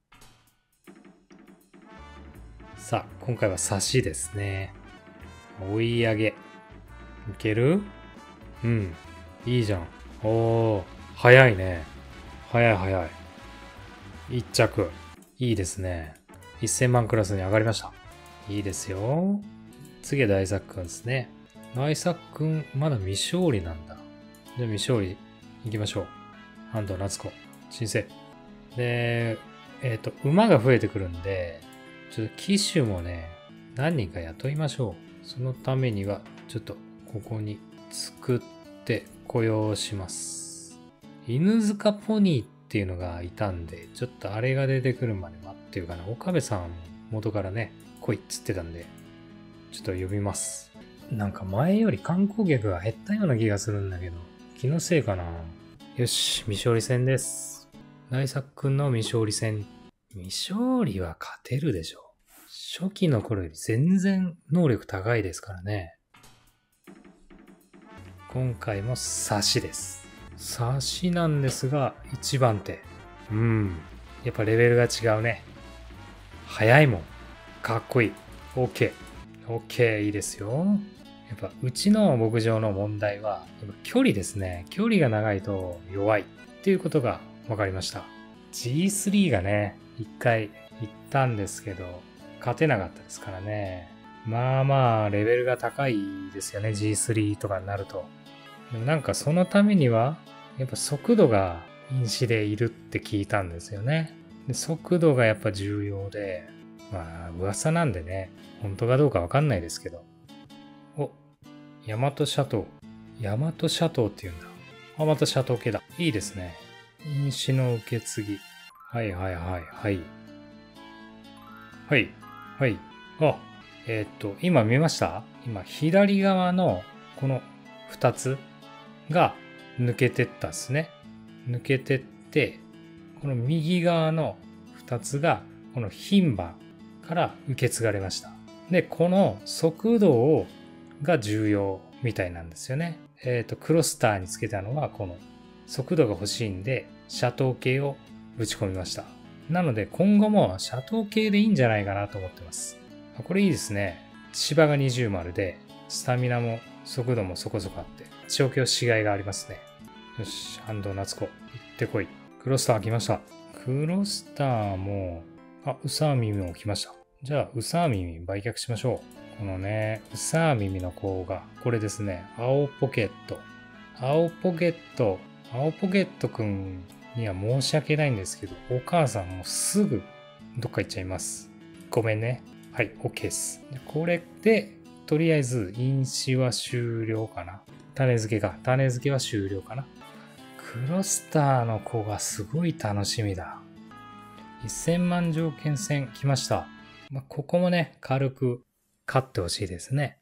さあ、今回は差しですね。追い上げ。いける？うん。いいじゃん。おー、早いね。早い早い。1着。いいですね。1000万クラスに上がりました。いいですよ。次は大作くんですね。大作くん、まだ未勝利なんだ。じゃあ未勝利行きましょう。安藤夏子。新生。で、馬が増えてくるんで、ちょっと騎手もね、何人か雇いましょう。そのためには、ちょっとここに作って雇用します。犬塚ポニーっていうのがいたんで、ちょっとあれが出てくるまで待っていうかな。岡部さん元からね、来いっつってたんで、ちょっと呼びます。なんか前より観光客が減ったような気がするんだけど、気のせいかな。よし、未勝利戦です。大作くんの未勝利戦。未勝利は勝てるでしょう。初期の頃より全然能力高いですからね。今回も差しです。差しなんですが、1番手。やっぱレベルが違うね。速いもん。かっこいい。OK。OK、いいですよ。やっぱうちの牧場の問題は、やっぱ距離ですね。距離が長いと弱いっていうことが分かりました。G3 がね、一回行ったんですけど、勝てなかったですからね。まあまあ、レベルが高いですよね。G3 とかになると。でもなんかそのためには、やっぱ速度が因子でいるって聞いたんですよね。で速度がやっぱ重要で、まあ噂なんでね、本当かどうかわかんないですけど。お、大和シャトー。大和シャトーって言うんだ。あ、またシャトー系だ。いいですね。因子の受け継ぎ。はいはいはいはい。はい。はい。あ、今見ました？今左側のこの2つが抜けてったっすね。抜けてって、この右側の2つがこの牝馬から受け継がれました。で、この速度が重要みたいなんですよね。クロスターにつけたのはこの速度が欲しいんで、シャトー系をぶち込みました。なので今後もシャトー系でいいんじゃないかなと思ってます。これいいですね。芝が20丸で、スタミナも速度もそこそこあって、調教しがいがありますね。よし、安藤夏子、行ってこい。クロスター来ました。クロスターも、あ、ウサ耳も来ました。じゃあ、ウサ耳売却しましょう。このね、ウサ耳の子が、これですね、青ポケット。青ポケット、 青ポケットくんには申し訳ないんですけど、お母さんもすぐどっか行っちゃいます。ごめんね。はい、OK です。これで、とりあえず、飲酒は終了かな。種付けは終了かな。クロスターの子がすごい楽しみだ。1000万条件戦来ました。ここもね、軽く勝ってほしいですね。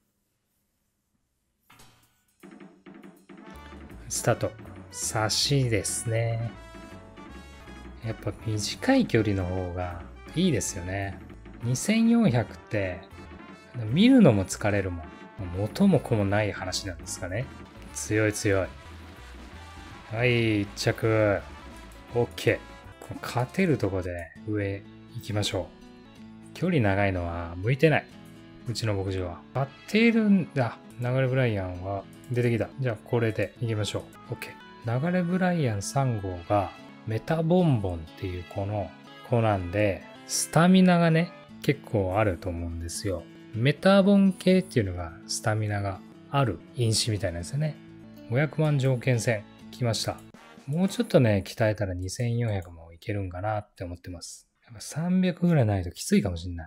スタート。差しですね。やっぱ短い距離の方がいいですよね。2400って見るのも疲れるもん。元も子もない話なんですかね。強い。はい、1着。OK。勝てるとこで上行きましょう。距離長いのは向いてない。うちの牧場は。勝てるんだ。流れブライアンは出てきた。じゃあこれで行きましょう。OK。流れブライアン3号がメタボンボンっていうこの子なんで、スタミナがね、結構あると思うんですよ。メタボン系っていうのがスタミナがある因子みたいなんですよね。500万条件戦来ました。もうちょっとね、鍛えたら2400もいけるんかなって思ってます。やっぱ300ぐらいないときついかもしんない。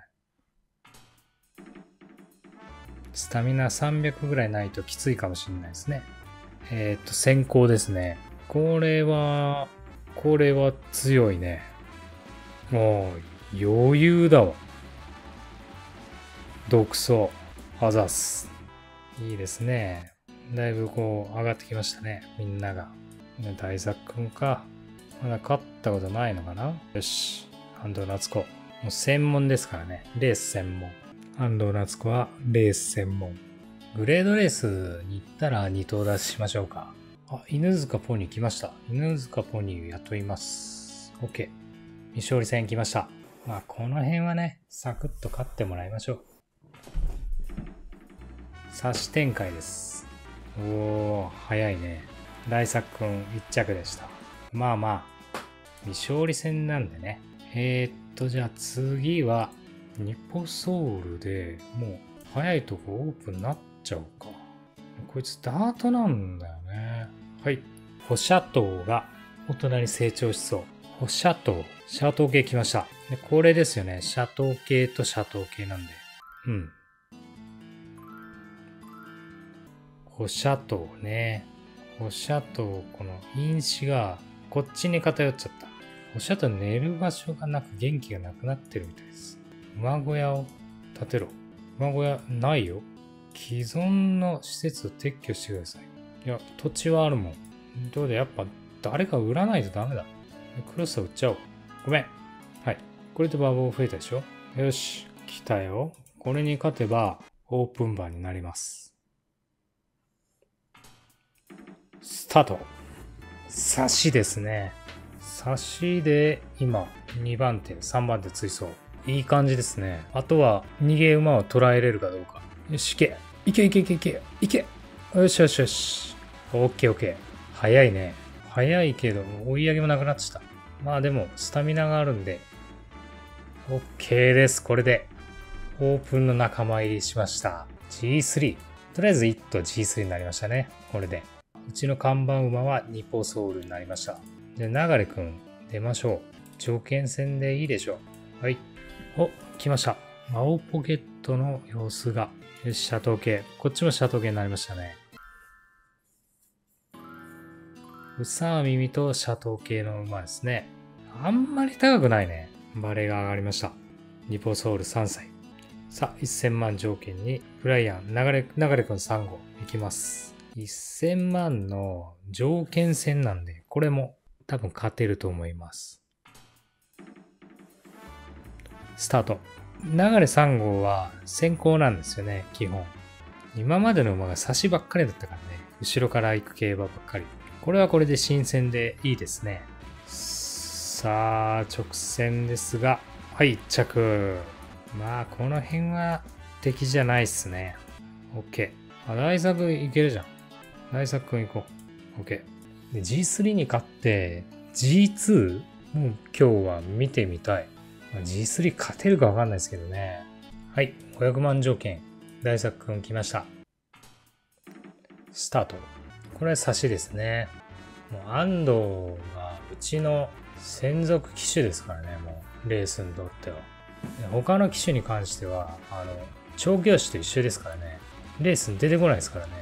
スタミナ300ぐらいないときついかもしんないですね。先行ですね。これは強いね。もう余裕だわ。独走。あざっす。いいですね。だいぶこう上がってきましたね。みんなが。大作くんか。まだ勝ったことないのかな。よし。安藤夏子。もう専門ですからね。レース専門。安藤夏子はレース専門。グレードレースに行ったら2頭出ししましょうか。あ、犬塚ポニー来ました。犬塚ポニー雇います。OK。未勝利戦来ました。まあこの辺はね、サクッと勝ってもらいましょう。差し展開です。おー、早いね。大作くん1着でした。まあ、未勝利戦なんでね。じゃあ次は、ニポソウルでもう早いとこオープンになっちゃうか。こいつダートなんだよね。はい。ホシャトウが大人に成長しそう。ホシャトウ。シャトウ系来ました。でこれですよね。シャトウ系とシャトウ系なんで。うん。ホシャトウね。ホシャトウ、この因子がこっちに偏っちゃった。ホシャトウ寝る場所がなく元気がなくなってるみたいです。馬小屋を建てろ。馬小屋ないよ。既存の施設を撤去してください。いや、土地はあるもん。どうでやっぱ誰か売らないとダメだ。クロスター売っちゃおう。ごめん。はい。これで馬房増えたでしょ。よし。来たよ。これに勝てばオープンバーになります。スタート。差しですね。差しで今2番手、3番手追走。いい感じですね。あとは逃げ馬を捉えれるかどうか。よし、いけ。よし。オッケー。早いね。早いけど追い上げもなくなっちゃった。まあでもスタミナがあるんで OK です。これでオープンの仲間入りしました。G3。とりあえず1頭 G3 になりましたね。これで。うちの看板馬はニポソウルになりました。じゃあ流くん出ましょう。条件戦でいいでしょう。はい。お、来ました。青ポケットの様子が。よし、シャトウ系。こっちもシャトウ系になりましたね。うさは耳とシャトウ系の馬ですね。あんまり高くないね。バレーが上がりました。ニポソウル3歳。さあ、1000万条件に、ブライアン、流れくん3号いきます。1000万の条件戦なんで、これも多分勝てると思います。スタート。流れ3号は先行なんですよね、基本。今までの馬が差しばっかりだったからね、後ろから行く競馬ばっかり。これはこれで新鮮でいいですね。さあ、直線ですが、はい、1着。まあ、この辺は敵じゃないっすね。OK。あ、大作いけるじゃん。大作くん行こう。OK。で、G3 に勝って、G2 もう今日は見てみたい。G3 勝てるかわかんないですけどね。はい、500万条件。大作くん来ました。スタート。これは差しですね。 もう安藤がうちの専属騎手ですからね、もうレースにとっては。他の騎手に関しては、調教師と一緒ですからね。レースに出てこないですからね。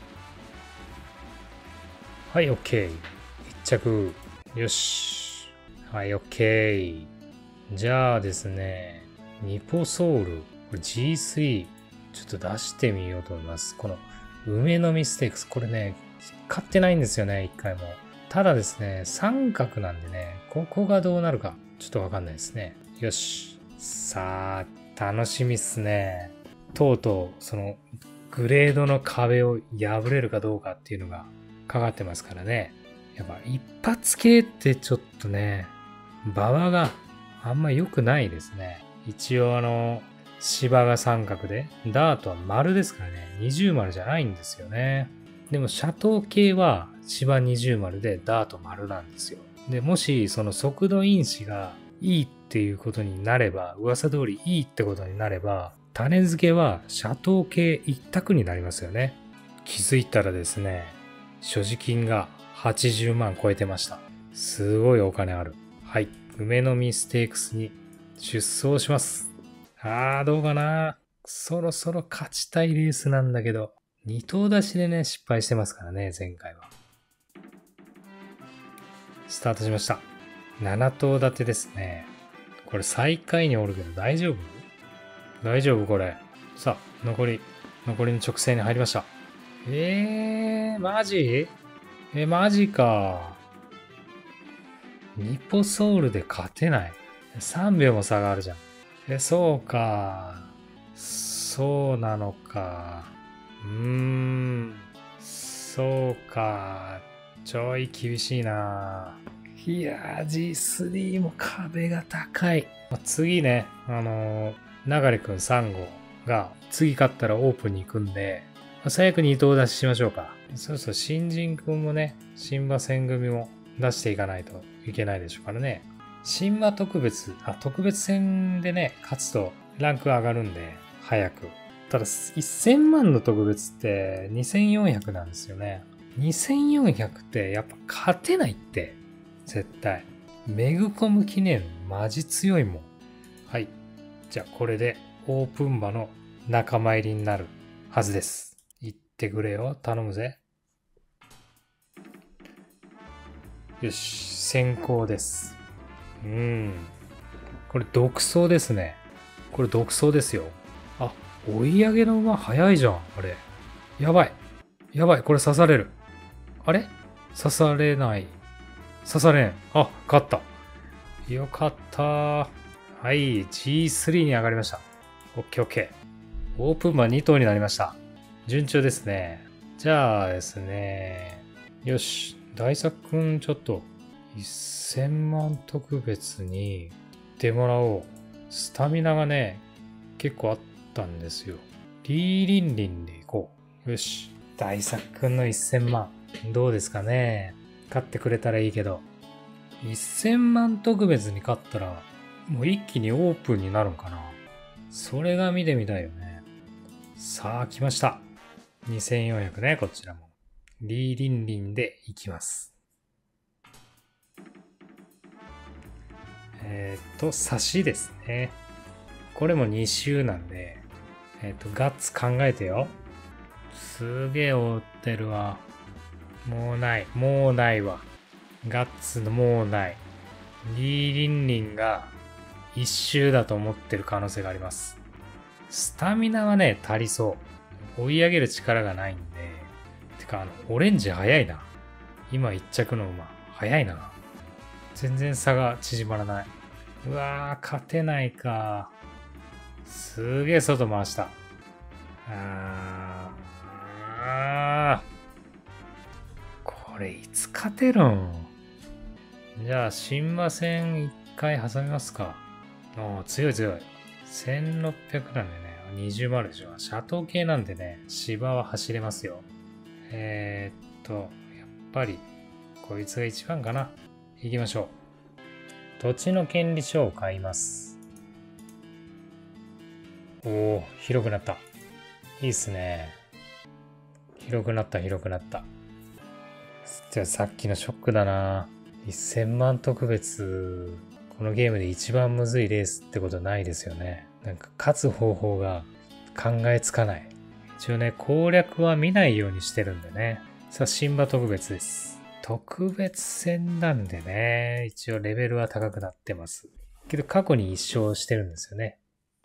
はい、OK。一着。よし。はい、OK。じゃあですね、ニポソウル、これ G3、ちょっと出してみようと思います。この梅のミステイクス、これね、買ってないんですよね、一回も。ただですね、三角なんでね、ここがどうなるか、ちょっとわかんないですね。よし。さあ、楽しみっすね。とうとう、その、グレードの壁を破れるかどうかっていうのがかかってますからね。やっぱ一発系ってちょっとね、馬場があんま良くないですね。一応芝が三角で、ダートは丸ですからね、二重丸じゃないんですよね。でも、シャトー系は芝二重丸でダート丸なんですよ。で、もしその速度因子がいいっていうことになれば、噂通りいいってことになれば、種付けはシャトー系一択になりますよね。気づいたらですね、所持金が80万超えてました。すごいお金ある。はい。梅の実ステークスに出走します。どうかな。そろそろ勝ちたいレースなんだけど、2頭出しでね、失敗してますからね、前回は。スタートしました。7頭立てですね。これ最下位におるけど大丈夫？大丈夫これ。さあ、残りの直線に入りました。マジ？マジか。ニポソウルで勝てない。3秒も差があるじゃん。そうか。そうなのか。そうか。ちょい厳しいな。いやー、G3 も壁が高い。次ね、流れくん3号が次勝ったらオープンに行くんで、最悪2頭出ししましょうか。そうそう、新人くんもね、新馬戦組も出していかないといけないでしょうからね。新馬特別戦でね、勝つとランク上がるんで、早く。ただ、1000万の特別って2400なんですよね。2400ってやっぱ勝てないって、絶対。メグコム記念マジ強いもん。はい。じゃあこれでオープン馬の仲間入りになるはずです。行ってくれよ。頼むぜ。よし。先行です。これ独走ですね。これ独走ですよ。追い上げの馬早いじゃん。あれ。やばい。やばい。これ刺される。あれ？刺されない。刺されん。勝った。よかった。はい。G3 に上がりました。オッケーオッケー。オープン馬2頭になりました。順調ですね。じゃあですね。よし。大作くんちょっと1000万特別に行ってもらおう。スタミナがね、結構あったんですよ。リーリンリンで行こう。よし。大作くんの1000万。どうですかね。勝ってくれたらいいけど。1000万特別に勝ったら、もう一気にオープンになるんかな。それが見てみたいよね。さあ、来ました。2400ね、こちらも。リーリンリンで行きます。差しですね。これも2周なんで、ガッツ考えてよ。すげえ追ってるわ。もうないわ。ガッツのもうない。リーリンリンが1周だと思ってる可能性があります。スタミナはね、足りそう。追い上げる力がないんで。てか、オレンジ早いな。今1着の馬。早いな。全然差が縮まらない。うわー、勝てないか。すげえ外回した。これいつ勝てるん？じゃあ、新馬戦一回挟みますか。強い。1600なんでね、20マルでしょ。シャトー系なんでね、芝は走れますよ。やっぱり、こいつが一番かな。行きましょう。土地の権利書を買います。広くなった。いいっすね。広くなった。 じゃあさっきのショックだな。1000万特別、このゲームで一番むずいレースってことないですよね。なんか勝つ方法が考えつかない。一応ね、攻略は見ないようにしてるんでね。さあ、シンバ特別です。特別戦なんでね、一応レベルは高くなってます。けど過去に1勝してるんですよね。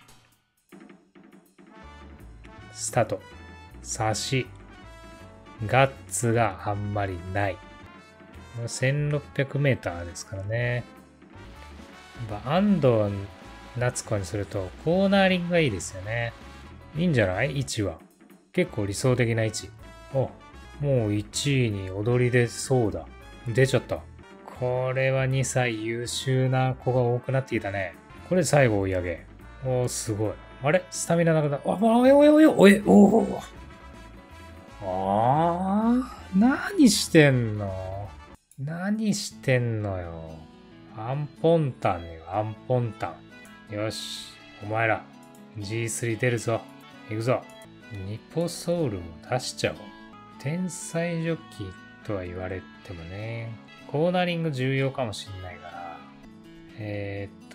スタート。差し。ガッツがあんまりない。1600メーターですからね。安藤夏子にするとコーナーリングがいいですよね。いいんじゃない？位置は。結構理想的な位置。お、もう1位に踊り出そうだ。出ちゃった。これは2歳優秀な子が多くなってきたね。これ最後追い上げ。おー、すごい。あれスタミナなくなった。おいおいおいおいおー。何してんの？何してんのよ。アンポンタンよ、アンポンタン。よし、お前ら、G3 出るぞ。行くぞ。ニポソウルも出しちゃおう。天才ジョッキーとは言われてもね、コーナリング重要かもしんないから。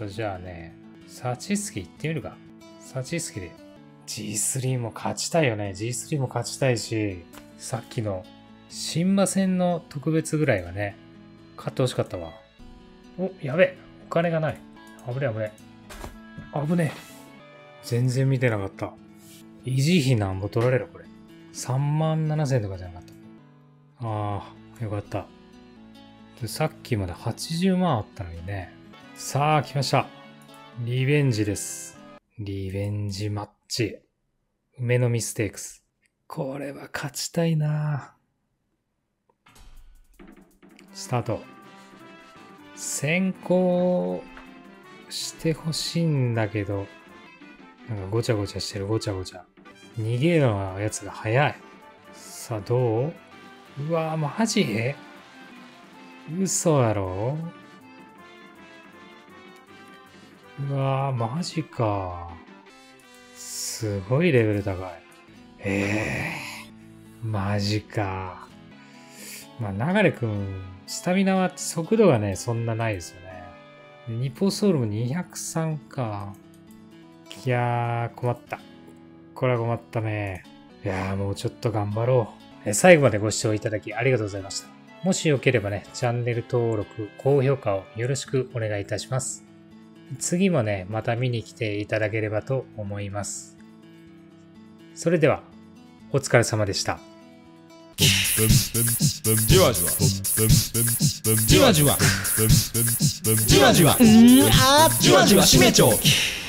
じゃあね、サチスキ行ってみるか。サチスキで。G3 も勝ちたいよね。G3 も勝ちたいし、さっきの新馬戦の特別ぐらいはね、勝ってほしかったわ。お、やべ。お金がない。危ね危ね。危ねえ。全然見てなかった。維持費なんぼ取られるこれ。37000とかじゃなかった。ああ、よかった。さっきまで80万あったのにね。さあ、来ました。リベンジです。リベンジマッチ。梅のミステークス。これは勝ちたいな。スタート。先行してほしいんだけど、なんかごちゃごちゃしてる、ごちゃごちゃ。逃げるやつが早い。さあ、どう？うわぁ、マジ？嘘やろ？うわぁ、マジか。すごいレベル高い。マジか。まあ、流くん、スタミナは速度がね、そんなないですよね。ニポソウルも203か。いやー、困った。これは困ったね。いやー、もうちょっと頑張ろう。最後までご視聴いただきありがとうございました。もしよければね、チャンネル登録、高評価をよろしくお願いいたします。次もね、また見に来ていただければと思います。それでは、お疲れ様でした。 じわじわじわじわじわじわじわじわ締めちょう